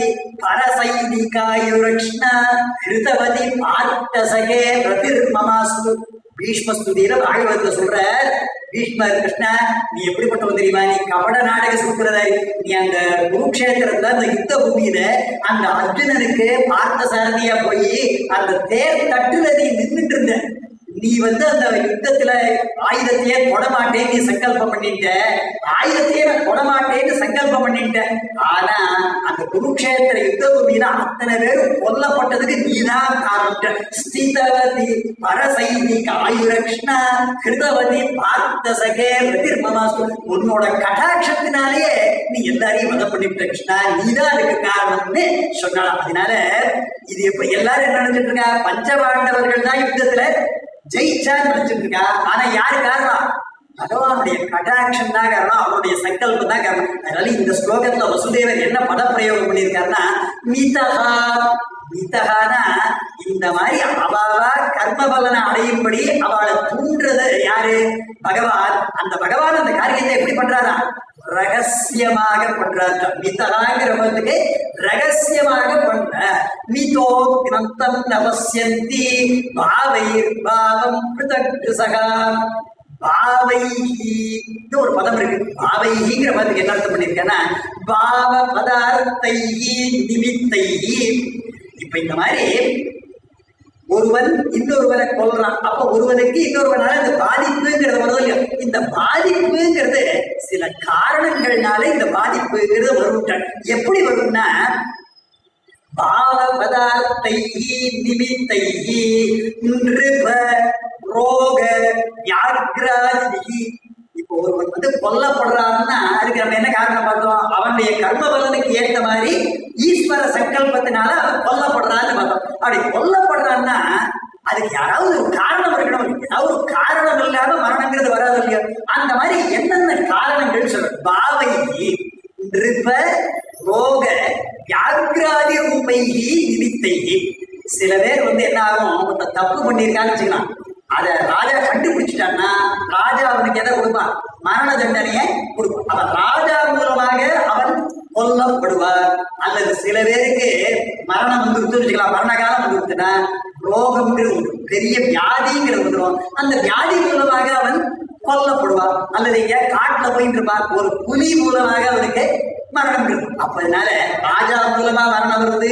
Speaker 1: பரசைதிகாயுரக்ஷ்ணா கிருதவதி பார்த்தசகே பிரதிர்மமாஸ்து. பீஷ்மஸ்துதியில பாகவதத்துல சொல்ற பீஷ்மர் கிருஷ்ணா நீ எப்படிப்பட்டவன் தெரியுமா, நீ கபட நாடக சூத்திரதாரி, நீ அந்த குருக்ஷேத்திரத்துல அந்த யுத்த பூமியில அந்த அர்ஜுனனுக்கு பார்த்த சாரதியா போய் அந்த தேர் தட்டுல நீ நின்றுட்டு இருந்த, நீ வந்து அந்த யுத்தத்துல ஆயுதத்தையே தொடமாட்டேன்னு நீ சங்கல்பம் பண்ணிட்ட, ஆயுதத்தையே நான் தொடமாட்டேன்னு சங்கல்பம் பண்ணிட்ட. ஆனா அந்த குருக்ஷேத்திர யுத்த பூமியில அத்தனை பேரும் கொல்லப்பட்டதுக்கு நீதான் காரணம். ஸ்திதவதி பரசைதிக ஆயுரக்ஷ்ணா கிருதவதி பார்த்தசகே பிரதிர்மமாஸ்து. உன்னோட கடாட்சத்தினாலேயே நீ எல்லாரையும் வதம் பண்ணிவிட்ட கிருஷ்ணா, நீதான் அதுக்கு காரணம்னு சொன்னாலும். அதனால இது இப்ப எல்லாரும் என்ன நினைச்சிட்டு இருக்கா, பஞ்சபாண்டவர்கள் தான் யுத்தத்துல ஜெயிச்சான்னு நினைச்சிட்டு இருக்கா. ஆனா யாரு காரணம், பகவானுடைய கடாட்சம் தான் காரணம், அவனுடைய சங்கல்பம் தான் காரணம். அதனால இந்த ஸ்லோகத்துல வசுதேவர் என்ன பதப்பிரயோகம் பண்ணியிருக்காருன்னா மிதஹா. மிதஹானா இந்த மாதிரி அவாவா கர்ம பலனை அடையும்படி அவளை தூண்டுறது யாரு, பகவான். அந்த பகவான் அந்த காரியத்தை எப்படி பண்றாரா, ரகசியமாக பண்றாரு. மிதஹாங்கிறவங்களுக்கு ரகசியமாக பண்ற. மிதோ கிரந்தம் நபஸ்யந்தி பாவைர் பாவம் பிருதக் சகா. பாவைஹி ஒரு பதம் இருக்கு. பாவைஹிங்கிற பதத்துக்கு என்ன அர்த்தம் பண்ணிருக்கேன்னா பாவ பதார்த்தைஹி நிமித்தைஹி. இப்ப இந்த மாதிரி ஒருவன் இன்னொருவரை கொல்றான், அப்ப ஒருவனுக்கு இன்னொருவனால இந்த பாதிப்புங்கிறது வருது இல்லையா. இந்த பாதிப்புங்கிறது சில காரணங்கள்னால இந்த பாதிப்புங்கிறது வரும். எப்படி வரும்னா பாவ பதார்த்தைஹி நிமித்தைஹி நிருப ரோக வியாக்ராதிஹி. இப்போ ஒருவன் வந்து கொல்லப்படுறான்னா அதுக்கு நம்ம என்ன காரணம் பார்த்தோம், அவனுடைய கர்ம பலனுக்கு ஏற்ற மாதிரி ஈஸ்வர சங்கல்பத்தினால அவன் கொல்லப்படுறான்னு பார்த்தோம். அப்படி கொல்லப்படுறான்னா அதுக்கு யாராவது ஒரு காரணம் இருக்கணும், ஏதாவது ஒரு காரணம் இல்லாம மரணங்கிறது வராது இல்லையா. அந்த மாதிரி என்னென்ன காரணங்கள் சொல்ற பாவை நிருப ரோக வியாக்ராதி ரூபைஹி நிமித்தைஹி. சில பேர் வந்து என்ன ஆகும், தப்பு பண்ணியிருக்கான்னு வச்சுக்கலாம், அத ராஜா கண்டுபிடிச்சிட்டான்னா ராஜா அவனுக்கு எதை கொடுப்பான், மரண தண்டனையை கொடுப்பான். அவன் ராஜா மூலமாக அவன் கொல்லப்படுவார். அல்லது சில பேருக்கு மரணம் வந்து வச்சுக்கலாம், மரண காலம் வந்து விட்டுனா ரோகம்ங்கிறது பெரிய வியாதிங்கிறது வந்துடும், அந்த வியாதி மூலமாக அவன் கொல்லப்படுவார். அல்லது இங்க காட்டுல போயிட்டு இருப்பான், ஒரு புலி மூலமாக அவனுக்கு மரணம் இருக்கும். அப்ப அதனால ராஜா மூலமா மரணம் வருது,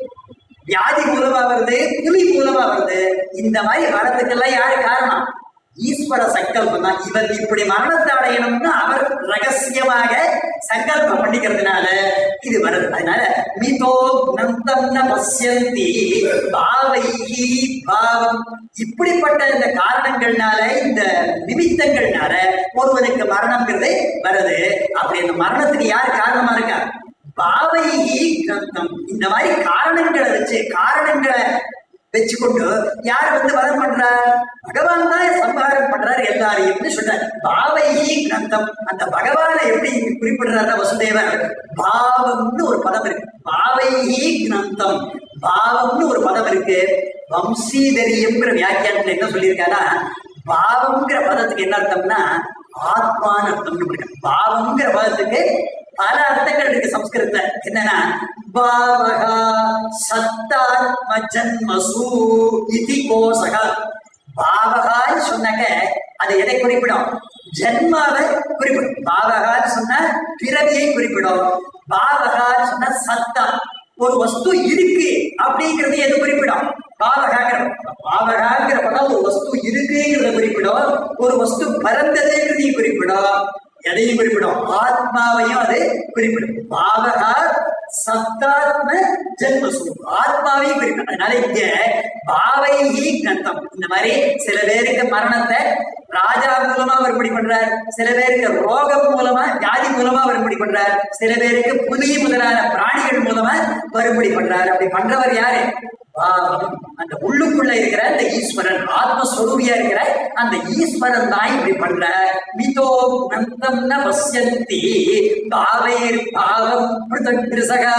Speaker 1: வியாதி மூலமா வருது, புலி மூலமா வருது. இந்த மாதிரி வரத்துக்கெல்லாம் யாரு காரணம், ஈஸ்வர சங்கல்பம் தான். இவர் இப்படி மரணத்தை அடையணும்னு அவர் ரகசியமாக சங்கல்பம் பண்ணிக்கிறதுனால இது வருது. அதனால மிதோ நந்தம் ந பஸ்யந்தி பாவைஹி பாவம், இப்படிப்பட்ட இந்த காரணங்கள்னால இந்த நிமித்தங்கள்னால ஒருவனுக்கு மரணம்ங்கிறது வருது. அப்படி அந்த மரணத்துக்கு யார் காரணமா இருக்கா? பாவைஹி கிரந்தம். இந்த மாதிரி காரணங்களை வச்சு காரணங்களை வச்சுக்கொண்டு யார் வந்து வதம் பண்றார்? பகவான் தான் சம்ஹாரம் பண்றாரு எல்லாரையும் சொல்றார். பாவைஹி கிரந்தம், அந்த பகவானை எப்படி குறிப்பிடுறாரு வசுதேவர்? பாவம்னு ஒரு பதம் இருக்கு. பாவைஹி கிரந்தம், பாவம்னு ஒரு பதம் இருக்கு. வம்சீதரியம்ங்கிற வியாக்கியானத்துல என்ன சொல்லியிருக்காருன்னா, பாவம்ங்கிற பதத்துக்கு என்ன அர்த்தம்னா ஆத்மான அர்த்தம்னு இருக்கு. பாவம்ங்கிற பதத்துக்கு பல அர்த்தங்கள் இருக்கு சம்ஸ்கிருதத்துல. என்னன்னா பாவகா சத்தாத்ம ஜன்மசு இதி கோசக. பாவகான்னு சொன்னாக்க அது எதை குறிப்பிடும்? ஜன்மாவை குறிப்பிடும். பாவகான்னு சொன்னா பிறவியை குறிப்பிடும். பாவகான்னு சொன்னா சத்தா, ஒரு வஸ்து இருக்கு அப்படிங்கிறது எது குறிப்பிடும்? பாவகாங்கிற பாவகாங்கிற படம் ஒரு வஸ்து இருக்குங்கிறத குறிப்பிடும். ஒரு வஸ்து பறந்ததுங்கிறதையும் குறிப்பிடும். எதையும் குறிப்பிடும்? ஆத்மாவையும் அது குறிப்பிடும். பாவகா சத்தாத்ம ஜென்மசு, ஆத்மாவையும் குறிப்பிடும். அதனால இங்க பாவைஹி கிரந்தம். இந்த மாதிரி சில பேருக்கு மரணத்தை ராஜா மூலமா வரும்படி பண்றார், சில பேருக்கு ரோகம் மூலமா வியாதி மூலமா வரும்படி பண்றார், சில பேருக்கு புலி முதலான பிராணிகள் மூலமா வரும்படி பண்றார். அப்படி பண்றவர் யாரு? பாவம். அந்த உள்ளுக்குள்ள இருக்கிற அந்த ஈஸ்வரன், ஆத்மஸ்வரூபியா இருக்கிற அந்த ஈஸ்வரன் தான் இப்படி பண்ற. மிதோ நந்தம் ந பஸ்யந்தி பாவைர் பாவம் பிருதக் கிருசகா.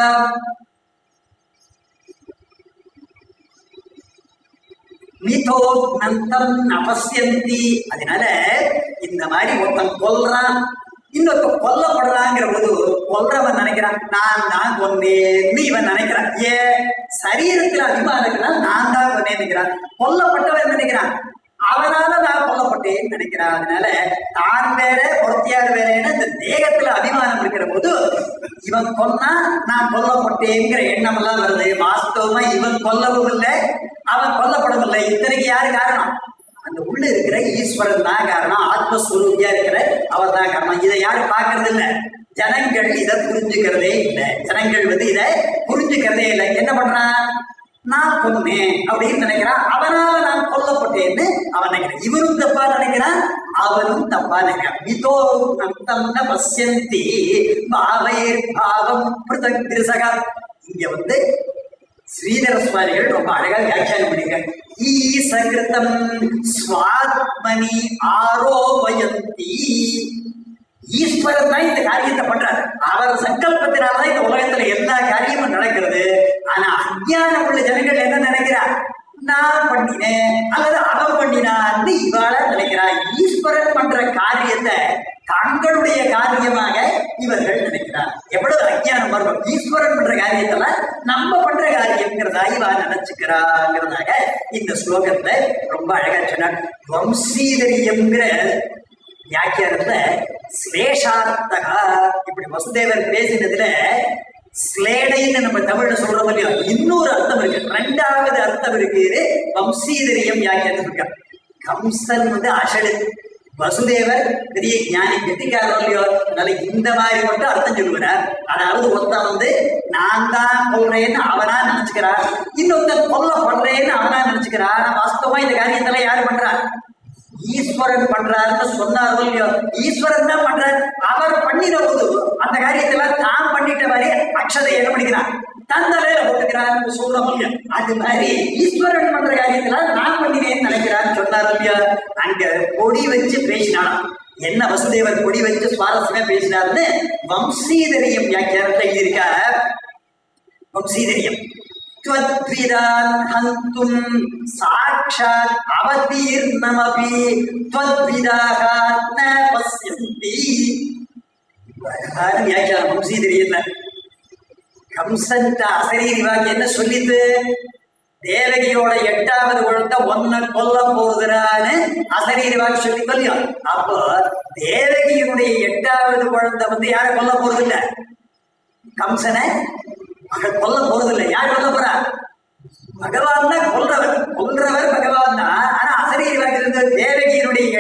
Speaker 1: மிதோ நந்தம் ந பஸ்யந்தி. அதனால இந்த மாதிரி ஒருத்தன் கொல்றான், இன்னொருத்த கொல்லப்படுறாங்கிற போது கொல்றவன் நினைக்கிறான் நான் தான் கொன்னேன்னு இவன் நினைக்கிறான். ஏன்? சரீரத்துல அபிமானம் இருக்கிறான், நான் தான் கொன்னேன்னு நினைக்கிறான். கொல்லப்பட்டவன் நினைக்கிறான் அவனால நான் கொல்லப்பட்டேன்னு நினைக்கிறான். அதனால தான் வேற பொருத்தியார் வேறேன்னு இந்த தேகத்துல அபிமானம் இருக்கிற போது இவன் கொன்னா நான் கொல்லப்பட்டேங்கிற எண்ணம் எல்லாம் வருது. வாஸ்தவமா இவன் கொல்லவும் இல்லை, அவன் கொல்லப்படவும் இல்லை. இத்தனைக்கு யாரு காரணம்? அந்த உள்ள இருக்கிற ஈஸ்வரன் தான் காரணம். ஆத்மஸ்வரூபியா இருக்கிற அவர் தான் காரணம். இதை யாரும் பார்க்கறது இல்லை. ஜனங்கள் இதை புரிஞ்சுக்கிறதே இல்லை. ஜனங்கள் வந்து இதை புரிஞ்சுக்கிறதே இல்லை. என்ன பண்றான்? நான் கொன்னேன் அப்படின்னு நினைக்கிறான், அவனால நான் கொல்லப்பட்டேன்னு அவன் நினைக்கிறான். இவரும் தப்பா நினைக்கிறான், அவனும் தப்பா நினைக்கிறான். மிதோ நந்தம் ந பஸ்யந்தி பாவைர் பாவம் பிருதக் கிருசகா. இங்க வந்து ஸ்ரீதர சுவாமிகள் ரொம்ப அழகா வியாக்கியானம் பண்ணிருக்காங்க. ஈசகிருதம் ஸ்வாத்மனி ஆரோபயந்தி. ஈஸ்வரன் தான் இந்த காரியத்தை பண்றாரு. அவர் சங்கல்பத்தினால்தான் இந்த உலகத்துல எல்லா காரியமும் நடக்கிறது. ஆனா அஞ்ஞானம் உள்ள ஜனங்கள் என்ன நினைக்கிறார்? நான் பண்ணினேன் அல்லது அவன் பண்ணினான்னு இவாள நினைக்கிறார். ஈஸ்வரன் பண்ற காரியத்தை தங்களுடைய காரியமாக இவர்கள் நினைக்கிறார். எவ்வளவு அஞ்ஞானம் வரும்! ஈஸ்வரன் பண்ற காரியத்துல நம்ம பண்ற காரியங்கிறதா இவா நினைச்சுக்கிறாங்கிறதாக இந்த ஸ்லோகத்துல ரொம்ப அழகா சொன்னார். வம்சீதரியம்ங்கிற வியாக்கியானத்துல ஸ்லேஷார்த்தகா, இப்படி வசுதேவர் பேசினதுல ஸ்லேடைன்னு நம்ம தமிழ்ல சொல்றோம் இல்லையா, இன்னொரு அர்த்தம் இருக்கு, ரெண்டாவது அர்த்தம் இருக்கு. வம்சீதரியம் வியாக்கியானம் இருக்க. கம்சன் வந்து அசடு, வசுதேவர் பெரிய ஞானி கெட்டிக்காரன் இல்லையோ, அதனால இந்த மாதிரி மட்டும் அர்த்தம் சொல்லுவார். அதாவது ஒருத்தன் வந்து நான் தான் கொள்றேன்னு அவனா நினைச்சுக்கிறான், இன்னொருத்தன் கொல்ல பண்றேன்னு அவனா நினைச்சுக்கிறான். ஆனா வாஸ்தவமா இந்த காரியத்தெல்லாம் யாரு பண்றா? ஈஸ்வரன் பண்றாருன்னு சொன்னாரோ இல்லையோ, ஈஸ்வரன் தான் பண்றாரு. அவர் பண்ணின போது அந்த காரியத்தெல்லாம் தான் பண்ணிட்ட மாதிரி அக்ஷதை என்ன பண்ணிக்கிறான்? தன் தலையில போட்டுக்கிறான்னு சொல்றோம் இல்லையா, அது மாதிரி ஈஸ்வரன் பண்ற காரியத்தெல்லாம் நான் பண்ணினேன்னு நினைக்கிறான்னு சொன்னாரோ இல்லையா. அங்க கொடி வச்சு பேசினாலும் என்ன வசுதேவர் கொடி வச்சு சுவாரஸ்யமா பேசினாருன்னு வம்சீதரியம் வியாக்கியானத்தை எழுதியிருக்க. வம்சீதரியம் त्वद्विदान् हन्तुं साक्षात् अवतीर्णमपि त्वद्विदाः न पश्यन्ति. வியாக்கியானம் வம்சீதரியத்துல கம்சன் அசரீரிவாக்கு என்ன சொல்லிட்டு, தேவகியோட எட்டாவது குழந்தை ஒன்ன கொல்ல போகுதுறான்னு அசரீரிவாக்கு சொல்லி சொல்லியோ. அப்போ தேவகியினுடைய எட்டாவது குழந்தை வந்து யாரை கொல்ல போறது இல்ல, கம்சனை கொல்ல போறதில்லை. யார் கொல்ல போறா? பகவான் தான் கொல்றவர். கொல்றவர் பகவான் தான். ஆனா அசரீரிவாக்கு இருந்து தேவகியினுடைய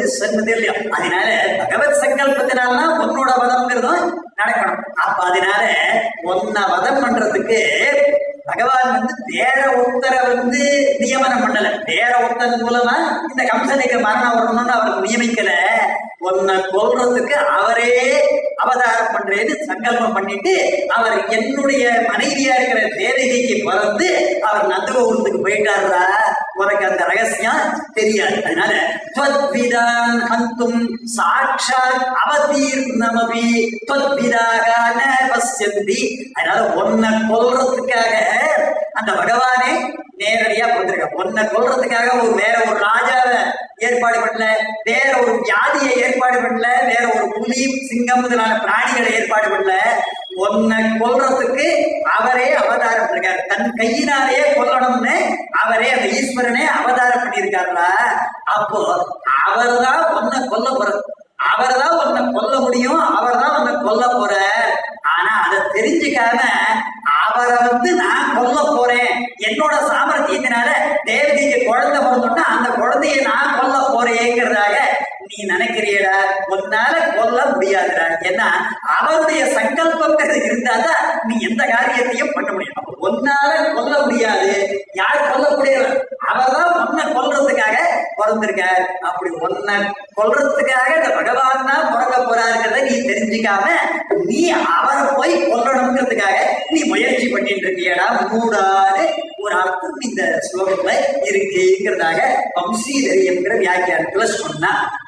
Speaker 1: சொன்னது இல்லையா? அதனால பகவத் சங்கல்பத்தினால்தான் உன்னோட வதம்ங்கிறதும் நடக்கணும். அப்ப அதனால ஒன்ன வதம் பண்றதுக்கு பகவான் வந்து வேற ஒருத்தரை வந்து நியமனம் பண்ணல. வேற ஒருத்தர் மூலமா இந்த கம்சனுக்கு மரணம் வரணும்னு அவர் நியமிக்கல. ஒன்ன கொல்றதுக்கு அவரே அவதாரம் பண்றேன்னு சங்கல்பம் பண்ணிட்டு அவர் என்னுடைய மனைவியா இருக்கிற தேவகிக்கு பிறந்து அவர் நந்தகோபுரத்துக்கு போயிட்டாரா, உனக்கு அந்த ரகசியம் தெரியாது. அதனால त्वद्विदान् हन्तुं साक्षात् அவதீர்ணமபி त्वद्विदाः न पश्यन्ति. அதனால ஒன்ன கொல்றதுக்காக அந்த பகவானே நேரடியா போட்டிருக்க. ஒன்ன கொல்றதுக்காக ஒரு வேற ஒரு ராஜாவை ஏற்பாடு பண்ணல, வேற ஒரு வியாதியை ஏற்பாடு பண்ணல, வேற ஒரு புலி சிங்கம் முதலான பிராணிகளை ஏற்பாடு பண்ணல. ஒன்ன கொல்றதுக்கு அவரே அவதாரம் பண்ணிருக்காரு. தன் கையினாலேயே கொல்லணும்னு அவரே அந்த ஈஸ்வரனே அவதாரம் பண்ணியிருக்காருல. அப்போ அவர் தான் ஒன்ன கொல்ல போறது, அவர் தான் ஒன்ன கொல்ல முடியும், அவர் தான் ஒன்ன கொல்ல போற. ஆனா அதை தெரிஞ்சுக்காம அவரை வந்து நான் கொல்ல போறேன், என்னோட சாமர்த்தியத்தினால தேவதிக்கு குழந்தை பிறந்தோம்னா அந்த குழந்தைய நான் கொல்ல போறேங்கிறதாக நீ நினைக்கிறியடா, உன்னால கொல்ல முடியாதுடா. ஏன்னா அவருடைய சங்கல்பங்கிறது இருந்தாதான் நீ எந்த காரியத்தையும் பண்ண முடியும். அப்ப ஒன்னால கொல்ல முடியாது. யார் கொல்ல முடியல? அவர்தான் ஒன்ன கொல்றதுக்காக பிறந்திருக்கார். அப்படி ஒன்ன கொல்றதுக்காக இந்த பகவான் தான் பிறக்க போறாருங்கிறத நீ தெரிஞ்சுக்காம நீ அவரை போய் கொல்லணுங்கிறதுக்காக நீ முயற்சி பண்ணிட்டு இருக்கியடா மூடாது ஒரு அர்த்தம் இந்த ஸ்லோகத்துல இருக்குங்கிறதாக வம்சீதரியங்கிற வியாக்கியானத்துல சொன்னா.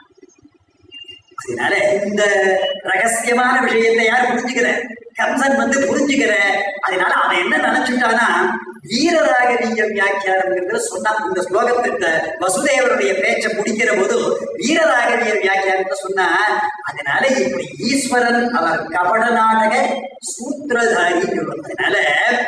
Speaker 1: அதனால இந்த ரகசியமான விஷயத்தை யார் புரிஞ்சுக்கிற? கம்சன் வந்து புரிஞ்சுக்கிற. அதனால அவன் என்ன நினைச்சுட்டானா வீரராகவீய வியாக்கியானம்ங்கிறத சொன்னா. இந்த ஸ்லோகத்திட்ட வசுதேவருடைய பேச்சை முடிக்கிற போது வீரராகவீய வியாக்கியானத்தை சொன்னா. அதனால இப்படி ஈஸ்வரன் அவர் கபட நாடக சூத்திரதாரி. அதனால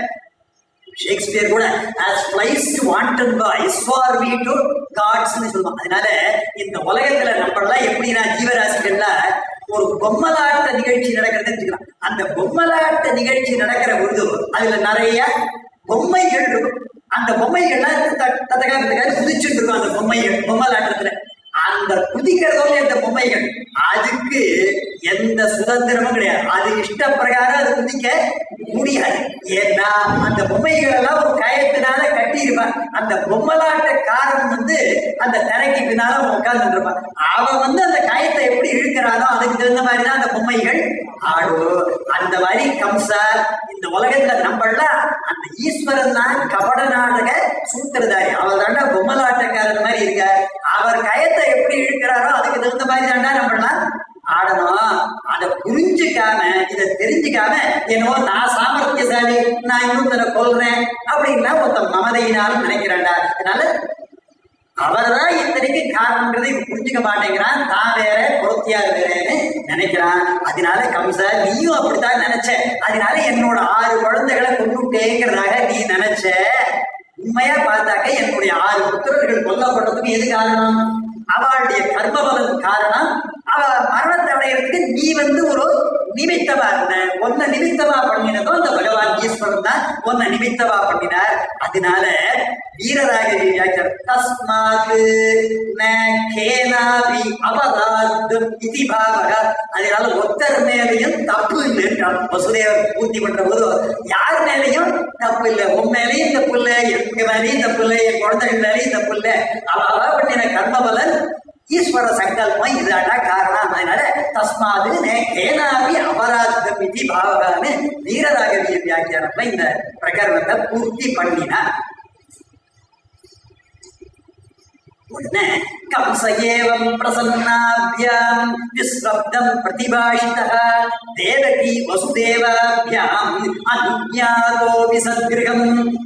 Speaker 1: ஷேக்ஸ்பியர் கூட as flies to wanton boys for we to gods ன்னு சொல்லுவாங்க. அதனால இந்த உலகத்துல நம்ம எல்லாம் எப்படின்னா ஜீவராசிகள்ல ஒரு பொம்மலாட்ட நிகழ்ச்சி நடக்கிறதுன்னு வச்சுக்கலாம். அந்த பொம்மலாட்ட நிகழ்ச்சி நடக்கிற பொழுது அதுல நிறைய பொம்மைகள் இருக்கும். அந்த பொம்மைகள்லாம் தத்தகாரத்துக்காக குதிச்சுட்டு இருக்கும். அந்த பொம்மைகள் பொம்மலாட்டத்துல அந்த குதிக்கிறதோட அந்த பொம்மைகள் அதுக்கு எந்த சுதந்திரமும் கிடையாது. அது இஷ்ட பிரகாரம் அது குதிக்க முடியாது. ஏன்னா அந்த பொம்மைகள் எல்லாம் ஒரு கயத்தினால கட்டி இருப்பான். அந்த பொம்மலாட்டக்காரன் வந்து அந்த திரைக்கு பின்னால உட்கார்ந்து இருப்பான். அவன் வந்து அந்த கயத்தை எப்படி இழுக்கிறானோ அதுக்கு தகுந்த மாதிரிதான் அந்த பொம்மைகள் ஆடும். அந்த மாதிரி கம்சா இந்த உலகத்துல நம்மளாம் அந்த ஈஸ்வரன் தான் கபட நாடக சூத்திரதாரி. அவர் தாண்டா பொம்மலாட்டக்காரன் மாதிரி இருக்கார். அவர் கயத்தை எப்படி இழுக்கிறாரோ அதுக்கு தகுந்த மாதிரி தாண்டா நம்மளாம் ஆடணும். அதை புரிஞ்சுக்காம இதை தெரிஞ்சுக்காம என்னவோ நான் சாமர்த்தியசாலி, நான் இன்னொருத்தரை கொல்றேன் அப்படின்னா ஒருத்தன் மமதையினாலும் நினைக்கிறான்டா. அதனால அவர்தான் இத்தனைக்கு காரணம்ன்றதை புரிஞ்சுக்க மாட்டேங்கிறான். தான் வேற பொருத்தியார் வேறேன்னு நினைக்கிறான். அதனால கம்சா நீயும் அப்படித்தான் நினைச்ச. அதனால என்னோட ஆறு குழந்தைகளை கொண்டுட்டேங்கிறதாக நீ நினைச்ச. உண்மையா பார்த்தாக்க என்னுடைய ஆறு புத்திரர்கள் கொல்லப்பட்டதுக்கு எது காரணம்? அவளுடைய கர்மபலம் காரணம். அவ மரணத்தை அடைகிறதுக்கு நீ வந்து ஒரு நிமித்தமா இருந்த. ஒன்ன நிமித்தமா பண்ணினதும் அந்த பகவான் ஈஸ்வரன் தான் ஒன்ன நிமித்தமா பண்ணினார். அதனால வீரராகவி வியாக்கியானம் தஸ்மாத் ந கேனாபி அபராதம் இதி பாவக. அதனால ஒருத்தர் மேலையும் தப்பு இல்லைன்றான் வசுதேவர் பூர்த்தி பண்ற போது. யார் மேலையும் தப்பு இல்லை. உன் மேலேயும் தப்பு இல்லை, எங்க மேலேயும் தப்பு இல்லை, என் குழந்தைகள் மேலேயும் தப்பு இல்லை. அவ பண்ணின கர்மபலன் ஈஸ்வர சங்கல்பம் இதாண்டா காரணம். அதனால தஸ்மாது கேனாபி அபராதம் இதி பாவகான்னு வீரராகவிய வியாக்கியானத்துல இந்த பிரகரணத்தை பூர்த்தி பண்ணினார். உடனே கம்ச ஏவம் பிரசன்னாபியாம் விஸ்வப்தம் பிரதிபாஷிதः தேவகி வசுதேவாபியாம் அனுஞாதோ விசத்கிருகம்.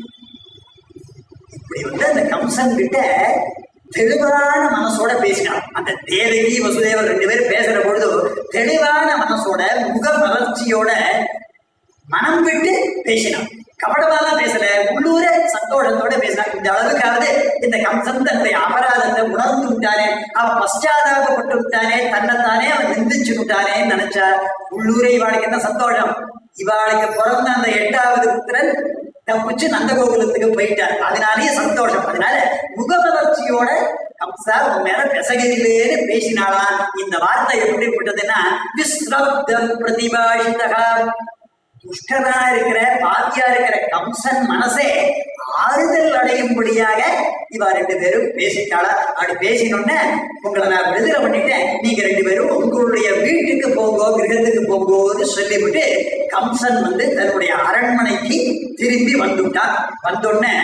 Speaker 1: இப்படி வந்து அந்த கம்சன் கிட்ட தெளிவான மனசோட பேசினான். அந்த தேவகி வசுதேவர் ரெண்டு பேரும் பேசுற பொழுது தெளிவான மனசோட முக மலர்ச்சியோட மனம் விட்டு பேசினான். கபடமாலாம் பேசல, உள்ளூர சந்தோஷத்தோட பேசினான். இந்த அளவுக்காவது இந்த கம்சன் தன்னுடைய அபராதத்தை உணர்ந்து விட்டானே, அவன் பశ్చాதாபப்பட்டு விட்டானே, தன்னைத்தானே அவன் நிந்திச்சு விட்டானேன்னு நினைச்சா உள்ளூரை இவாளுக்கு என்ன சந்தோஷம். இவாளுக்கு பிறந்த அந்த எட்டாவது புத்திரன் தப்பிச்சு நந்தகோகுலத்துக்கு போயிட்டார். அதனாலேயே சந்தோஷம். அதனால முகமலர்ச்சியோட கம்சா உன் மேல பெசகிலேன்னு பேசினாளா. இந்த வார்த்தை எப்படிப்பட்டதுன்னா விஸ்ரப்தம் பிரதிபாஷிதா. துஷ்டனா இருக்கிற பாத்தியா இருக்கிற கம்சன் மனசே ஆறுதல் அடையும்படியாக இவா ரெண்டு பேரும் பேசிட்டாளா. அப்படி பேசினோன்னு உங்களை நான் விடுதலை பண்ணிட்டேன், நீங்க ரெண்டு பேரும் உங்களுடைய வீட்டுக்கு போங்கோ, கிரகத்துக்கு போங்கோன்னு சொல்லிவிட்டு கம்சன் வந்து தன்னுடைய அரண்மனைக்கு திரும்பி வந்துட்டான். வந்தோடனே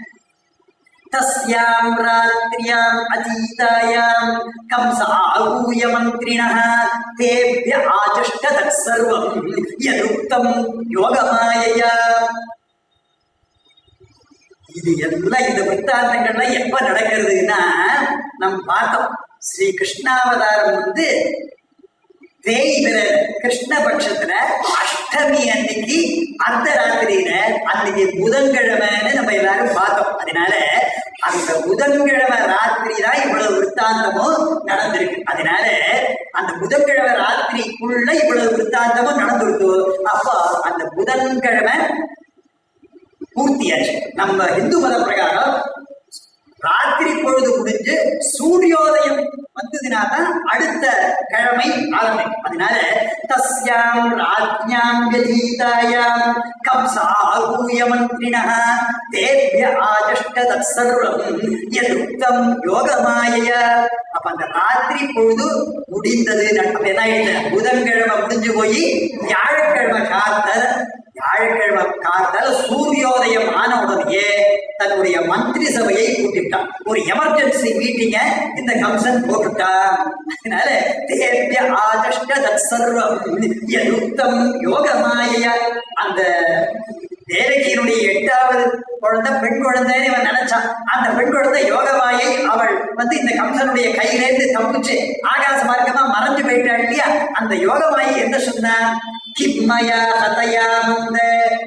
Speaker 1: தஸ்யாம் ராத்ரியாம் அதீதாயாம் கம்ச ஆகூய மந்திரிணः தேவ்ய ஆஜஷ்ட தற்சர்வம் யதுக்தம் யோகமாயயா. இது எல்லாம் இந்த வித்தாந்தங்கள்ல எப்ப நடக்கிறதுன்னா நம்ம பார்த்தோம். ஸ்ரீ கிருஷ்ணாவதாரம் வந்து தேய்பிர கிருஷ்ணபட்சத்துல அஷ்டமி அன்னைக்கு அந்த ராத்திரியில அன்னைக்கு புதன்கிழமைன்னு நம்ம எல்லாரும் பார்த்தோம். அதனால அந்த புதன்கிழமை ராத்திரி தான் இவ்வளவு விற்த்தாந்தமும் நடந்திருக்கு. அதனால அந்த புதன்கிழமை ராத்திரிக்குள்ள இவ்வளவு விற்த்தாந்தமும் நடந்துருக்கு. அப்போ அந்த புதன்கிழமை பூர்த்தியாச்சு. நம்ம இந்து மத பிரகாரம் ராத்திரி பொழுது முடிஞ்சு சூரியோதயம் வந்ததுனாதான் அடுத்த கிழமை ஆரம்பிக்கும். அதனால தஸ்யாம் ராஜ்ஞாம் யதீதாயாம் கம்ச ஆகூய மந்திரிணः தேவ்ய ஆஜஷ்ட தற்சர்வம் யதுக்தம் யோகமாயயா. அப்ப அந்த ராத்திரி பொழுது முடிந்தது. என்ன ஆயிடுச்சு, புதன்கிழமை முடிஞ்சு போய் வியாழக்கிழமை காத்தல் வியாழக்கிழமை காத்தால சூரியோதயம் ஆன உடனே தன்னுடைய மந்திரி சபையை கூட்டிட்டான். ஒரு எமர்ஜென்சி மீட்டிங்க இந்த கம்சன் போட்டுட்டான். அதனால தேவ்ய ஆஜஷ்ட தற்சர்வம் யதுக்தம் யோகமாயயா. அந்த தேவகியினுடைய எட்டாவது குழந்தை பெண் குழந்தைன்னு இவன் நினைச்சான். அந்த பெண் குழந்தை யோகமாயை அவள் வந்து இந்த கம்சனுடைய கையிலேருந்து தப்பிச்சு ஆகாச மார்க்கமா மறைஞ்சு போயிட்டாள் இல்லையா. அந்த யோகமாயை என்ன சொன்னா, கிம்மயா ஹதயா முந்த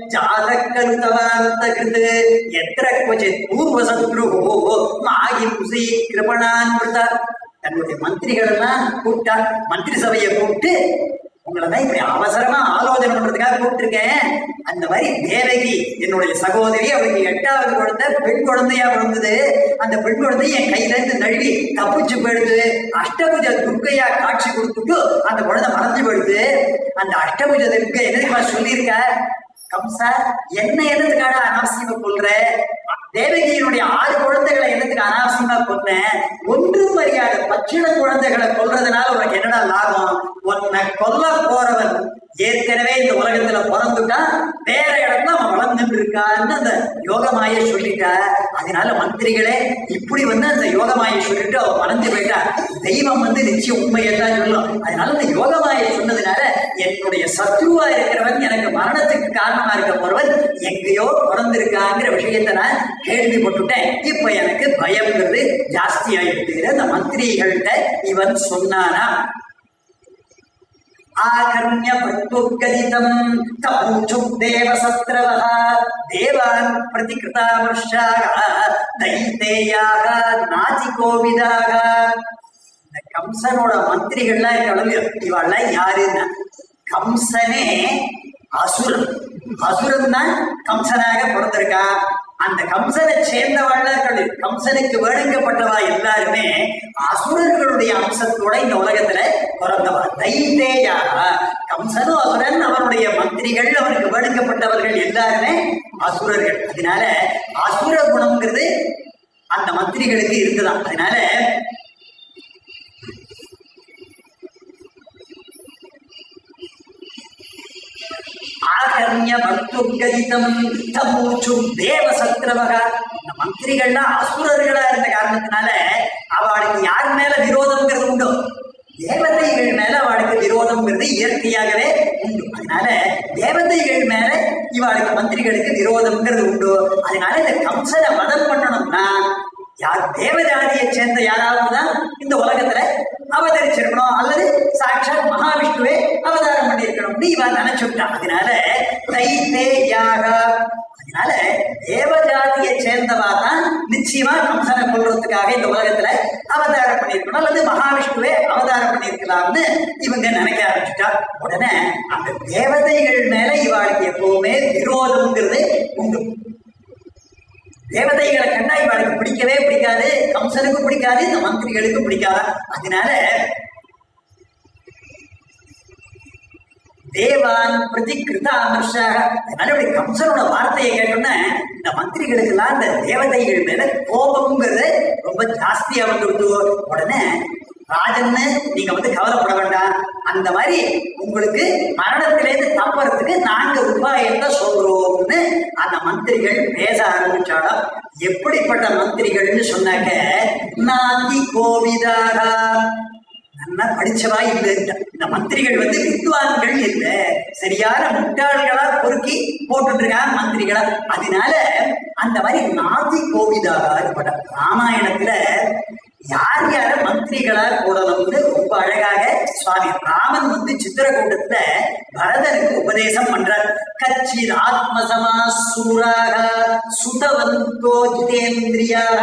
Speaker 1: ஜாதகருதவாந்த கிருது எத்திர கொச்சித் பூர்வசத்ருஹோ மாகிம்சி கிருபணான் விருதா. தன்னுடைய மந்திரிகள் எல்லாம் கூப்பிட்டா. மந்திரி சபையை கூப்பிட்டு உங்களை தான் இப்படி அவசரமா ஆலோசனை பண்றதுக்காக கூப்பிட்டுருக்கேன். அந்த மாதிரி தேவகி என்னுடைய சகோதரி, அவளுக்கு எட்டாவது குழந்தை பெண் குழந்தையா விழுந்தது. அந்த பெண் குழந்தை என் கையில இருந்து நழுவி தப்பிச்சு போயிடுது. அஷ்டபுஜ துர்க்கையா காட்சி கொடுத்துட்டு அந்த குழந்தை மறைஞ்சு போயிடுது. அந்த அஷ்டபுஜ துர்க்கை என்ன சொல்லியிருக்க, கம்சா என்ன என்னத்துக்கான அனாவசியமா கொள்ற, தேவகியினுடைய ஆறு குழந்தைகளை என்னத்துக்கு அனாவசியமா கொன்ன, ஒன்றும் அறியாத பச்சிள குழந்தைகளை கொல்றதுனால உனக்கு என்னடா லாபம், உன்னை கொல்ல போறவன் ஏற்கனவே இந்த உலகத்துல பிறந்துட்டா வேற இடத்துல அவன் வளர்ந்துட்டு இருக்கான்னு அந்த யோகமாயை சொல்லிட்டா. அதனால மந்திரிகளே இப்படி வந்து அந்த யோகமாயை சொல்லிட்டு அவன் மறந்து போயிட்டா. தெய்வம் வந்து நிச்சயம் உண்மையை தான் சொல்லும். அதனால அந்த யோகமாயை சொன்னதுனால என்னுடைய சத்ருவா இருக்கிறவன், எனக்கு மரணத்துக்கு காரணமா இருக்க போறவன் எங்கேயோ பிறந்திருக்காங்கிற விஷயத்தை நான் கேள்விப்பட்டுட்டேன். இப்ப எனக்கு பயம்ங்கிறது ஜாஸ்தி ஆயிட்டு அந்த மந்திரிகள்கிட்ட இவன் சொன்னானா. ஆகர்ணிய பத்முகதிதம் தபூச்சுக் தேவசத்ரவஹ தேவான் பிரதிகிருதாமர்ஷாக தைத்தேயாக நாதிகோவிதாக. இந்த கம்சனோட மந்திரிகள்லாம் இருக்க இவெல்லாம் யாருன்னா, கம்சனே அசுரன். அசுரன் தான் கம்சனாக பிறந்திருக்கா. அந்த கம்சனை சேர்ந்தவாள் கம்சனுக்கு வேணுங்கப்பட்டவா எல்லாருமே அசுரர்களுடைய அம்சத்தோட இந்த உலகத்துல பிறந்தவா. தைத்தேயாக கம்சனும் அசுரன், அவனுடைய மந்திரிகள் அவனுக்கு வேணுங்கப்பட்டவர்கள் எல்லாருமே அசுரர்கள். அதனால அசுர குணம்ங்கிறது அந்த மந்திரிகளுக்கு இருக்குதான். அதனால ஆகர்ணிய பக்துகதிதம் தமூச்சு தேவசத்ரவக. இந்த மந்திரிகள்லாம் அசுரர்களா இருந்த காரணத்தினால அவளுக்கு யார் மேல விரோதம்ங்கிறது உண்டு, தேவதைகள் மேல அவளுக்கு விரோதம்ங்கிறது இயற்கையாகவே உண்டு. அதனால தேவதைகள் மேல இவளுக்கு மந்திரிகளுக்கு விரோதம்ங்கிறது உண்டு. அதனால இந்த கம்சனை வதம் பண்ணணும்னா யார் தேவஜாதியை சேர்ந்த யாராவது தான் இந்த உலகத்துல அவதரிச்சிருக்கணும், அல்லது சாட்சாத் மகாவிஷ்ணுவே அவதாரம் பண்ணியிருக்கணும்னு இவன் நினைச்சுட்டான். அதனால தைத்தேயாக, அதனால தேவஜாதியை சேர்ந்தவா தான் நிச்சயமா கம்சனை கொள்றதுக்காக இந்த உலகத்துல அவதாரம் பண்ணியிருக்கணும், அல்லது மகாவிஷ்ணுவே அவதாரம் பண்ணியிருக்கலாம்னு இவங்க நினைக்க ஆரம்பிச்சுட்டா. உடனே அந்த தேவதைகள் மேல இவாளுக்கு எப்பவுமே விரோதம்ங்கிறது உண்டு. தேவதைகளை கண்டா இவளுக்கு பிடிக்கவே பிடிக்காது, கம்சனுக்கும் பிடிக்காது, இந்த மந்திரிகளுக்கும் பிடிக்காது. அதனால தேவான் பிரதிகிருத அமர்ஷாக, அதனால இப்படி கம்சனோட வார்த்தையை கேட்டோம்னா இந்த மந்திரிகளுக்கு எல்லாம் இந்த தேவதைகள் மேல கோபம்ங்கிறது ரொம்ப ஜாஸ்தியா வந்து விட்டு உடனே ராஜன்னு நீங்க வந்து கவலைப்பட வேண்டாம், அந்த மாதிரி உங்களுக்கு மரணத்திலேருந்து தப்புறதுக்கு நாங்க உபாயத்தை சொல்றோம்னு அந்த மந்திரிகள் பேச ஆரம்பிச்சாலும் எப்படிப்பட்ட மந்திரிகள்னு சொன்னாக்க நாதி கோவிதாக நல்லா படிச்சவா இல்லை. இந்த மந்திரிகள் வந்து வித்வான்கள் இல்லை, சரியான முட்டாள்களா பொறுக்கி போட்டு இருக்காங்க மந்திரிகளா. அதனால அந்த மாதிரி நாதி கோவிதாக இருப்பட்ட ராமாயணத்துல யார் யார மந்திரிகளா போடணும்னு ரொம்ப அழகாக சுவாமி ராமன் வந்து சித்திரக்கூட்டத்துல பரதனுக்கு உபதேசம் பண்றார். கச்சித் ஆத்மசமா சூராக சுதவந்தோ ஜிதேந்திரியாக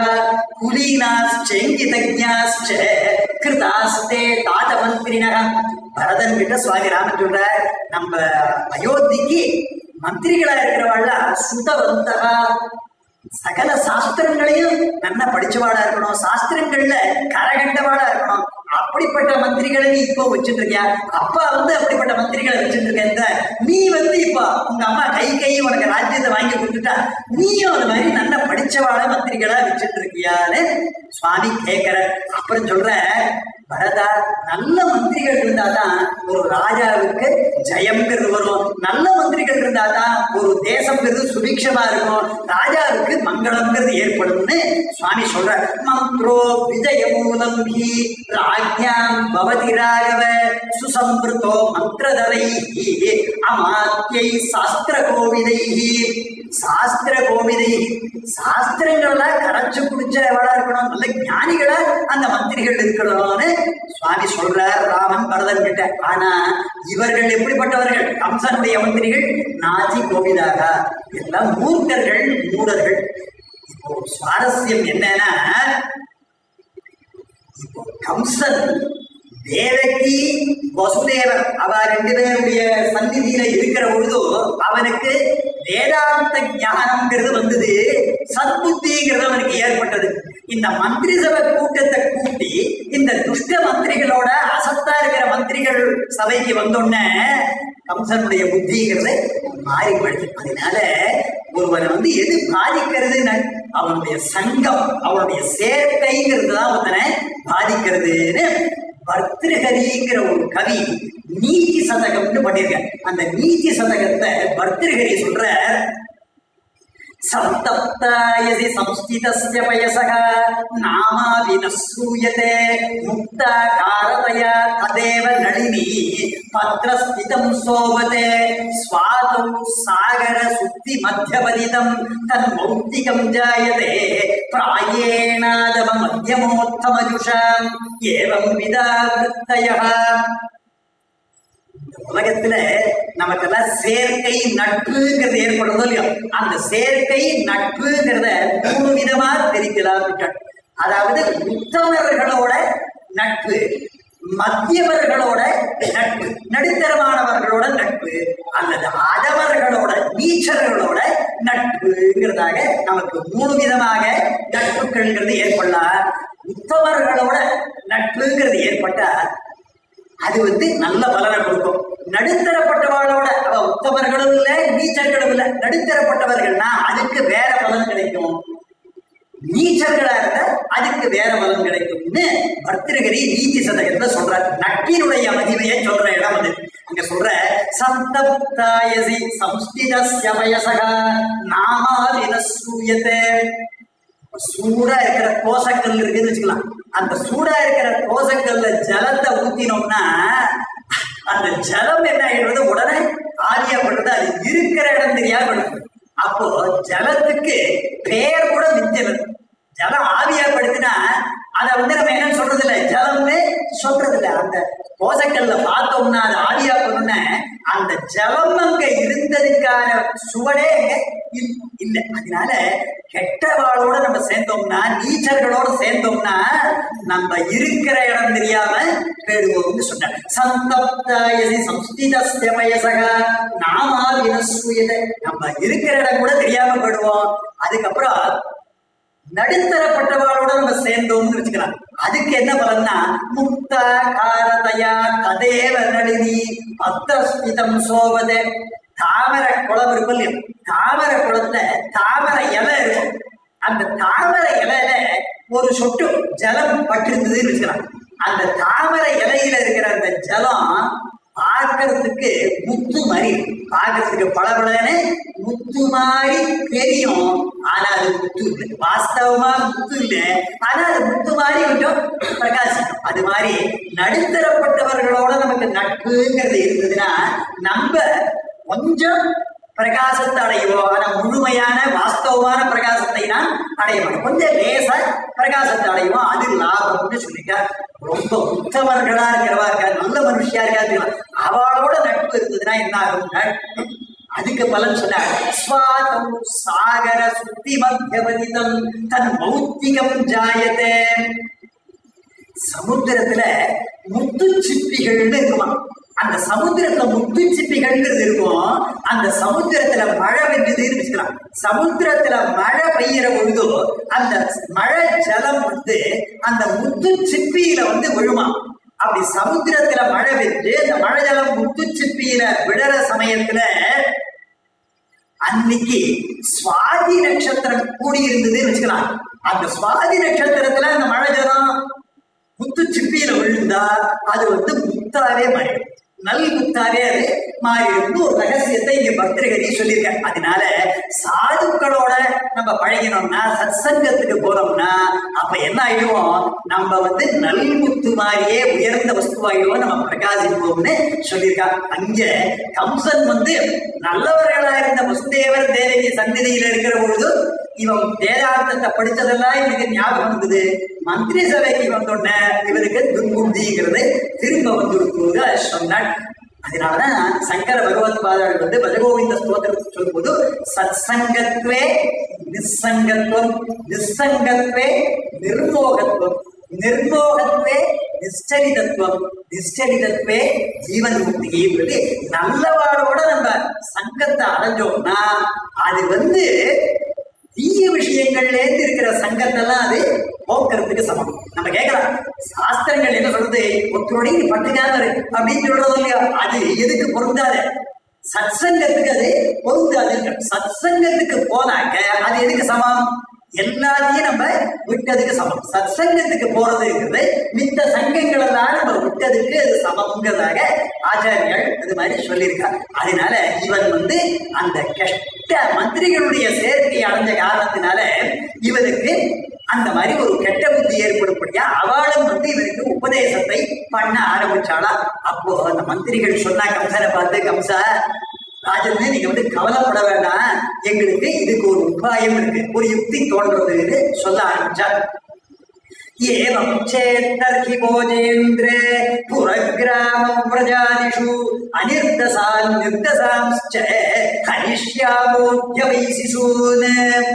Speaker 1: குலீனாச்சேங்கிதஜ்ஞாச்ச கிருதாஸ்தே தாஜமந்திரினக. பரதன் கிட்ட சுவாமி ராமன் சொல்றார், நம்ம அயோத்திக்கு மந்திரிகளா இருக்கிறவாள் சுதவந்தகா, சகல சாஸ்திரங்களையும் நல்லா படிச்சவாளா இருக்கணும், சாஸ்திரங்கள்ல கரகண்டவாளா இருக்கணும். அப்படிப்பட்ட மந்திரிகளை நீ இப்போ வச்சுட்டு இருக்கியா? அப்பா வந்து அப்படிப்பட்ட மந்திரிகளை வச்சுட்டு இருக்க, நீ வந்து இப்போ உங்க அம்மா கை கை உனக்கு ராஜ்யத்தை வாங்கி கொடுத்துட்டா நீயும் அது மாதிரி நல்ல படிச்சவாள மந்திரிகளா வச்சுட்டு இருக்கியான்னு சுவாமி கேட்கிற. அப்புறம் சொல்ற, பரதா நல்ல மந்திரிகள் இருந்தாதான் ஒரு ராஜாவுக்கு ஜெயம்ங்கிறது வரும், நல்ல மந்திரிகள் இருந்தாதான் ஒரு தேசம்ங்கிறது சுபிக்ஷமா இருக்கும், ராஜாவுக்கு மங்களம்ங்கிறது ஏற்படும்னு சுவாமி சொல்ற. மந்த்ரோ விஜயமூலம் ஹி ராஜ்யாம் பவதி ராகவ சுசம்பிருதோ மந்திரதரை அமாத்யை சாஸ்திர கோவிதை. சாஸ்திர கோவிதை சாஸ்திரங்கள்லாம் கரைச்சு குடிச்சவளா இருக்கணும், நல்ல ஞானிகளா அந்த மந்திரிகள் இருக்கணும்னு சுவாமி சொல்றார் ராமன் பரதன் கிட்ட. ஆனா இவர்கள் எப்படிப்பட்டவர்கள்? கம்சனுடைய மந்திரிகள் நாதி கோவிதாக எல்லாம் மூர்க்கர்கள், மூடர்கள். இப்போ சுவாரஸ்யம் என்னன்னா, இப்போ கம்சன் தேவகி வசுதேவர் அவ ரெண்டு பேருடைய சந்நிதியில இருக்கிற பொழுது அவனுக்கு வேதாந்த ஞானம்ங்கிறது வந்தது, சத்புத்திங்கிறது அவனுக்கு ஏற்பட்டது. இந்த மந்திரி சபை கூட்டத்தை கூட்டி இந்த துஷ்ட மந்திரிகளோட அசத்தா இருக்கிற மந்திரிகள் சபைக்கு வந்தோடனே கம்சனுடைய புத்திங்கிறது மாறிப்படுது. அதனால ஒருவனை வந்து எது பாதிக்கிறதுன்னு அவனுடைய சங்கம், அவனுடைய சேர்க்கைங்கிறது தான் ஒருத்தனை பாதிக்கிறதுன்னு பர்திருஹரிங்கிற ஒரு கவி நீதி சதகம்னு பண்ணிருக்க. அந்த நீதி சதகத்தை பர்திருஹரி சொல்ற, சந்தப்தாயசி சம்ஸ்திதஸ்ய பயசக நாமா வினஸ்ரூயதே முக்தா காரதயா ததேவ நளினி பத்ரஸ்திதம் சோபதே ஸ்வாதௌ சாகர சுத்தி மத்தியபதிதம் தன் மௌக்திகம் ஜாயதே பிராயேணாதவ மத்தியமோத்தமஜுஷாம் ஏவம் விதா விருத்தயः. உலகத்துல நமக்கெல்லாம் சேர்க்கை நட்புங்கிறது ஏற்படுறதோ இல்லையோ, அந்த சேர்க்கை நட்புங்கிறத மூணு விதமா தெரிக்கலாம். அதாவது உத்தமர்களோட நட்பு, மத்தியவர்களோட நட்பு, நடுத்தரமானவர்களோட நட்பு, அல்லது அதவர்களோட நீச்சர்களோட நட்புங்கிறதாக நமக்கு மூணு விதமாக நட்புகள்ங்கிறது ஏற்படலாம். உத்தமர்களோட நட்புங்கிறது ஏற்பட்டா அது வந்து நல்ல பலனை கொடுக்கும். நடுத்தரப்பட்டவர்களோட அவ உத்தமர்களும் இல்லை நீச்சர்களும் இல்லை, நடுத்தரப்பட்டவர்கள்னா அதுக்கு வேற பலன் கிடைக்கும், நீச்சர்களா இருந்த அதுக்கு வேற பலன் கிடைக்கும்னு பர்திருஹரி நீதி சதகத்துல சொல்றாரு. நட்பினுடைய மகிமையை சொல்ற இடம் அது. அங்க சொல்ற, சந்தப்தாயசி சம்ஸ்திதஸ்ய வயசக நாமா வினஸ்ரூயதே. சூடா இருக்கிற கோசக்கல் இருக்குன்னு வச்சுக்கலாம், அந்த சூடா இருக்கிற கோசக்கல்ல ஜலத்தை ஊத்தினோம்னா அந்த ஜலம் என்ன ஆயிடுறது, உடனே ஆரியாப்படுறது, அது இருக்கிற இடம் தெரியாம. அப்போ ஜலத்துக்கு பெயர் கூட மிச்சம். ஜலம் ஆவியாப்படுத்தினா அதை வந்து நம்ம என்ன சொல்றது இல்லை, ஜலம்னு சொல்றது இல்லை. அந்த கோசக்கல்ல பார்த்தோம்னா அது ஆவியா பண்ண அந்த ஜலம் அங்க இருந்ததுக்கான சுவடே இல்லை. அதனால கெட்டவாளோட நம்ம சேர்ந்தோம்னா, நீச்சர்களோட சேர்ந்தோம்னா நம்ம இருக்கிற இடம் தெரியாம போயிடுவோம்னு சொன்னார். சந்தப்தாயசி சம்ஸ்திதஸ்ய வயசக நாமா வினஸ்ரூயதே. நம்ம இருக்கிற இடம் கூட தெரியாம போயிடுவோம். அதுக்கப்புறம் நடுத்தரப்பட்டவாளோட நம்ம சேர்ந்தோம்னு வச்சுக்கலாம். அதுக்கு என்ன பலன்னா முக்த காரதயா ததேவ நளினி பத்திரஸ்மிதம் சோவதே. தாமரை குளம் இருக்கும் இல்லையா, தாமரை குளத்துல தாமரை இலை இருக்கும். அந்த தாமரை இலையில ஒரு சொட்டு ஜலம் பட்டிருந்ததுன்னு வச்சுக்கலாம். அந்த தாமரை இலையில இருக்கிற அந்த ஜலம் பார்க்கறதுக்கு முத்து மாதிரி, பார்க்கறதுக்கு பளபளன்னு முத்து மாதிரி தெரியும். ஆனா அது முத்து இல்லை, வாஸ்தவமா முத்து இல்லை. ஆனா அது முத்து மாதிரி கொஞ்சம் பிரகாசிக்கும். அது மாதிரி நடுத்தரப்பட்டவர்களோட நமக்கு நட்புங்கிறது இருந்ததுன்னா நம்ம கொஞ்சம் பிரகாசத்தை அடைவோம். ஆனா முழுமையான வாஸ்தவமான பிரகாசத்தை நான் அடைய மாட்டோம். கொஞ்சம் லேசா பிரகாசத்தை அடைவோம். அது லாபம்னு சொல்லிட்டா. ரொம்ப உத்தவர்களா இருக்கிறவா இருக்கா, நல்ல மனுஷியா இருக்கா, அவளோட நட்பு இருந்ததுன்னா என்ன ஆகும்? அதுக்கு பலன் சொன்னார். ஸ்வாதம் சாகர சுத்தி மத்தியவதிதம் தன் மௌத்திகம் ஜாயதே. சமுத்திரத்துல முத்து சிப்பிகள்னு இருக்குமா. அந்த சமுத்திரத்துல முத்து சிப்பிகள்ங்கிறது இருக்கும். அந்த சமுத்திரத்துல மழை பெய்யுதுன்னு வச்சுக்கலாம். சமுத்திரத்துல மழை பெய்யற பொழுதோ அந்த மழை ஜலம் வந்து அந்த முத்து சிப்பியில வந்து விழுமா. அப்படி சமுத்திரத்துல மழை பெய்து அந்த மழை ஜலம் முத்து சிப்பியில விழற சமயத்துல அன்னைக்கு சுவாதி நட்சத்திரம் கூடி இருந்ததுன்னு வச்சுக்கலாம். அந்த சுவாதி நட்சத்திரத்துல அந்த மழை ஜலம் முத்து சிப்பியில விழுந்தா அது வந்து முத்தாவே மாறிடும், நல் முத்தாவே அது மாறிடும். ஒரு ரகசியத்தை இங்க பக்தர்கரி சொல்லியிருக்க. அதனால சாதுக்களோட நம்ம பழகினோம்னா, சத்சங்கத்துக்கு போறோம்னா அப்ப என்ன ஆயிடுவோம்? நம்ம வந்து நல் முத்து மாதிரியே உயர்ந்த வஸ்துவாயிடுவோம், நம்ம பிரகாசிப்போம்னு சொல்லியிருக்காங்க. அங்க கம்சன் வந்து நல்லவர்களா இருந்த வசுதேவர் தேவகி சந்நிதியில இருக்கிற பொழுது இவன் வேதாந்தத்தை படிச்சதெல்லாம் இவனுக்கு ஞாபகம் வந்தது. மந்திரி சபைக்கு வந்தோடன இவருக்கு துர்புத்திங்கிறது திரும்ப வந்து சொன்னாள். அதனாலதான் சங்கர பகவத் பாதர்கள் வந்து பஜகோவிந்த ஸ்தோத்திரத்தை சொல்லும் போது சத் சங்கத்வே நிசங்கத்துவம், நிசங்கத்வே நிர்மோகத்துவம், நிர்மோகத்வே நிஷ்டரிதத்துவம், நிஷ்டரிதத்வே ஜீவன் முக்தியை. நல்லவாளோட நம்ம சங்கத்தை அடைஞ்சோம்னா அது வந்து தீய விஷயங்கள்ல இருந்து இருக்கிற சங்கத்தெல்லாம் அது போக்குறதுக்கு சமம். நம்ம கேட்கலாம், சாஸ்திரங்கள் என்ன சொல்றது? ஒருத்தரோட நீ பட்டுக்காம இரு அப்படின்னு சொல்றது இல்லையா? அது எதுக்கு பொருந்தாது? சத்சங்கத்துக்கு அது பொருந்தாது. சத்சங்கத்துக்கு போனாக்க அது எதுக்கு சமம்? எல்லாத்தையும் நம்ம விட்டதுக்கு சமம். சத்சங்கத்துக்கு போறதுங்கிறது மித்த சங்கங்கள் எல்லாம் நம்ம விட்டதுக்கு அது சமம்ங்கிறதாக ஆச்சாரியர்கள் அது மாதிரி சொல்லியிருக்காங்க. அதனால இவன் வந்து அந்த கஷ்ட மந்திரிகளுடைய சேர்க்கை அடைஞ்ச காரணத்தினால இவனுக்கு அந்த மாதிரி ஒரு கெட்ட புத்தி ஏற்படும்படியா அவளும் வந்து இவனுக்கு உபதேசத்தை பண்ண ஆரம்பிச்சாளா. அப்போ அந்த மந்திரிகள் சொன்னா கம்சனை பார்த்து, கம்சா ராஜன்னு நீங்க வந்து கவலைப்பட வேண்டாம், எங்களுக்கு இதுக்கு ஒரு உபாயம் இருக்கு, ஒரு யுக்தி தோன்றதுன்னு சொல்ல ஆரம்பிச்சார். ஏவம் சேத்தர்ஹி போஜேந்திரே புரகிராமம் பிரஜாதிஷு அனிர்தசான் நிர்தசாம்ச்ச ஹரிஷ்யாமோத்ய வைசிசூன்.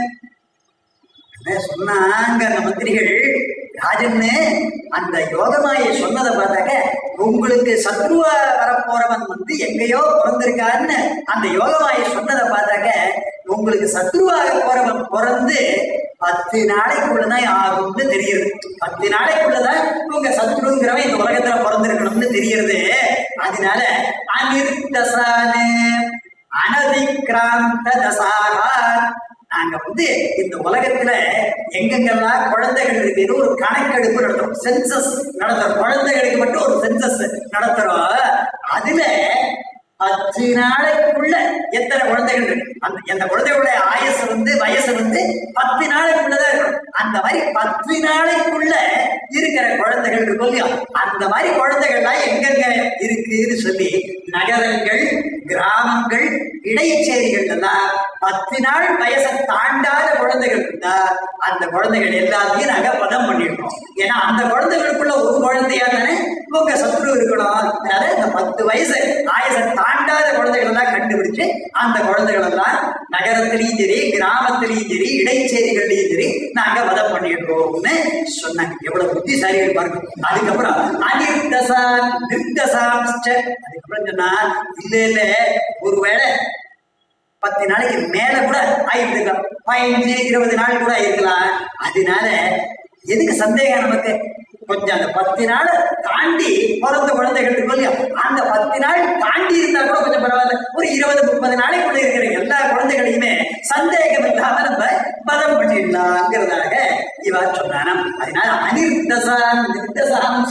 Speaker 1: சொன்னாங்க அந்த மந்திரிகள், ராஜன்னு அந்த யோகமாயை சொன்னதை பார்த்தாக்க உங்களுக்கு சத்ருவா வரப்போறவன் வந்து எங்கேயோ பிறந்திருக்கான்னு அந்த யோகமாயை சொன்னதை பார்த்தாக்க உங்களுக்கு சத்ருவாக போறவன் பிறந்து பத்து நாளைக்குள்ளதான் ஆகும்னு தெரியுது. பத்து நாளைக்குள்ளதான் உங்க சத்ருங்கிறவன் இந்த உலகத்துல பிறந்திருக்கணும்னு தெரியுது. அதனால அனிர்தசானு அனதிக்ராந்த தசாகா, நாங்க வந்து இந்த உலகத்துல எங்கெங்கெல்லாம் குழந்தைகள் இருக்குன்னு ஒரு கணக்கெடுப்பு நடத்துறோம், சென்சஸ் நடத்துறோம். குழந்தைகளுக்கு மட்டும் ஒரு சென்சஸ் நடத்துறோம். அதுல பத்து நாளைக்குள்ள எத்தனை குழந்தைகள் இருக்கு, அந்த எந்த குழந்தைகளுடைய ஆயுசு வந்து வயசு வந்து பத்து நாளைக்குள்ளதான் இருக்கணும். அந்த மாதிரி பத்து நாளைக்குள்ள இருக்கிற குழந்தைகள் இருக்கும் இல்லையா, அந்த மாதிரி குழந்தைகள்லாம் எங்கெங்க இருக்குன்னு சொல்லி நகரங்கள், கிராமங்கள், இடைச்சேரிகள் எல்லாம் பத்து நாள் வயசை தாண்டாத குழந்தைகள் இருந்தா அந்த குழந்தைகள் எல்லாத்தையும் நாங்க பதம் பண்ணிடுறோம். ஏன்னா அந்த குழந்தைகளுக்குள்ள ஒரு குழந்தையா தானே உங்க சத்ரு இருக்கணும். அதனால இந்த பத்து வயசு ஆயுசை தாண்டாத குழந்தைகள் எல்லாம் கண்டுபிடிச்சு அந்த குழந்தைகள் எல்லாம் நகரத்திலையும் சரி, கிராமத்திலையும் சரி, இடைச்சேரிகள்லையும் சரி நாங்க வதம் பண்ணிடுறோம்னு சொன்னாங்க. எவ்வளவு புத்திசாலிகள் பாருங்க. அதுக்கப்புறம் அனிர்தசா நிர்தசாம்ச்ச, அதுக்கப்புறம் சொன்னா இல்ல இல்ல ஒருவேளை பத்து நாளைக்கு மேல கூட ஆயிருக்கலாம், பதினஞ்சு இருபது நாள் கூட ஆயிருக்கலாம். அதனால எதுக்கு சந்தேகம் நமக்கு? கொஞ்சம் அந்த பத்து நாள் தாண்டி பிறந்த குழந்தைகள் இருக்கும் இல்லையா, அந்த பத்து நாள் தாண்டி இருந்தா கூட கொஞ்சம் பரவாயில்ல. ஒரு இருபது முப்பது நாளைக்குள்ள இருக்கிற எல்லா குழந்தைகளையுமே சந்தேகம் இல்லாம நம்ம பதம் பண்ணிடலாங்கிறதாக இவா சொன்னானம். அதனால அனிர்தசான் நிர்தசான்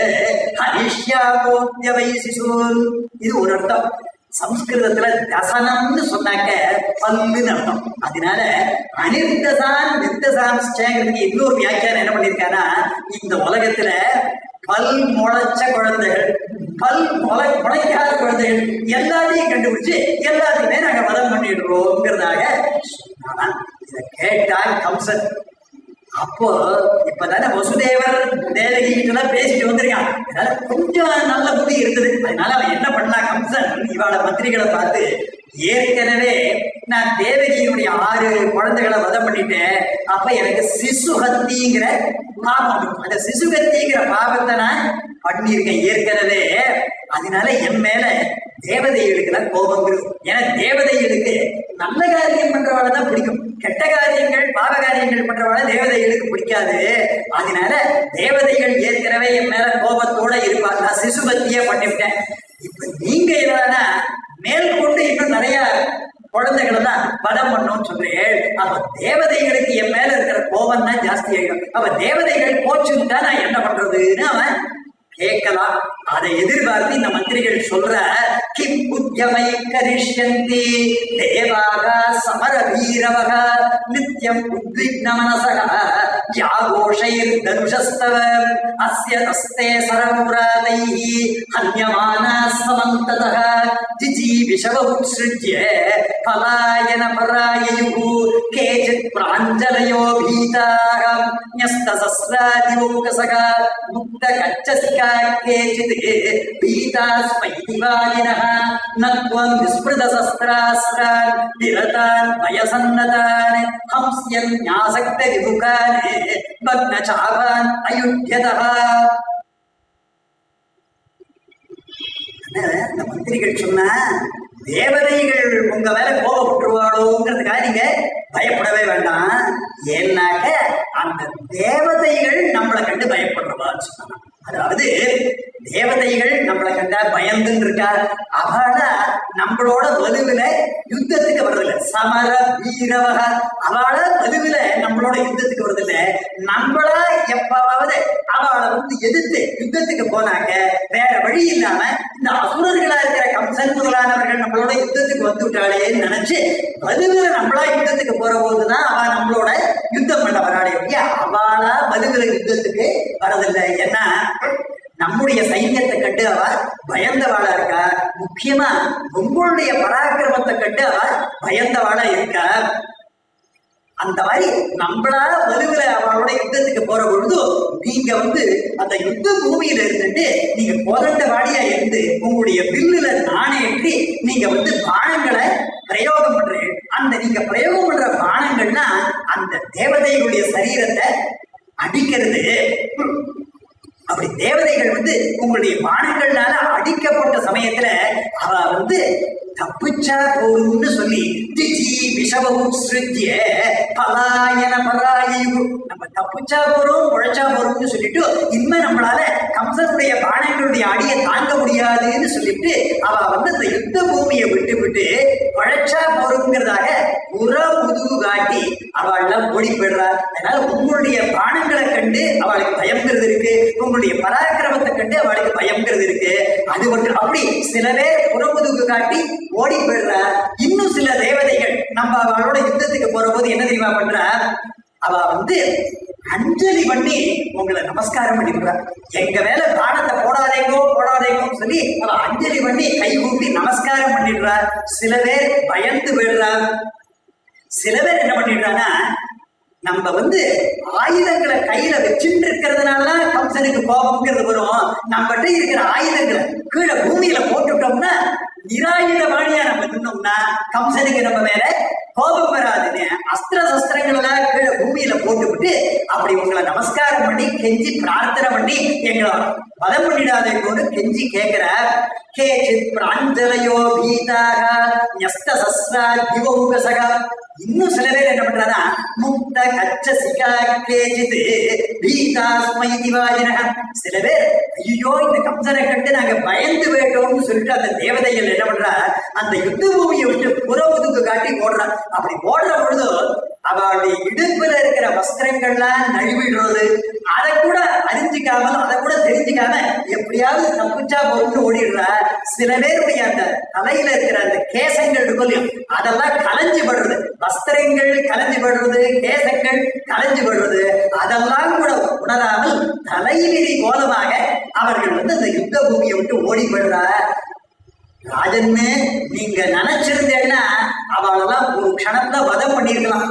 Speaker 1: ஹரிஷ்யாவோத்ய வைசிசூன், இது ஒரு அர்த்தம். சம்ஸ்கிருதத்துல தசனம்னு சொன்னாக்க பல்லுன்னு அர்த்தம். அதனால அனிர்தசான் நிர்தசான்ஸ்ங்கிறதுக்கு இன்னொரு வியாக்கியானம் என்ன பண்ணிருக்கானா, இந்த உலகத்துல பல் முளைச்ச குழந்தைகள், பல் முளை முளைக்காத குழந்தைகள் எல்லாத்தையும் கண்டுபிடிச்சு எல்லாத்தையுமே நாங்க வதம் பண்ணிடுறோம்ங்கிறதாக சொன்னா. இதை கேட்டால் கம்சன் அப்போ இப்பதானே வசுதேவர் தேவகி கிட்ட பேசிட்டு வந்திருக்கான், அதனால கொஞ்சம் நல்ல புத்தி இருந்தது. அதனால அவன் என்ன பண்ணா, கம்சன் இவாள மந்திரிகளை பார்த்து, ஏற்கனவே நான் தேவகியினுடைய ஆறு குழந்தைகளை வதம் பண்ணிட்டேன், அப்ப எனக்கு சிசுகத்திங்கிற பாவம், அந்த சிசுகத்திங்கிற பாவத்தை நான் பண்ணியிருக்கேன் ஏற்கனவே. அதனால என் மேல தேவதைகளுக்கு தான் கோபம் இருக்கு. ஏன்னா தேவதைகளுக்கு நல்ல காரியம் பண்றவாழ தான் பிடிக்கும், கெட்ட காரியங்கள் பாவ காரியங்கள் பண்றவாழ தேவதைகளுக்கு பிடிக்காது. அதனால தேவதைகள் ஏற்கனவே என் மேல கோபத்தோட இருப்பாங்க, நான் சிசுபத்தியே பண்ணிவிட்டேன். இப்ப நீங்க என்னன்னா மேல் கொண்டு இன்னும் நிறைய குழந்தைகளை தான் பதம் பண்ணோம்னு சொல்றேன். அப்ப தேவதைகளுக்கு என் மேல இருக்கிற கோபம் தான் ஜாஸ்தி ஆகிடும். அப்ப தேவதைகள் போச்சுட்டா நான் என்ன பண்றதுன்னு அவன் கேட்கலாம். அதை எதிர்பார்த்து இந்த மந்திரிகள் சொல்ற, கிம் புத்யமை கரிஷ்யந்தி தேவாக சமர வீரவக நித்யம் உத்விக்ன மனசக யாகோஷைர் தனுஷஸ்தவ அஸ்ய தஸ்தே சரமுராதைஹி ஹன்யமானா சமந்ததஹ ஜிஜி விஷவஉத்ஸ்ருஜ்ய பலாயன பராயயுஹு கேசித் பிராஞ்சலயோ பீதாக ன்யஸ்தசஸ்ராதிவோகசக முக்த கச்சசிக கேசித் பீதாஸ்மைதிவாயினஹ நத்வம் விஸ்மிருதசஸ்திராஸ்ரான் விரதான் வயசன்னதான் ஹம்ஸ்யன் ஞாசக்த விமுகான் பக்னசாபான் அயுத்யதஹ. இந்த மந்திரிகள் சொன்னா, தேவதைகள் உங்க மேல கோபப்பட்டுருவாளோங்கிறதுக்காக நீங்க பயப்படவே வேண்டாம். ஏன்னாக்க அந்த தேவதைகள் நம்மளை கண்டு பயப்படுறவான்னு சொன்னாங்க. அதாவது தேவதைகள் நம்மளை கண்டா பயந்துன்னு இருக்கா, அவள நம்மளோட வலுவில யுத்தத்துக்கு வர்றதில்ல. சமர வீரவக அவள வலுவில நம்மளோட யுத்தத்துக்கு வர்றதில்ல. நம்மளா எப்பாவது அவளை வந்து எதிர்த்து யுத்தத்துக்கு போனாக்க வேற வழி இல்லாம இந்த அசுரர்களா இருக்கிற கம்சன் முதலானவர்கள் நம்மளோட யுத்தத்துக்கு வந்து விட்டாளேன்னு நினைச்சு வலுவில நம்மளா யுத்தத்துக்கு போற போதுதான் அவ நம்மளோட யுத்தம் பண்ண வராளே, அவளா வலுவில யுத்தத்துக்கு வரதில்லை. ஏன்னா நம்முடைய சைன்யத்தை கண்டு அவ பயந்தவாளா இருக்கா. முக்கியமா உங்களுடைய பராக்கிரமத்தை கண்டு அவ பயந்தவாளா இருக்கா. அந்த மாதிரி நம்மளா வலுவில அவளோட யுத்தத்துக்கு போற பொழுது நீங்க வந்து அந்த யுத்த பூமியில இருந்துட்டு நீங்க போதண்ட வாடியா இருந்து உங்களுடைய வில்லுல நாணேற்றி நீங்க வந்து பானங்களை பிரயோகம் பண்றீங்க. அந்த நீங்க பிரயோகம் பண்ற பானங்கள்னா அந்த தேவதைகளுடைய சரீரத்தை அடிக்கிறது. அப்படி தேவதைகள் வந்து உங்களுடைய பானங்கள்னால அடிக்கப்பட்ட சமயத்துல அவ வந்து தப்பிச்சா போருன்னு சொல்லி திஜி விஷவம் சிருஜ்ய பலாயன பராயு, நம்ம தப்பிச்சா போறோம் உழைச்சா போறோம்னு சொல்லிட்டு இனிமே நம்மளால கம்சனுடைய பானங்களுடைய அடியை தாங்க முடியாதுன்னு சொல்லிட்டு அவ வந்து அந்த யுத்த பூமியை விட்டு விட்டு உழைச்சா போறோங்கிறதாக புற முதுகு காட்டி அவள்லாம் ஓடி போயிடுறா. அதனால உங்களுடைய பானங்களை கண்டு அவளுக்கு பயம்ங்கிறது இருக்கு, உங்களுடைய பராக்கிரமத்தை கண்டு அவளுக்கு பயம்ங்கிறது இருக்கு. அது ஒன்று. அப்படி சில பேர் புறமுதுகு காட்டி ஓடி போயிடுறா. இன்னும் சில தேவதைகள் நம்ம அவளோட யுத்தத்துக்கு போற போது என்ன தெரியுமா பண்றா, அவ வந்து அஞ்சலி பண்ணி உங்களை நமஸ்காரம் பண்ணிடுறா. எங்க மேல பானத்தை போடாதேங்கோ போடாதேங்கோன்னு சொல்லி அவ அஞ்சலி பண்ணி கை கூப்பி நமஸ்காரம் பண்ணிடுறா. சில பேர் பயந்து போயிடுறா. சில பேர் என்ன பண்ணிடுறான்னா, நம்ம வந்து ஆயுதங்களை கையில வச்சுட்டு இருக்கிறதுனாலதான் கம்சனுக்கு கோபம்ங்கிறது வரும். நம்மகிட்ட இருக்கிற ஆயுதங்களை கீழே பூமியில போட்டுட்டோம்னா நிராயுத வாணியா நம்ம நின்னோம்னா கம்சனுக்கு நம்ம மேல கோபம் வராதுன்னு அஸ்திர சஸ்திரங்கள் எல்லாம் கீழே பூமியில போட்டுவிட்டு அப்படி உங்களை நமஸ்காரம் பண்ணி கெஞ்சி பிரார்த்தனை பண்ணி எங்களை பலம் பண்ணிடாதே போது கெஞ்சி கேட்கிற கேச்சித் பிராஞ்சலையோ பீதாக ஞஸ்த சஸ்ரா திவௌகசக. இன்னும் சில பேர் என்ன பண்றாங்கன்னா முக்த கச்ச சிகா கேச்சித் பீதாஸ்மை திவாஜின. சில பேர் ஐயோ இந்த கம்சனை கண்டு நாங்க பயந்து போயிட்டோம்னு சொல்லிட்டு அந்த தேவதைகள் என்ன பண்றா அந்த யுத்த பூமியை விட்டு புற ஒதுக்கு காட்டி ஓடுறா. அப்படி ஓடுற பொழுது அவளுடைய இடுப்புல இருக்கிற வஸ்திரங்கள்லாம் நழுவிடுறது. அதை கூட அறிஞ்சிக்காமல் அதை கூட தெரிஞ்சுக்காம எப்படியாவது தப்பிச்சா பொறுத்து ஓடிடுறா. சில பேருடைய அந்த தலையில இருக்கிற அந்த கேசங்கள் இருக்கும் அதெல்லாம் கலைஞ்சு படுறது, வஸ்திரங்கள் கலைஞ்சு படுறது, கேசங்கள் கலைஞ்சு படுறது. அதெல்லாம் கூட உணராமல் தலைவிரி கோலமாக அவர்கள் வந்து அந்த யுத்த பூமியை விட்டு ஓடி போடுறா. ராஜன்னு நீங்க நினைச்சிருந்தேன்னா அவளெல்லாம் ஒரு க்ஷணத்துல வதம் பண்ணிருக்கலாம்.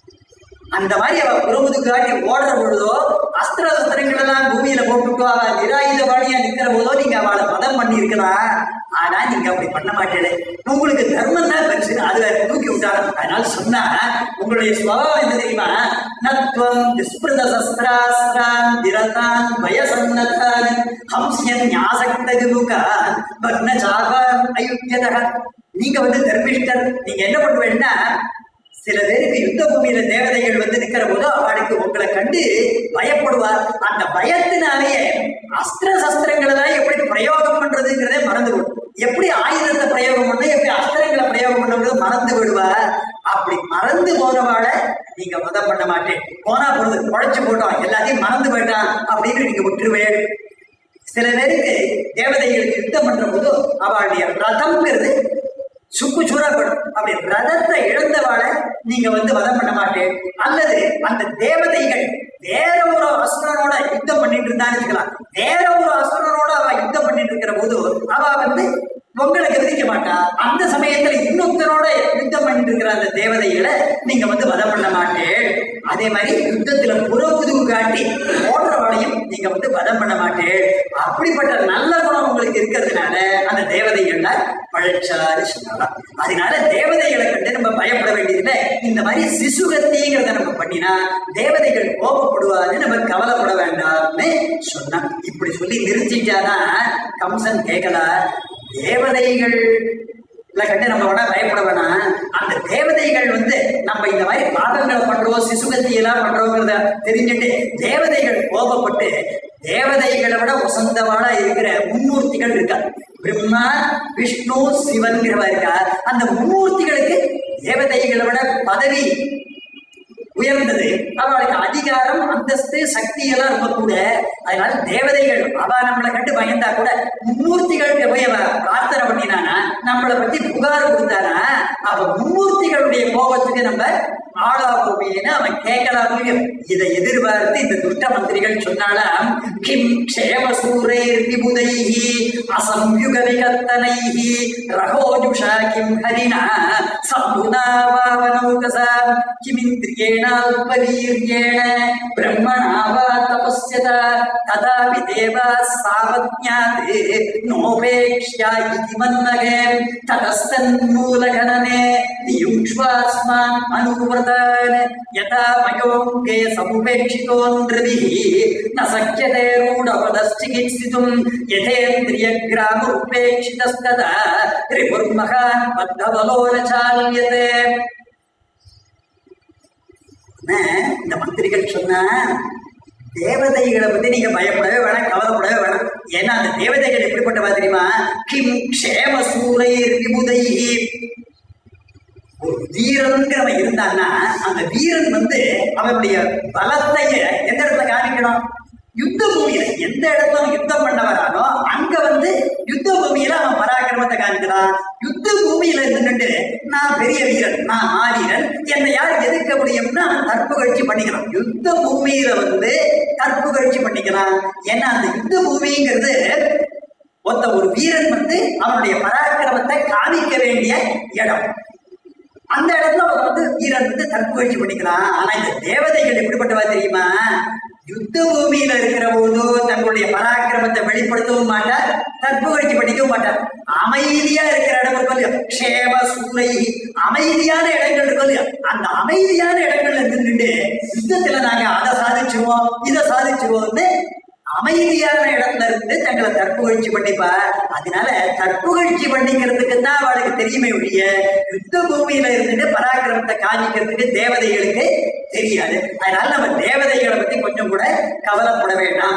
Speaker 1: அந்த மாதிரி அவ புறமுது காட்டி ஓடுற பொழுதோ அஸ்திர சஸ்திரங்கள் எல்லாம் பூமியில போட்டுட்டோ அவ நிராயுத பாணியா நிக்கிற போதோ நீங்க அவளை வதம் பண்ணிருக்கலாம். ஆனா நீங்க அப்படி பண்ண மாட்டேன். உங்களுக்கு தர்மம் தான் பெருசு, அது தூக்கி விட்டாங்க. அதனால சொன்னா உங்களுடைய சுபாவம் என்ன தெரியுமா? நத்வம் விஸ்மிருத சஸ்திராஸ்திரான் திரதான் வயசன்னதான் ஹம்சியன் ஞாசக்த ஜுமுகான் பக்ன சாபான் அயுத்தியதக. நீங்க வந்து தர்மிஷ்டர். நீங்க என்ன பண்ணுவேன்னா சில பேருக்கு யுத்த பூமியில தேவதைகள் வந்து நிக்கிற போது அவளுக்கு உங்களை கண்டு பயப்படுவார். அந்த பயத்தினாலேயே அஸ்திர சஸ்திரங்களை தான் எப்படி பிரயோகம் பண்றதுங்கிறதே மறந்து விடும். எப்படி ஆயுதத்தை பிரயோகம் பண்ண எப்படி அஸ்திரங்களை பிரயோகம் பண்றது மறந்து விடுவார். அப்படி மறந்து போனவாளை நீங்க வதம் பண்ண மாட்டேன். போனா பொழுது குழைச்சு போட்டோம் எல்லாத்தையும் மறந்து போயிட்டான் அப்படின்னு நீங்க விட்டுருவேன். சில பேருக்கு தேவதைகளுக்கு யுத்தம் பண்ற போது அவளுடைய ரதம்ங்கிறது சுக்கு சூறப்படும். அப்படி ரதத்தை இழந்தவாளை நீங்க வந்து வதம் பண்ண மாட்டேன். அல்லது அந்த தேவதைகள் வேற ஒரு அசுரனோட யுத்தம் பண்ணிட்டு இருந்தான்னு வச்சுக்கலாம். வேற ஒரு அசுரனோட அவ யுத்தம் பண்ணிட்டு இருக்கிற போது அவ வந்து உங்களுக்கு விதிக்க மாட்டா. அந்த சமயத்துல இன்னொருத்தரோட யுத்தம் பண்ணிட்டு இருக்கிற அந்த தேவதைகளை நீங்க வந்து வதம் பண்ண மாட்டேன். அதே மாதிரி யுத்தத்துல புறப்புதுவு காட்டி ஓடுறவளையும் நீங்க வந்து வதம் பண்ண மாட்டேன். அப்படிப்பட்ட நல்ல குணம் உங்களுக்கு இருக்கிறதுனால அந்த தேவதைகள்ல பழச்சாரு சொல்லலாம். அதனால தேவதைகளை கண்டு நம்ம பயப்பட வேண்டியதில்லை. இந்த மாதிரி சிசுகத்திங்கிறத நம்ம பண்ணினா தேவதைகள் கோபப்படுவான்னு நம்ம கவலைப்பட வேண்டாம்னு சொன்னா. இப்படி சொல்லி நிறுத்திட்டானா கம்சன் கேட்கல. தேவதைகள் கண்டு நம்ம வேணா பயப்பட வேணாம். அந்த தேவதைகள் வந்து நம்ம இந்த மாதிரி பாதங்களை பண்றோம் சிசுகத்தி எல்லாம் பண்றோங்கிறத தெரிஞ்சுட்டு தேவதைகள் கோபப்பட்டு தேவதைகளை விட வசந்தவாளா இருக்கிற மும்மூர்த்திகள் இருக்கா. பிரம்மா விஷ்ணு சிவன்கிறவா இருக்கா. அந்த மும்மூர்த்திகளுக்கு தேவதைகளை விட பதவி உயர்ந்தது. அவளுக்கு அதிகாரம் அந்தஸ்து சக்தி எல்லாம் ரொம்ப கூட. அதனால தேவதைகள் அவ நம்மளை கண்டு பயந்தா கூட மும்மூர்த்திகளுக்கு போய் அவ பிரார்த்தனை பண்ணினானா நம்மளை பத்தி புகார் கொடுத்தானா அவ மும்மூர்த்திகளுடைய கோபத்துக்கு நம்ம ஆளாகுவேன்னு அவன் கேட்கலாம். இதை எதிர்பார்த்து இந்த துஷ்ட மந்திரிகள் சொன்னாலாம் கிம் க்ஷேமசூரைர் விபுதைஹி அசம்யுக விகத்தனைஹி ரகோஜுஷா கிம் ஹரிணா சம்புனா வாவனௌகசா கிமிந்திரியேண அல்பவீர்யேண பிரம்மணா வா தபஸ்யதா ததாபி தேவா சாவத்ஞாத் நோபேக்ஷ்யா இதி மன்னகே ததஸ்தன்மூலகணனே நியுக்ஷ்வாஸ்மான் அனுவ यथा मयोऽङ्के समुपेक्षितोऽनृभिः न शक्यते रूढपदश्चिकित्सितुं यथेन्द्रियग्रामोपेक्षितस्तदा रिपुर्महान् बद्धबलो न चाल्यते. இந்த மந்திரிகள் சொன்னா தேவதைகளை பத்தி நீங்க பயப்படவே வேணாம், கவலைப்படவே வேணாம். ஏன்னா அந்த தேவதைகள் எப்படிப்பட்டவா தெரியுமா? கிம் க்ஷேம சூரை விபுதைஹி. ஒரு வீரன்கிறவன் இருந்தான்னா அந்த வீரன் வந்து அவனுடைய பலத்தைய எந்த இடத்துல காமிக்கணும்? யுத்த பூமியில. எந்த இடத்துல யுத்தம் பண்ண வரானோ அங்க வந்து யுத்த பூமியில அவன் பராக்கிரமத்தை காமிக்கிறான். யுத்த பூமியில இருந்துட்டு நான் பெரிய வீரன், நான் மாவீரன், என்னை யார் எதிர்க்க முடியும்னா அவன் தற்புகழ்ச்சி பண்ணிக்கிறான். யுத்த பூமியில வந்து தற்புகழ்ச்சி பண்ணிக்கிறான். ஏன்னா அந்த யுத்த பூமிங்கிறது ஒத்த ஒரு வீரன் வந்து அவனுடைய பராக்கிரமத்தை காமிக்க வேண்டிய இடம். அந்த இடத்துல அவர் வந்து வீரன் வந்து தற்புகழ்ச்சி பண்ணிக்கலாம். ஆனா இந்த தேவதைகள் எப்படிப்பட்டவா தெரியுமா? யுத்த பூமியில இருக்கிற போது தங்களுடைய பராக்கிரமத்தை வெளிப்படுத்தவும் மாட்டார், தற்புகழ்ச்சி பண்ணிக்கவும் மாட்டார். அமைதியா இருக்கிற இடம் இருக்கும் இல்லையா, க்ஷேம சூலை, அமைதியான இடங்கள் இருக்கும் இல்லையா, அந்த அமைதியான இடங்கள்ல நின்றுட்டு யுத்தத்துல நாங்க அதை சாதிச்சிருவோம் இதை சாதிச்சிருவோம்னு அமைதியான இடத்துல இருந்து தங்களை தற்புகழ்ச்சி பண்ணிப்பார். அதனால தற்புகழ்ச்சி பண்ணிக்கிறதுக்கு தான் அவளுக்கு தெரியுமே ஒழிய யுத்த பூமியில இருந்துட்டு பராக்கிரமத்தை காமிக்கிறதுக்கு தேவதைகளுக்கு தெரியாது. அதனால நம்ம தேவதைகளை பத்தி கொஞ்சம் கூட கவலைப்பட வேண்டாம்.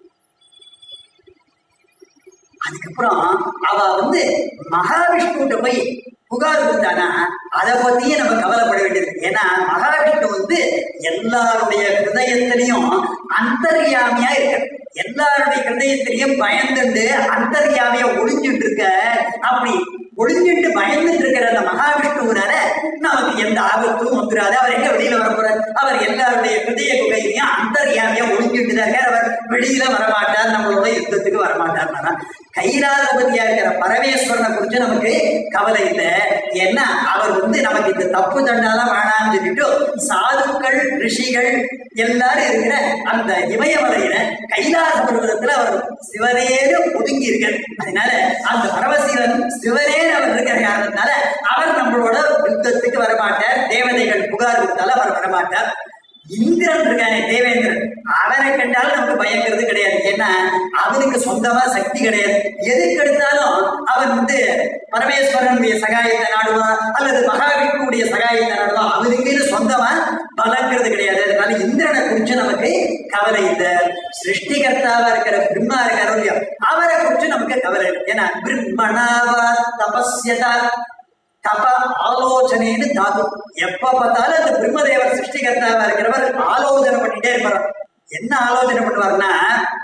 Speaker 1: அதுக்கப்புறம் அவ வந்து மகாவிஷ்ணுகிட்ட போய் புகார் கொடுத்தானா அதை பத்தியே நம்ம கவலைப்பட வேண்டியது. ஏன்னா மகாவிஷ்ணு வந்து எல்லாருடைய ஹிருதயத்திலையும் அந்தர்யாமியா இருக்க, எல்லாருடைய ஹிருதயத்திலையும் பயந்துட்டு அந்தர்யாமியா ஒளிஞ்சுட்டு இருக்க. அப்படி ஒளிஞ்சுட்டு பயந்துட்டு இருக்கிற அந்த மகாவிஷ்ணுனால நமக்கு எந்த ஆபத்தும் வந்துடாது. அவர் எங்க வெளியில வரப்போறார்? அவர் எல்லாருடைய ஹிருதய குகையிலையும் அந்தர்யாமியா ஒளிஞ்சுட்டு தான் இருக்கார். அவர் வெளியில வரமாட்டார், நம்மளோட யுத்தத்துக்கு வரமாட்டார். கைலாசபதியா இருக்கிற பரமேஸ்வரனை குறிச்சு நமக்கு கவலை இல்லை. ஏன்னா அவர் வந்து நமக்கு இந்த தப்பு தண்டாலாம் வேணாம்னு சொல்லிட்டு சாதுக்கள் ரிஷிகள் எல்லாரும் இருக்கிற அந்த இமயமலையில கைலாச பர்வதத்துல அவர் சிவனேன்னு ஒதுங்கி இருக்கார். அதனால அந்த பரமசிவன் சிவனேன்னு அவர் இருக்கிற காரணத்தினால அவர் நம்மளோட யுத்தத்துக்கு வரமாட்டார். தேவதைகள் புகார் கொடுத்தாலும் அவர் வரமாட்டார். இந்திரன் இருக்கானே தேவேந்திரன், அவனை கண்டாலும் நமக்கு பயங்கிறது கிடையாது. ஏன்னா அவனுக்கு சொந்தமா சக்தி கிடையாது. எதுக்கு எடுத்தாலும் அவன் வந்து பரமேஸ்வரனுடைய சகாயத்தை நாடுவான் அல்லது மகாவிஷ்ணுடைய சகாயத்தை நாடுவான். அவனுக்குன்னு சொந்தமா பலங்கிறது கிடையாது. அதனால இந்திரனை குறிச்சு நமக்கு கவலை இல்லை. சிருஷ்டிகர்த்தாவா இருக்கிற பிரம்மா இருக்காரோ இல்லையா, அவரை குறிச்சு நமக்கு கவலை இல்லை. ஏன்னா பிரம்மணாவா தபஸ்யதா, தப ஆலோசனைன்னு தாது. எப்ப பார்த்தாலும் அந்த பிரம்மதேவர் சிருஷ்டிகர்த்தாவா இருக்கிறவர் ஆலோசனை பண்ணிட்டே இருப்பார். என்ன ஆலோசனை பண்ணுவார்னா,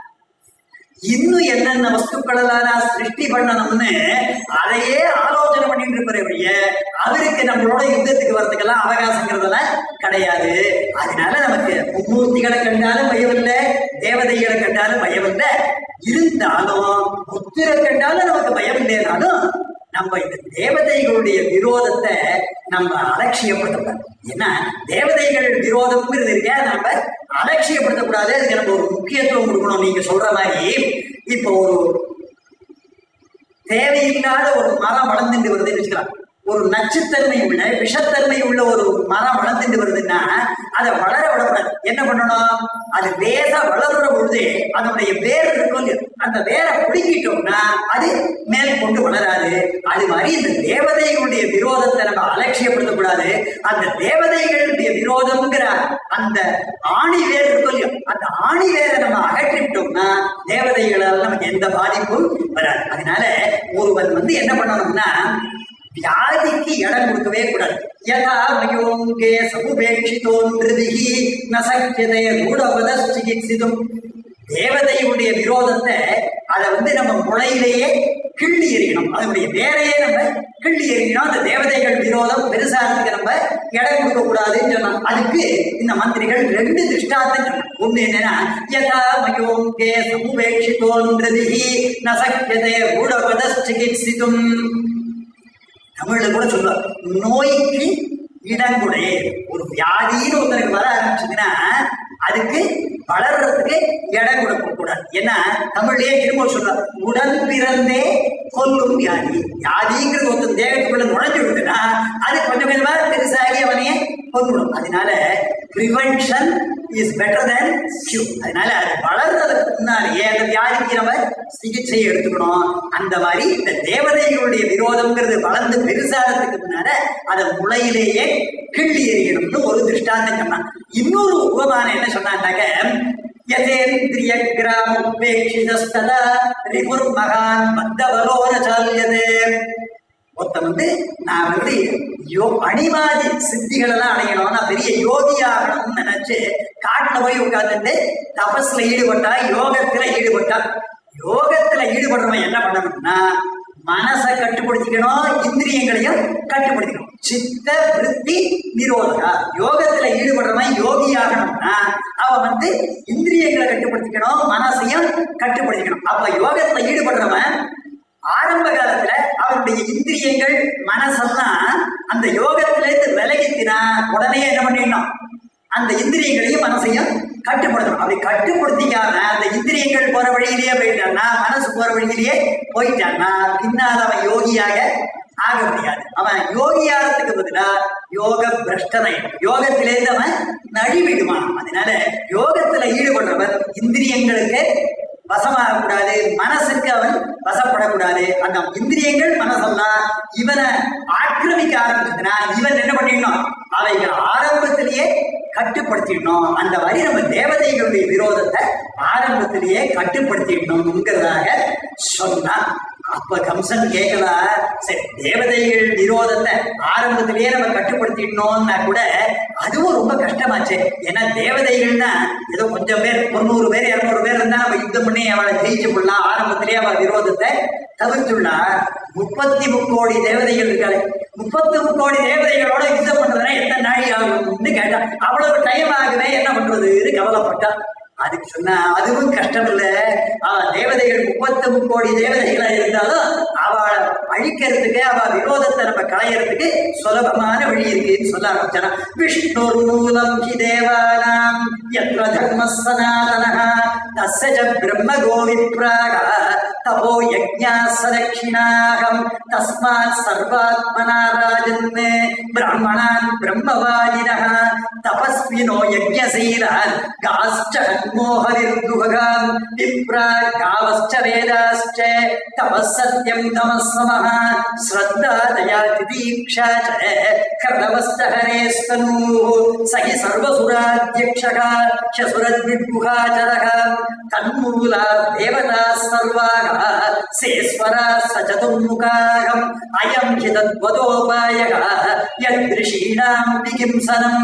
Speaker 1: இன்னும் என்னென்ன வஸ்துக்கள் எல்லாம் நான் சிருஷ்டி பண்ணணும்னு அதையே ஆலோசனை பண்ணிட்டு இருப்பவரைய அவருக்கு நம்மளோட யுத்தத்துக்கு வர்றதுக்கெல்லாம் அவகாசங்கிறதெல்லாம் கிடையாது. அதனால நமக்கு மும்மூர்த்திகளை கண்டாலும் பயமில்லை, தேவதைகளை கண்டாலும் பயமில்லை. இருந்தாலும் புத்திரை கண்டாலும் நமக்கு பயம் இல்லைனாலும் நம்ம இந்த தேவதைகளுடைய விரோதத்தை நம்ம அலட்சியப்படுத்தக்கூடாது. ஏன்னா தேவதைகள் விரோதம்ங்கிறது இருக்க நம்ம அலட்சியப்படுத்தக்கூடாது. அதுக்கு நம்ம ஒரு முக்கியத்துவம் கொடுக்கணும். நீங்க சொல்ற மாதிரி இப்போ ஒரு தேவையில்லாத ஒரு மரம் வளர்ந்துட்டு வருதுன்னு வச்சுக்கலாம். ஒரு நச்சுத்தன்மை உள்ள விஷத்தன்மை உள்ள ஒரு மரம் வளர்ந்துட்டு வருதுன்னா அதை வளர விடக்கூடாது. என்ன பண்ணணும்? அது லேசா வளர்ற பொழுது அதனுடைய வேர் இருக்கும், அந்த வேரை பிடிக்கிட்டோம்னா அது மேல் கொண்டு வளராது. அது மாதிரி இந்த தேவதைகளுடைய விரோதத்தை நம்ம அலட்சியப்படுத்தக்கூடாது. அந்த தேவதைகளுடைய விரோதம்ங்கிற அந்த ஆணி வேர் இருக்கும் இல்லையோ, அந்த ஆணி வேரை நம்ம அகற்றிவிட்டோம்னா தேவதைகளால் நமக்கு எந்த பாதிப்பும் வராது. அதனால ஒருவன் வந்து என்ன பண்ணணும்னா வியாதிக்கு இடம் கொடுக்கவே கூடாது. யதா மயோங்கே சமுபேட்சிதோன்றிதிஹி நசக்யதே ரூடபத சிகித்சிதும். தேவதையுடைய விரோதத்தை அதை வந்து நம்ம முளையிலேயே கிள்ளி எறியணும். அதனுடைய வேறையே நம்ம கிள்ளி எறியணும். அந்த தேவதைகள் விரோதம் பெருசாருக்கு நம்ம இடம் கொடுக்க கூடாதுன்னு சொன்னோம். அதுக்கு இந்த மந்திரிகள் ரெண்டு திருஷ்டாந்தம் சொன்னாங்க. ஒண்ணு என்னன்னா, யதா மயோங்கே சமுபேட்சிதோன்றிதிஹி நசக்யதே ரூடபத சிகித்சிதும். தமிழ்ல கூட சொல்லுவார், நோய்க்கு இடங்குடே. ஒரு வியாதின்னு ஒருத்தருக்கு வர ஆரம்பிச்சதுன்னா அதுக்கு வளர்றதுக்கு இடம் கொடுக்க கூடாது. ஏன்னா தமிழ்லயே திரும்ப சொல்றார், உடன் பிறந்தே கொல்லும் வியாதி. வியாதிங்கிறது ஒருத்தர் தேகத்துக்குள்ள நுழைஞ்சு விடுதுன்னா அது கொஞ்சம் கொஞ்சமா பெருசாகி அவனையே கொன்னுடும். அதனால prevention is better than cure. அதனால அது வளர்றதுக்கு முன்னாலேயே அந்த வியாதிக்கு நம்ம சிகிச்சையை எடுத்துக்கணும். அந்த மாதிரி இந்த தேவதைகளுடைய விரோதம்ங்கிறது வளர்ந்து பெருசாகிறதுக்கு முன்னால அதை முளையிலேயே கிள்ளி எறியணும்னு ஒரு திருஷ்டாந்தம் சொன்னான். இன்னொரு உபமானம் என்ன சொன்னாங்க, யதேந்திரிய கிராம உபேட்சிதஸ்ததா ரிபுர் மகான் மத்தவலோர சால்யதே. ஒருத்த வந்து நான் வந்து யோ அணிவாதி சித்திகள் எல்லாம் அடையணும், நான் பெரிய யோகி ஆகணும்னு நினைச்சு காட்டுல போய் உட்கார்ந்துட்டு தபஸ்ல ஈடுபட்டா, யோகத்துல யோகத்துல யோகத்துல ஈடுபடுறவன் என்ன பண்ணணும்னா மனசை கட்டுப்படுத்திக்கணும், இந்திரியங்களையும் கட்டுப்படுத்திக்கணும். சித்த விருத்தி நிரோதகா. யோகத்துல ஈடுபடுறவன் யோகி ஆகணும்னா அவன் வந்து இந்திரியங்களை கட்டுப்படுத்திக்கணும், மனசையும் கட்டுப்படுத்திக்கணும். அப்ப யோகத்துல ஈடுபடுறவன் ஆரம்ப காலத்துல அவருடைய இந்திரியங்கள் மனசெல்லாம் அந்த யோகத்திலிருந்து விலகித்தினா உடனே என்ன பண்ணிடணும், அந்த இந்திரியங்களையும் மனசையும் கட்டுப்படுத்தணும். அப்படி கட்டுப்படுத்திக்காம அந்த இந்திரியங்கள் போற வழியிலேயே போயிட்டான்னா, மனசு போற வழியிலேயே போயிட்டான்னா பின்னால் அவன் யோகியாக ஆக முடியாது. அவன் யோகியாரத்துக்கு பதிலா யோக பிரஷ்டனை, யோகத்திலேருந்து அவன் நழிவிடுவான். அதனால யோகத்துல ஈடுபடுறவன் இந்திரியங்களுக்கு வசமாகக்கூடாது, மனசுக்கு அவன் வசப்படக்கூடாது. அந்த இந்திரியங்கள் மனசெல்லாம் இவனை ஆக்கிரமிக்க ஆரம்பிச்சதுன்னா இவன் என்ன பண்ணிடணும், அவைகள் ஆரம்பத்திலேயே கட்டுப்படுத்திடணும். அந்த வரி நம்ம தேவதைகளுடைய விரோதத்தை ஆரம்பத்திலேயே கட்டுப்படுத்திடணும்ங்கிறதாக சொன்னான். அப்ப கம்சன் கேட்கலாம், சரி தேவதைகள் விரோதத்தை ஆரம்பத்திலேயே நம்ம கட்டுப்படுத்திடணும்னா கூட அதுவும் ரொம்ப கஷ்டமாச்சு. ஏன்னா தேவதைகள்னா ஏதோ கொஞ்சம் பேர், முன்னூறு பேர் இருநூறு பேர் இருந்தா நம்ம யுத்தம் பண்ணி அவளை ஜெயிச்சு கொள்ளலாம், ஆரம்பத்திலேயே அவள் விரோதத்தை தவிர்த்துள்ளா. முப்பத்தி முக்கோடி தேவதைகள் இருக்காளே, முப்பத்தி முக்கோடி தேவதைகளோட யுத்தம் பண்றதுனா எத்தனை நாளை ஆகும்னு கேட்டா, அவ்வளவு டைம் ஆகுதே என்ன பண்றதுன்னு கவலைப்பட்டா. அதுக்கு சொன்னா அதுவும் கஷ்டம் இல்ல, தேவதைகள் முப்பத்தி முக்கோடி தேவதைகளா இருந்தாலும் அவளை அழிக்கிறதுக்கு, அவ விரோதத்தை நம்ம களையறதுக்கு சுலபமான வழி இருக்குன்னு சொல்ல ஆரம்பிச்சானா. விஷ்ணு மூலம் ஹி தேவானாம் யத்ர தர்ம சனாதனஹ தஸ்ய பிரம்ம கோவிப்ராக தபோ யஜ்ஞா சதக்ஷிணாகம் தஸ்மாத் சர்வாத்மனா ராஜன்மே பிராமணான் பிரம்மவாதினஹ தபஸ்வினோ யஜ்ஞசீலான் காஸ்ச மோஹவிர்துஹகாம் விப்ரா காவஸ்ச வேதாஸ்ச தபஸ் சத்யம் தமஸ்ஸமஹ ஸ்ரத்தா தயா திதீக்ஷா ச கர்ணவஸ்த ஹரேஸ்தனூஹ சகி சர்வசுராத்யக்ஷக ஷசுரத்வித்குஹாச்சரக தன்மூலா தேவதா சர்வாக சேஸ்வரா சச்சதுர்முகாகம் அயம் ஹி தத்வதோபாயக யத்ரிஷீணாம் விகிம்சனம்.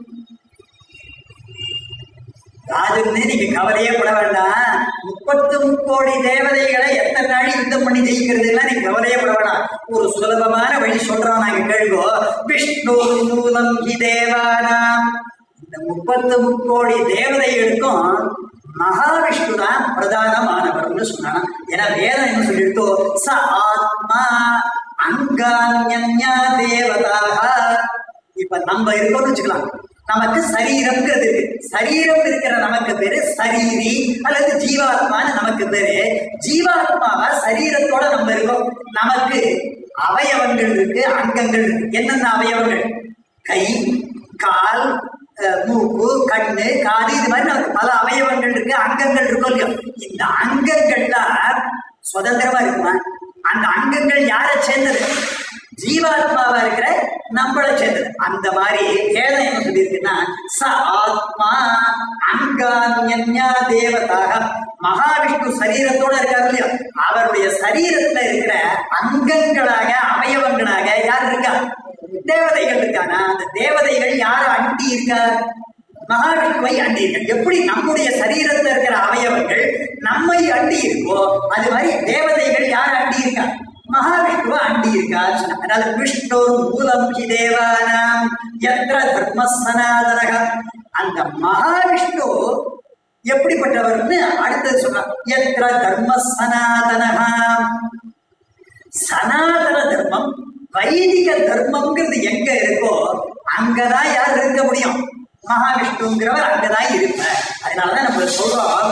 Speaker 1: ராஜன்னு நீங்க கவலையே பட வேண்டாம், முப்பத்து முக்கோடி தேவதைகளை எத்தனை நாள் யுத்தம் பண்ணி ஜெயிக்கிறது எல்லாம் நீங்க கவலையே பட வேண்டாம். ஒரு சுலபமான வழி சொல்றோம் நாங்க கேள்வோ. விஷ்ணு மூலம் ஹி தேவானாம், இந்த முப்பத்து முக்கோடி தேவதைகளுக்கும் மகாவிஷ்ணு தான் பிரதானமானவர்னு சொன்னானா. ஏன்னா வேதம் என்ன சொல்லிட்டோ, ச ஆத்மா அங்கான்யா தேவதாக. இப்ப நம்ம இருக்கோம்னு வச்சுக்கலாம், நமக்கு சரீரம்ங்கிறது இருக்கு, சரீரம் இருக்கிற நமக்கு பேரு சரீரி அல்லது ஜீவாத்மான்னு நமக்கு பேரு. ஜீவாத்மாவா சரீரத்தோட நம்ம இருக்கோம். நமக்கு அவயவங்கள் இருக்கு, அங்கங்கள் இருக்கு. என்னென்ன அவயவங்கள்? கை, கால், மூக்கு, கண்ணு, காது, இது மாதிரி நமக்கு பல அவயவங்கள் இருக்கு, அங்கங்கள் இருக்கும் இல்லையோ. இந்த அங்கங்கள்லாம் சுதந்திரமா இருக்குமா? அந்த அங்கங்கள் யாரை சேர்ந்தது? ஜீவாத்மாவா இருக்கிற நம்மளை சேர்ந்தது. அந்த மாதிரி வேதம் என்ன சொல்லியிருக்குன்னா, ச ஆத்மா அங்கான்யா தேவதாக. மகாவிஷ்ணு சரீரத்தோட இருக்காரு இல்லையா, அவருடைய சரீரத்துல இருக்கிற அங்கங்களாக அவயவங்களாக யார் இருக்கா? தேவதைகள் இருக்கானா. அந்த தேவதைகள் யார அண்டி இருக்கா? மகாவிஷ்ணுவை அண்டி இருக்க. எப்படி நம்முடைய சரீரத்தில் இருக்கிற அவயவங்கள் நம்மை அண்டி இருக்கோ, அது மாதிரி தேவதைகள் யார அண்டி இருக்கா? மகாவிஷ்ணுவ அண்டி இருக்கா. அதனால விஷ்ணு மூலம் ஹி தேவானாம் யத்ர தர்ம சனாதனக. அந்த மகாவிஷ்ணு எப்படிப்பட்டவர்னு அடுத்தது சொல்றான். யத்ர தர்ம சனாதனக, சனாதன தர்மம் வைதிக தர்மம்ங்கிறது எங்க இருக்கோ அங்கதான் யார் இருக்க முடியும்? மகாவிஷ்ணுங்கிறவர் அங்கதான் இருப்ப. அதனாலதான் நம்ம சொல்றோம்,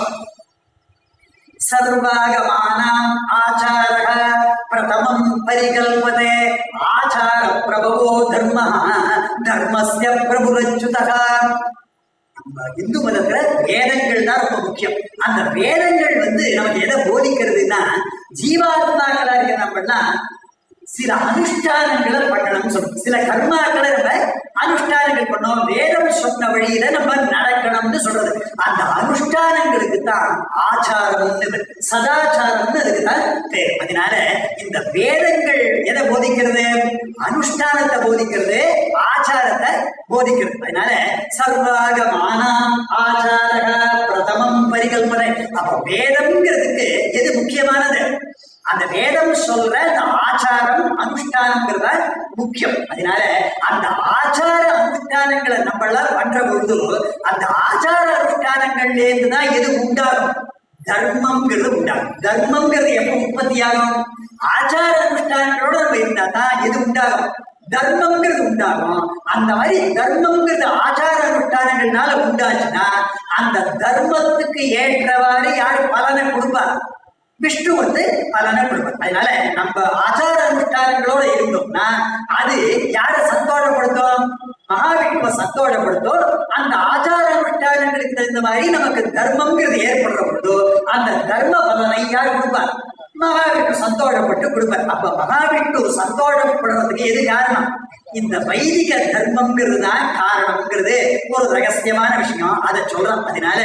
Speaker 1: சர்வாகமானாம் ஆச்சாரக பிரதமம் பரிகல்பதே ஆச்சார பிரபவோ தர்ம தர்மஸ்ய பிரபுரச்சுதக. நம்ம இந்து மதத்துல வேதங்கள் தான் ரொம்ப முக்கியம். அந்த வேதங்கள் வந்து நமக்கு எதை போதிக்கிறதுனா, ஜீவாத்மாக்களா இருக்க நம்மனா சில அனுஷ்டானங்களை பண்ணணும்னு சொல்றோம். சில கர்மாக்களை நம்ம அனுஷ்டானங்கள் பண்ணோம், வேதம் சொன்ன வழியில நம்ம நடக்கணும்னு சொல்றது. அந்த அனுஷ்டானங்களுக்கு தான் ஆச்சாரம்னு, சதாச்சாரம்னு அதுக்கு தான் பேர். அதனால இந்த வேதங்கள் எதை போதிக்கிறது? அனுஷ்டானத்தை போதிக்கிறது, ஆச்சாரத்தை போதிக்கிறது. அதனால சர்வாகமானாம் ஆச்சாரக பிரதமம் பரிகல்பனை. அப்ப வேதம்ங்கிறதுக்கு எது முக்கியமானது? அந்த வேதம் சொல்ற அந்த ஆச்சாரம் அனுஷ்டானங்கிறத முக்கியம். அதனால அந்த ஆச்சார அனுஷ்டானங்களை நம்மளால பண்ற பொழுது அந்த ஆச்சார அனுஷ்டானங்கள்ல இருந்துதான் எது உண்டாகும்? தர்மம்ங்கிறது உண்டாகும். தர்மம்ங்கிறது எப்ப உற்பத்தி ஆகும்? ஆச்சார அனுஷ்டானங்களோட நம்ம இருந்தா தான் எது உண்டாகும்? தர்மம்ங்கிறது உண்டாகும். அந்த மாதிரி தர்மம்ங்கிறது ஆச்சார அனுஷ்டானங்கள்னால உண்டாச்சுன்னா அந்த தர்மத்துக்கு ஏற்றவாறு யாரு பலனை கொடுப்பார்? விஷ்ணு வந்து பலனை கொடுப்பார். அதனால நம்ம ஆச்சார அனுஷ்டானங்களோட இருந்தோம்னா அது யாரை சந்தோஷப்படுத்தும்? மகாவிஷ்ணுவை சந்தோஷப்படுத்தும். அந்த ஆச்சார அனுஷ்டானங்களுக்கு தகுந்த மாதிரி நமக்கு தர்மம்ங்கிறது ஏற்படுற பொழுதோ அந்த தர்ம பலனை யார் கொடுப்பார்? மகாவிஷ்ணு சந்தோஷப்பட்டு கொடுப்பார். அப்ப மகாவிஷ்ணு சந்தோஷப்படுறதுக்கு எது காரணம்? இந்த வைதிக தர்மம்ங்கிறது தான் காரணம்ங்கிறது ஒரு ரகசியமான விஷயம். அதை சொல்றோம். அதனால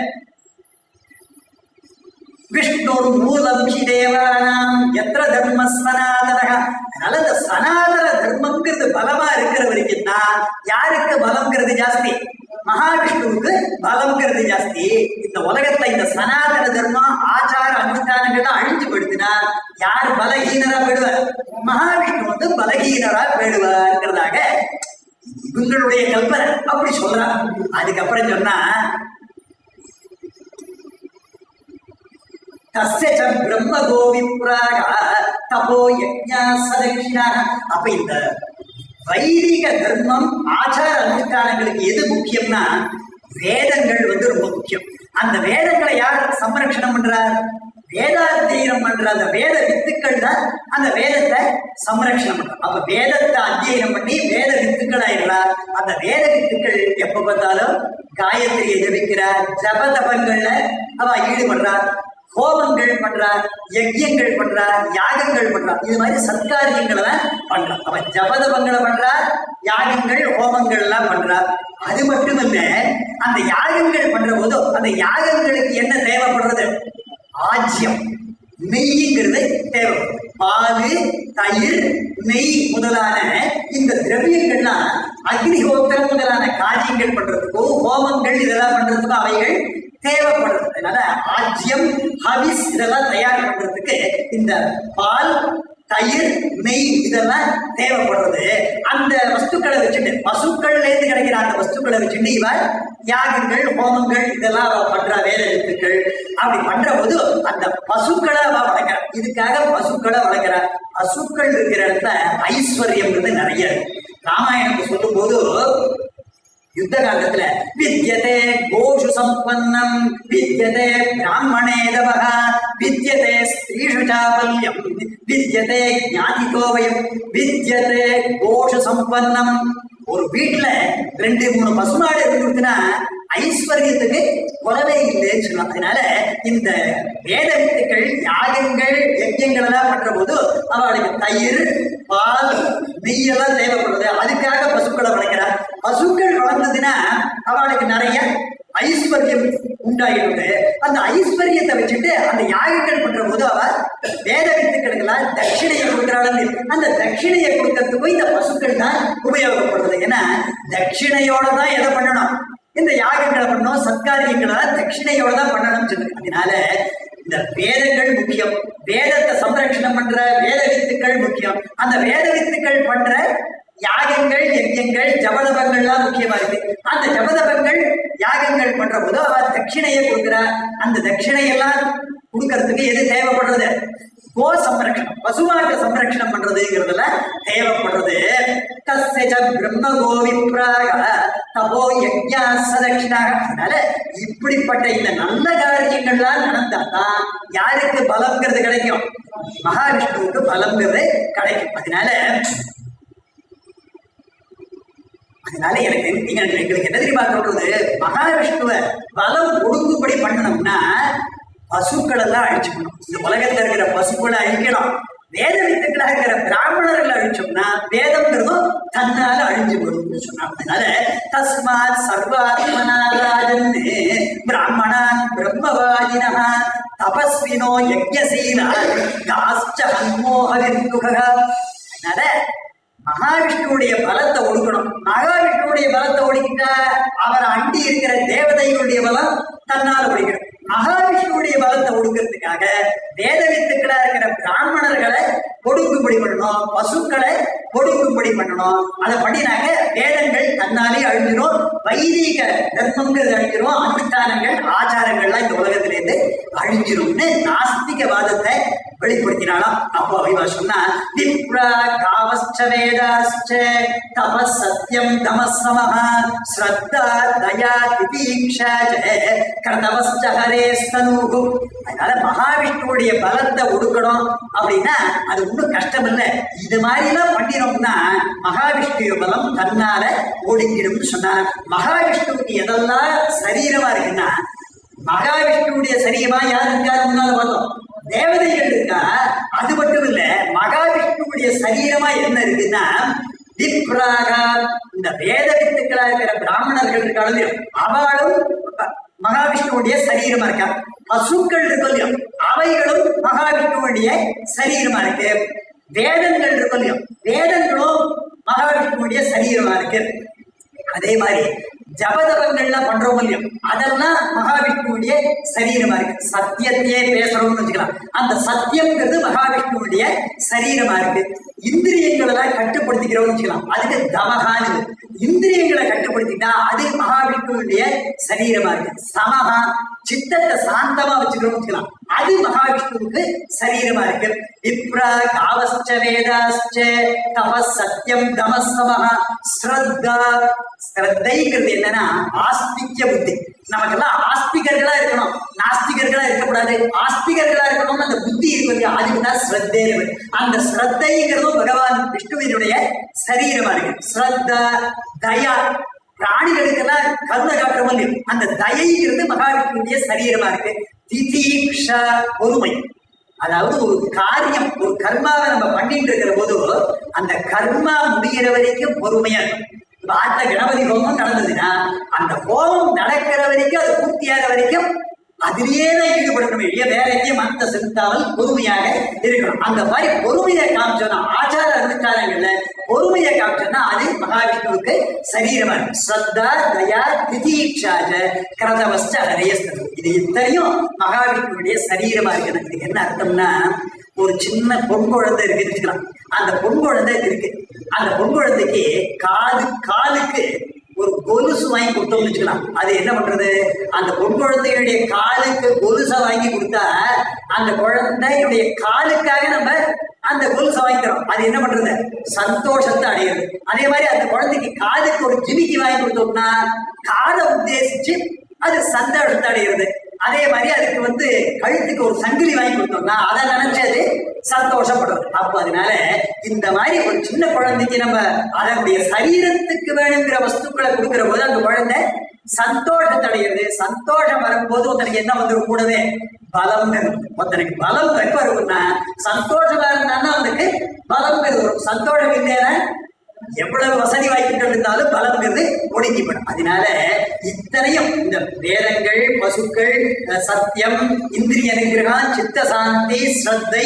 Speaker 1: விஷ்ணு மூலம் ஹி தேவானாம் எத்திர தர்ம சனாதன. அதனால இந்த சனாதன தர்மம்ங்கிறது பலமா இருக்கிற வரைக்கும் தான் யாருக்கு பலம்ங்கிறது ஜாஸ்தி? மகாவிஷ்ணுவுக்கு பலம்ங்கிறது ஜாஸ்தி. இந்த உலகத்துல இந்த சனாதன தர்மம் ஆச்சார அனுஷ்டானங்கள்லாம் அழிஞ்சு படுத்தினா யார் பலகீனரா போயிடுவார்? மகாவிஷ்ணு வந்து பலகீனரா போயிடுவார்ங்கிறதாக இவங்களுடைய கல்பனை அப்படி சொல்றாங்க. அதுக்கப்புறம் சொன்னா தஸ்ய பிரம்ம கோவிப்ராக தபோ யஜ்ஞா சதக்ஷிணா. அப்ப இந்த வைதிக தர்மம் ஆச்சார அனுஷ்டானங்களுக்கு எது முக்கியம்னா வேதங்கள் வந்து ரொம்ப முக்கியம். அந்த வேதங்களை யார் சம்ரட்சணம் பண்றார்? வேதாத்தியனம் பண்ற அந்த வேத வித்துக்கள் தான் அந்த வேதத்தை சம்ரட்சணம் பண்ற. அப்ப வேதத்தை அத்தியனம் பண்ணி வேத வித்துக்கள் ஆயிடுறார். அந்த வேத வித்துக்கள் எப்ப பார்த்தாலும் காயத்ரியை ஜபிக்கிறார், ஜப தபங்கள்ல அவ ஈடுபடுறார், ஹோமங்கள் பண்றார், யஜ்யங்கள் பண்றார், யாகங்கள் பண்றார். இது மாதிரி சத்காரியங்களை தான் பண்றார். அவ ஜபதபங்களை பண்றார், யாகங்கள் ஹோமங்கள் எல்லாம் பண்றார். அது மட்டுமல்ல, அந்த யாகங்கள் பண்ற போது அந்த யாகங்களுக்கு என்ன தேவைப்படுறது? ஆஜ்யம், நெய்ங்கிறது தேவைப்படுது. பால், தயிர், நெய் முதலான இந்த திரவியங்கள்லாம் அக்னிஹோத்திரம் முதலான காரியங்கள் பண்றதுக்கும் ஹோமங்கள் இதெல்லாம் பண்றதுக்கும் அவைகள் தேவைப்படுறது. அதனால ஆஜ்யம், ஹவிஸ் இதெல்லாம் தயார் பண்றதுக்கு இந்த பால், தயிர், நெய் இதெல்லாம் தேவைப்படுறது. அந்த வஸ்துக்களை வச்சுட்டு பசுக்கள்ல இருந்து கிடைக்கிற அந்த வஸ்துக்களை வச்சுட்டு இவ யாகங்கள் ஹோமங்கள் இதெல்லாம் அவ பண்ற வேத வித்துக்கள். அப்படி பண்ற போது அந்த பசுக்களை அவ வளர்க்கிற. இதுக்காக பசுக்களை வளர்க்கிற. பசுக்கள் இருக்கிற இடத்துல ஐஸ்வர்யம்ன்றது நிறைய. ராமாயணத்தை சொல்லும் போது யுத்த காலத்துல வித்யதே கோஷு சம்பன்னம் வித்யதே பிராமணே தவஹ வித்யதே ஸ்திரீஷு சாபல்யம் வித்யதே ஞாதிகோவயம் வித்யதே கோஷு சம்பன்னம். ஒரு வீட்டுல ரெண்டு மூணு பசுமாடு இருக்குதுன்னா ஐஸ்வர்யத்துக்கு குறவே இல்லைன்னு சொல்லலாம். அதனால இந்த வேத வித்துக்கள் யாகங்கள் யஜ்யங்கள் எல்லாம் பண்ற போது அவளுக்கு தயிர், பால், நெய்யெல்லாம் தேவைப்படுறது. அதுக்காக பசுக்களை வளர்க்கிறார். பசுக்கள் வளர்ந்ததுன்னா அவளுக்கு நிறைய ஐஸ்வர்யம் உண்டாயிடுது. அந்த ஐஸ்வர்யத்தை வச்சுட்டு அந்த யாகங்கள் பண்ற போது அவ வேத வித்துக்களுக்கெல்லாம் தட்சிணையை கொடுக்கிறாள். அந்த தட்சிணையை கொடுக்கறதுக்கும் இந்த பசுக்கள் தான் உபயோகப்படுறது. ஏன்னா தட்சிணையோட தான் எதை பண்ணணும்? இந்த யாகங்களை பண்ணணும், சத்காரியங்களை தட்சிணையோட தான் பண்ணணும்னு சொல்லு. அதனால இந்த வேதங்கள் முக்கியம். வேதத்தை சம்ரட்சணம் பண்ற வேத வித்துக்கள் முக்கியம். அந்த வேத வித்துக்கள் பண்ற யாகங்கள் யஜ்யங்கள் ஜபதபங்கள்லாம் முக்கியமா இருக்கு. அந்த ஜபதபங்கள் யாகங்கள் பண்ற போது அவர் தட்சிணையை கொடுக்கிறார். அந்த தட்சிணையெல்லாம் கொடுக்கறதுக்கு எது தேவைப்படுறது? கோ சம்ரட்சணம், பசுமாட்ட சம்ரட்சணம் பண்றதுங்கிறதுல தேவைப்படுறது. தஸ்ய பிரம்ம கோவிப்ராக தபோ யஜ்ஞா சதக்ஷிணாக. அதனால இப்படிப்பட்ட இந்த நல்ல காரியங்கள்லாம் நடந்தாதான் யாருக்கு பலம்ங்கிறது கிடைக்கும்? மகாவிஷ்ணுவுக்கு பலம்ங்கிறது கிடைக்கும். அதனால அதனால எனக்கு எங்களுக்கு என்ன தெரியுமா சொல்றது? மகாவிஷ்ணுவ பலம் ஒடுங்கும்படி பண்ணணும்னா பசுக்கள் எல்லாம் அழிச்சுக்கணும். இந்த உலகத்துல இருக்கிற பசுக்களை அழிக்கணும். வேத வித்துக்களாக இருக்கிற பிராமணர்களை அழிச்சோம்னா வேதம்ங்கிறதும் தன்னால அழிஞ்சு போடும் சொன்னாங்க. அதனால தஸ்மாத் சர்வாத்மனாராஜன் பிராமணான் பிரம்மவாதினா தபஸ்வினோ யஜ்ஞசீலா தாஸ்ச ஹன்மோஹவிந்துக. அதனால மகாவிஷ்ணுடைய பலத்தை ஒடுக்கணும். மகாவிஷ்ணுடைய பலத்தை ஒடுக்கிட்டா அவர் அண்டி இருக்கிற தேவதைகளுடைய பலம் தன்னால ஒடுக்கணும். மகாவிஷ்ணுடைய பலத்தை ஒடுக்கிறதுக்காக வேத வித்துக்களா இருக்கிற பிராமணர்களை ஒடுக்கும்படி பண்ணணும், பசுக்களை ஒடுக்கும்படி பண்ணணும். அதை பண்ணினாக்க வேதங்கள் தன்னாலே அழிஞ்சிரும், வைதிக தர்மங்கிறது அழிஞ்சிரும், அனுஷ்டானங்கள் ஆச்சாரங்கள்லாம் இந்த உலகத்திலேருந்து அழி அழிஞ்சிரும்னு நாஸ்திகவாதத்தை வெளிப்படுத்தினாலும். அப்போ இவ சொன்னா விப்ரா காவஸ்ச வேதாஸ்ச தபஸ் சத்யம் தமஸ்ஸமஹ ஸ்ரத்தா தயா திதீக்ஷா கிருதவஸ்ச ஹரேஸ்தனூஹு. அதனால மகாவிஷ்ணுவுடைய பலத்தை ஒடுக்கணும் அப்படின்னா அது ஒன்றும் கஷ்டம் இல்லை. இது மாதிரி எல்லாம் பண்ணினோம்னா மகாவிஷ்ணு பலம் தன்னால ஒடுக்கிடும்னு சொன்னார். மகாவிஷ்ணுவுக்கு எதெல்லாம் சரீரமா இருக்குன்னா மகாவிஷ்ணுவுடைய சரீரமா யார் இருக்காரு முன்னால பார்த்தோம், தேவதைகள் இருக்கா. அது மட்டும் இல்ல, மகாவிஷ்ணுவுடைய சரீரமா என்ன இருக்குன்னா விப்ராகா, இந்த வேத வித்துக்களா இருக்கிற பிராமணர்கள் இருக்காலும் அவளும் மகாவிஷ்ணுவுடைய சரீரமா இருக்கா. பசுக்கள் இருக்கும் அவைகளும் மகாவிஷ்ணுவுடைய சரீரமா இருக்கு. வேதங்கள் இருக்கும் வேதங்களும் மகாவிஷ்ணுவுடைய சரீரமா இருக்கு. அதே மாதிரி ஜபதபங்கள்லாம் பண்றோம் இல்லையோ அதெல்லாம் மகாவிஷ்ணுவுடைய சரீரமா இருக்கு. சத்தியத்தையே பேசுறோம்னு வச்சுக்கலாம், அந்த சத்தியம்ங்கிறது மகாவிஷ்ணுவுடைய சரீரமா இருக்கு. இந்திரியங்களை எல்லாம் கட்டுப்படுத்திக்கிறோம்னு வச்சுக்கலாம், அதுக்கு தமகான்னு. இந்திரியங்களை கட்டுப்படுத்திட்டா அது மகாவிஷ்ணுவுடைய சரீரமா இருக்கு. சமஹா, சித்தத்தை சாந்தமா வச்சுக்கிறோம்னு வச்சுக்கலாம், அது மகாவிஷ்ணுவுக்கு சரீரமா இருக்கு. விப்ரா காவஸ்ச வேதாஸ்ச தபஸ் சத்யம் தமஸ்ஸமஹ ஸ்ரத்தா. ஸ்ரத்தைங்கிறது என்னன்னா ஆஸ்திக்ய புத்தி. நமக்கெல்லாம் ஆஸ்திகர்களா இருக்கணும், நாஸ்திகர்களா இருக்கக்கூடாது. ஆஸ்திகர்களா இருக்கணும்னு அந்த புத்தி இருக்கு, அதுக்குதான் ஸ்ரத்தே. அந்த ஸ்ரத்தைங்கிறதும் பகவான் விஷ்ணுவினுடைய சரீரமா இருக்கு. ஸ்ரத்தா தயா, பிராணிகளுக்கெல்லாம் கருணை காட்டுறோம், அந்த தயைங்கிறது மகாவிஷ்ணுடைய சரீரமா இருக்கு. திதீக்ஷா, பொறுமை. அதாவது ஒரு காரியம், ஒரு கர்மாவை நம்ம பண்ணிட்டு இருக்கிற போது அந்த கர்மா முடிகிற வரைக்கும் பொறுமையா இருக்கும். இப்ப ஆட்ல கணபதி ஹோமம் நடந்ததுன்னா அந்த ஹோமம் நடக்கிற வரைக்கும், அது பூர்த்தியாகிற வரைக்கும் அதிலேயே தான் ஈடுபடணும். இல்லையா வேற எதையும் மனத்தை செலுத்தாமல் பொறுமையாக இருக்கணும். அந்த மாதிரி பொறுமையை காமிச்சோம்னா ஆச்சார அனுஷ்டானங்கள்ல பொறுமையை காமிச்சோம்னா அது மகாவிஷ்ணுவுக்கு சரீரமா இருக்கு. ஸ்ரத்தா தயா திதீக்ஷாஜ கிரதவஸ்ச ஹரேஸ்தனு. இது இத்தனையும் மகாவிஷ்ணுவுடைய சரீரமா இருக்குது. இதுக்கு என்ன அர்த்தம்னா, ஒரு சின்ன பொன் குழந்தை இருக்குன்னு வச்சுக்கலாம். அந்த பொன் குழந்தை இருக்கு, அந்த பொன் குழந்தைக்கு காது காலுக்கு ஒரு கொலுசு வாங்கி கொடுத்தோம்னு வச்சுக்கலாம். அது என்ன பண்றது, அந்த பொன் குழந்தையுடைய காலுக்கு கொலுசை வாங்கி கொடுத்தா அந்த குழந்தையுடைய காலுக்காக நம்ம அந்த கொலுசை வாங்கிக்கிறோம். அது என்ன பண்றது, சந்தோஷத்தை அடையிறது. அதே மாதிரி அந்த குழந்தைக்கு காலுக்கு ஒரு ஜிமிக்கி வாங்கி கொடுத்தோம்னா காதை உத்தேசிச்சு அது சந்தோஷத்தை அடைகிறது. அதே மாதிரி அதுக்கு வந்து கழுத்துக்கு ஒரு சங்கிலி வாங்கி கொடுத்தோம்னா அதை நினைச்சு அது சந்தோஷப்படுறது. அப்போ அதனால இந்த மாதிரி ஒரு சின்ன குழந்தைக்கு நம்ம அதனுடைய சரீரத்துக்கு வேணுங்கிற வஸ்துக்களை கொடுக்கிற போது அந்த குழந்தை சந்தோஷத்தை அடைகிறது. சந்தோஷம் வரும்போது ஒருத்தனுக்கு என்ன வந்துடும், கூடவே பலம் வரும். ஒருத்தனுக்கு பலம் எப்ப இருக்கும்னா சந்தோஷமா இருந்தான்னா அவனுக்கு பலம் வரும். சந்தோஷம் இல்லைன்னா எவ்வளவு வசதி வாய்ப்புகள் இருந்தாலும் பலம்ங்கிறது ஒடுங்கிப்படும். அதனால இத்தனையும் இந்த வேதங்கள், பசுக்கள், சத்தியம், இந்திரிய நிகிரகம், சித்த சாந்தி, ஸ்ரத்தை,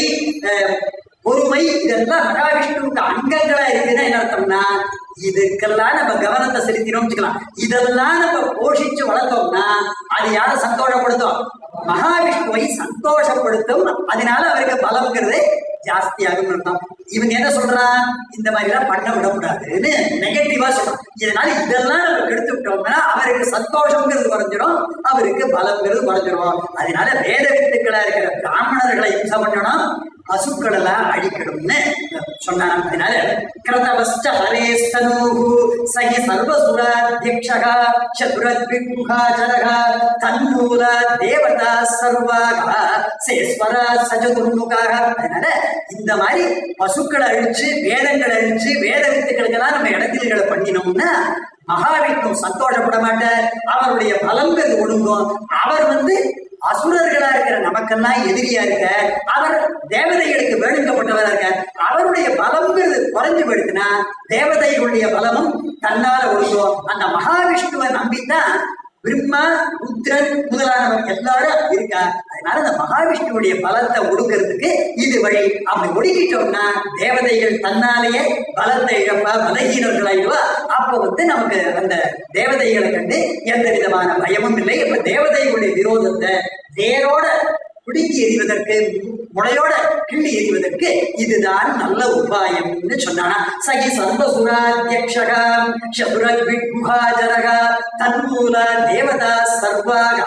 Speaker 1: பொறுமை, இதெல்லாம் மகாவிஷ்ணுவுக்கு அங்கங்களா இருக்குன்னா என்ன அர்த்தம்னா, இதுக்கெல்லாம் நம்ம கவனத்தை செலுத்தினோம் வச்சுக்கலாம். இதெல்லாம் நம்ம போஷிச்சு வளர்த்தோம்னா அது யாரை சந்தோஷப்படுத்தும், மகாவிஷ்ணுவை சந்தோஷப்படுத்தும். அதனால அவருக்கு பலம்ங்கிறது ஜாஸ்தியாகும் இருக்கும். இவங்க என்ன சொல்றான், இந்த மாதிரி எல்லாம் பண்ண விடக்கூடாதுன்னு நெகட்டிவா சொல்றான். இதனால இதெல்லாம் நம்ம கெடுத்து விட்டோம்னா அவருக்கு சந்தோஷம்ங்கிறது குறைஞ்சிடும், அவருக்கு பலம்ங்கிறது குறைஞ்சிடும். அதனால வேத வித்துக்களா இருக்கிற பிராமணர்களை இம்சை பண்ணணும், பசுக்கள் எல்லாம் அழிக்கணும்னு சொன்னான். அதனால கிருதவஸ்ச ஹரேஸ்தனூஹு சஹி சர்வசுராத்யக்ஷகா சதுரத்விகுஹாசரகா தன்னூலா தேவதா சர்வாகா சேஸ்வரா சஜதுர்முகாக. அதனால இந்த மாதிரி பசுக்களை அழிச்சு வேதங்களை அழிச்சு வேத வித்துக்களுக்கெல்லாம் நம்ம இடத்தில்களை பண்ணினோம்னா மகாவிஷ்ணு சந்தோஷப்பட மாட்டார், அவருடைய பலம்ங்கிறது ஒடுங்கும். அவர் வந்து அசுரர்களா இருக்கிற நமக்கெல்லாம் எதிரியா இருக்க, அவர் தேவதைகளுக்கு வேணுங்கப்பட்டவரா இருக்க, அவருடைய பலம்ங்கிறது குறைஞ்சு போயிடுச்சுன்னா தேவதைகளுடைய பலமும் தன்னால ஒழுங்கும். அந்த மகாவிஷ்ணுவை நம்பித்தான் பிரம்மா, ருத்ரன் முதலானவர் எல்லாரும் இருக்கா. அதனால அந்த மகாவிஷ்ணுடைய பலத்தை ஒடுக்கிறதுக்கு இது வழி. அப்படி ஒடுக்கிட்டோம்னா தேவதைகள் தன்னாலேயே பலத்தை இழப்பா, பலகீனர்களாயிடுவா. அப்போ வந்து நமக்கு அந்த தேவதைகளை கண்டு எந்த விதமான பயமும் இல்லை. இப்ப தேவதைகளுடைய விரோதத்தை வேரோட பிடுங்கி எறிவதற்கு, முளையோட கிள்ளி எறிவதற்கு இதுதான் நல்ல உபாயம்னு சொன்னானா. சகி சர்வசுராத்யக்ஷகா சதுரத்விகுஹாசரகா தன்மூல தேவதா சர்வாகா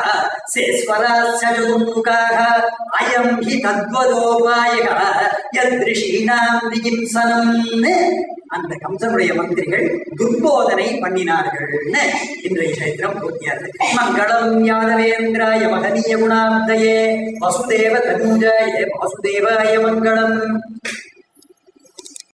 Speaker 1: சேஸ்வராஸ்ய சதுர்முகாஹ அயம் ஹி தத்வதோபாயக யத்ரிஷீணாம் விகிம்சனம்னு அந்த கம்சனுடைய மந்திரிகள் துர்போதனை பண்ணினார்கள்னு இன்றைய சரித்திரம் பூர்த்தியாது. மங்களம் யாதவேந்திராய மகனீய குணாப்தயே வசுதேவ தனுஜாய வாசுதேவாய மங்களம்.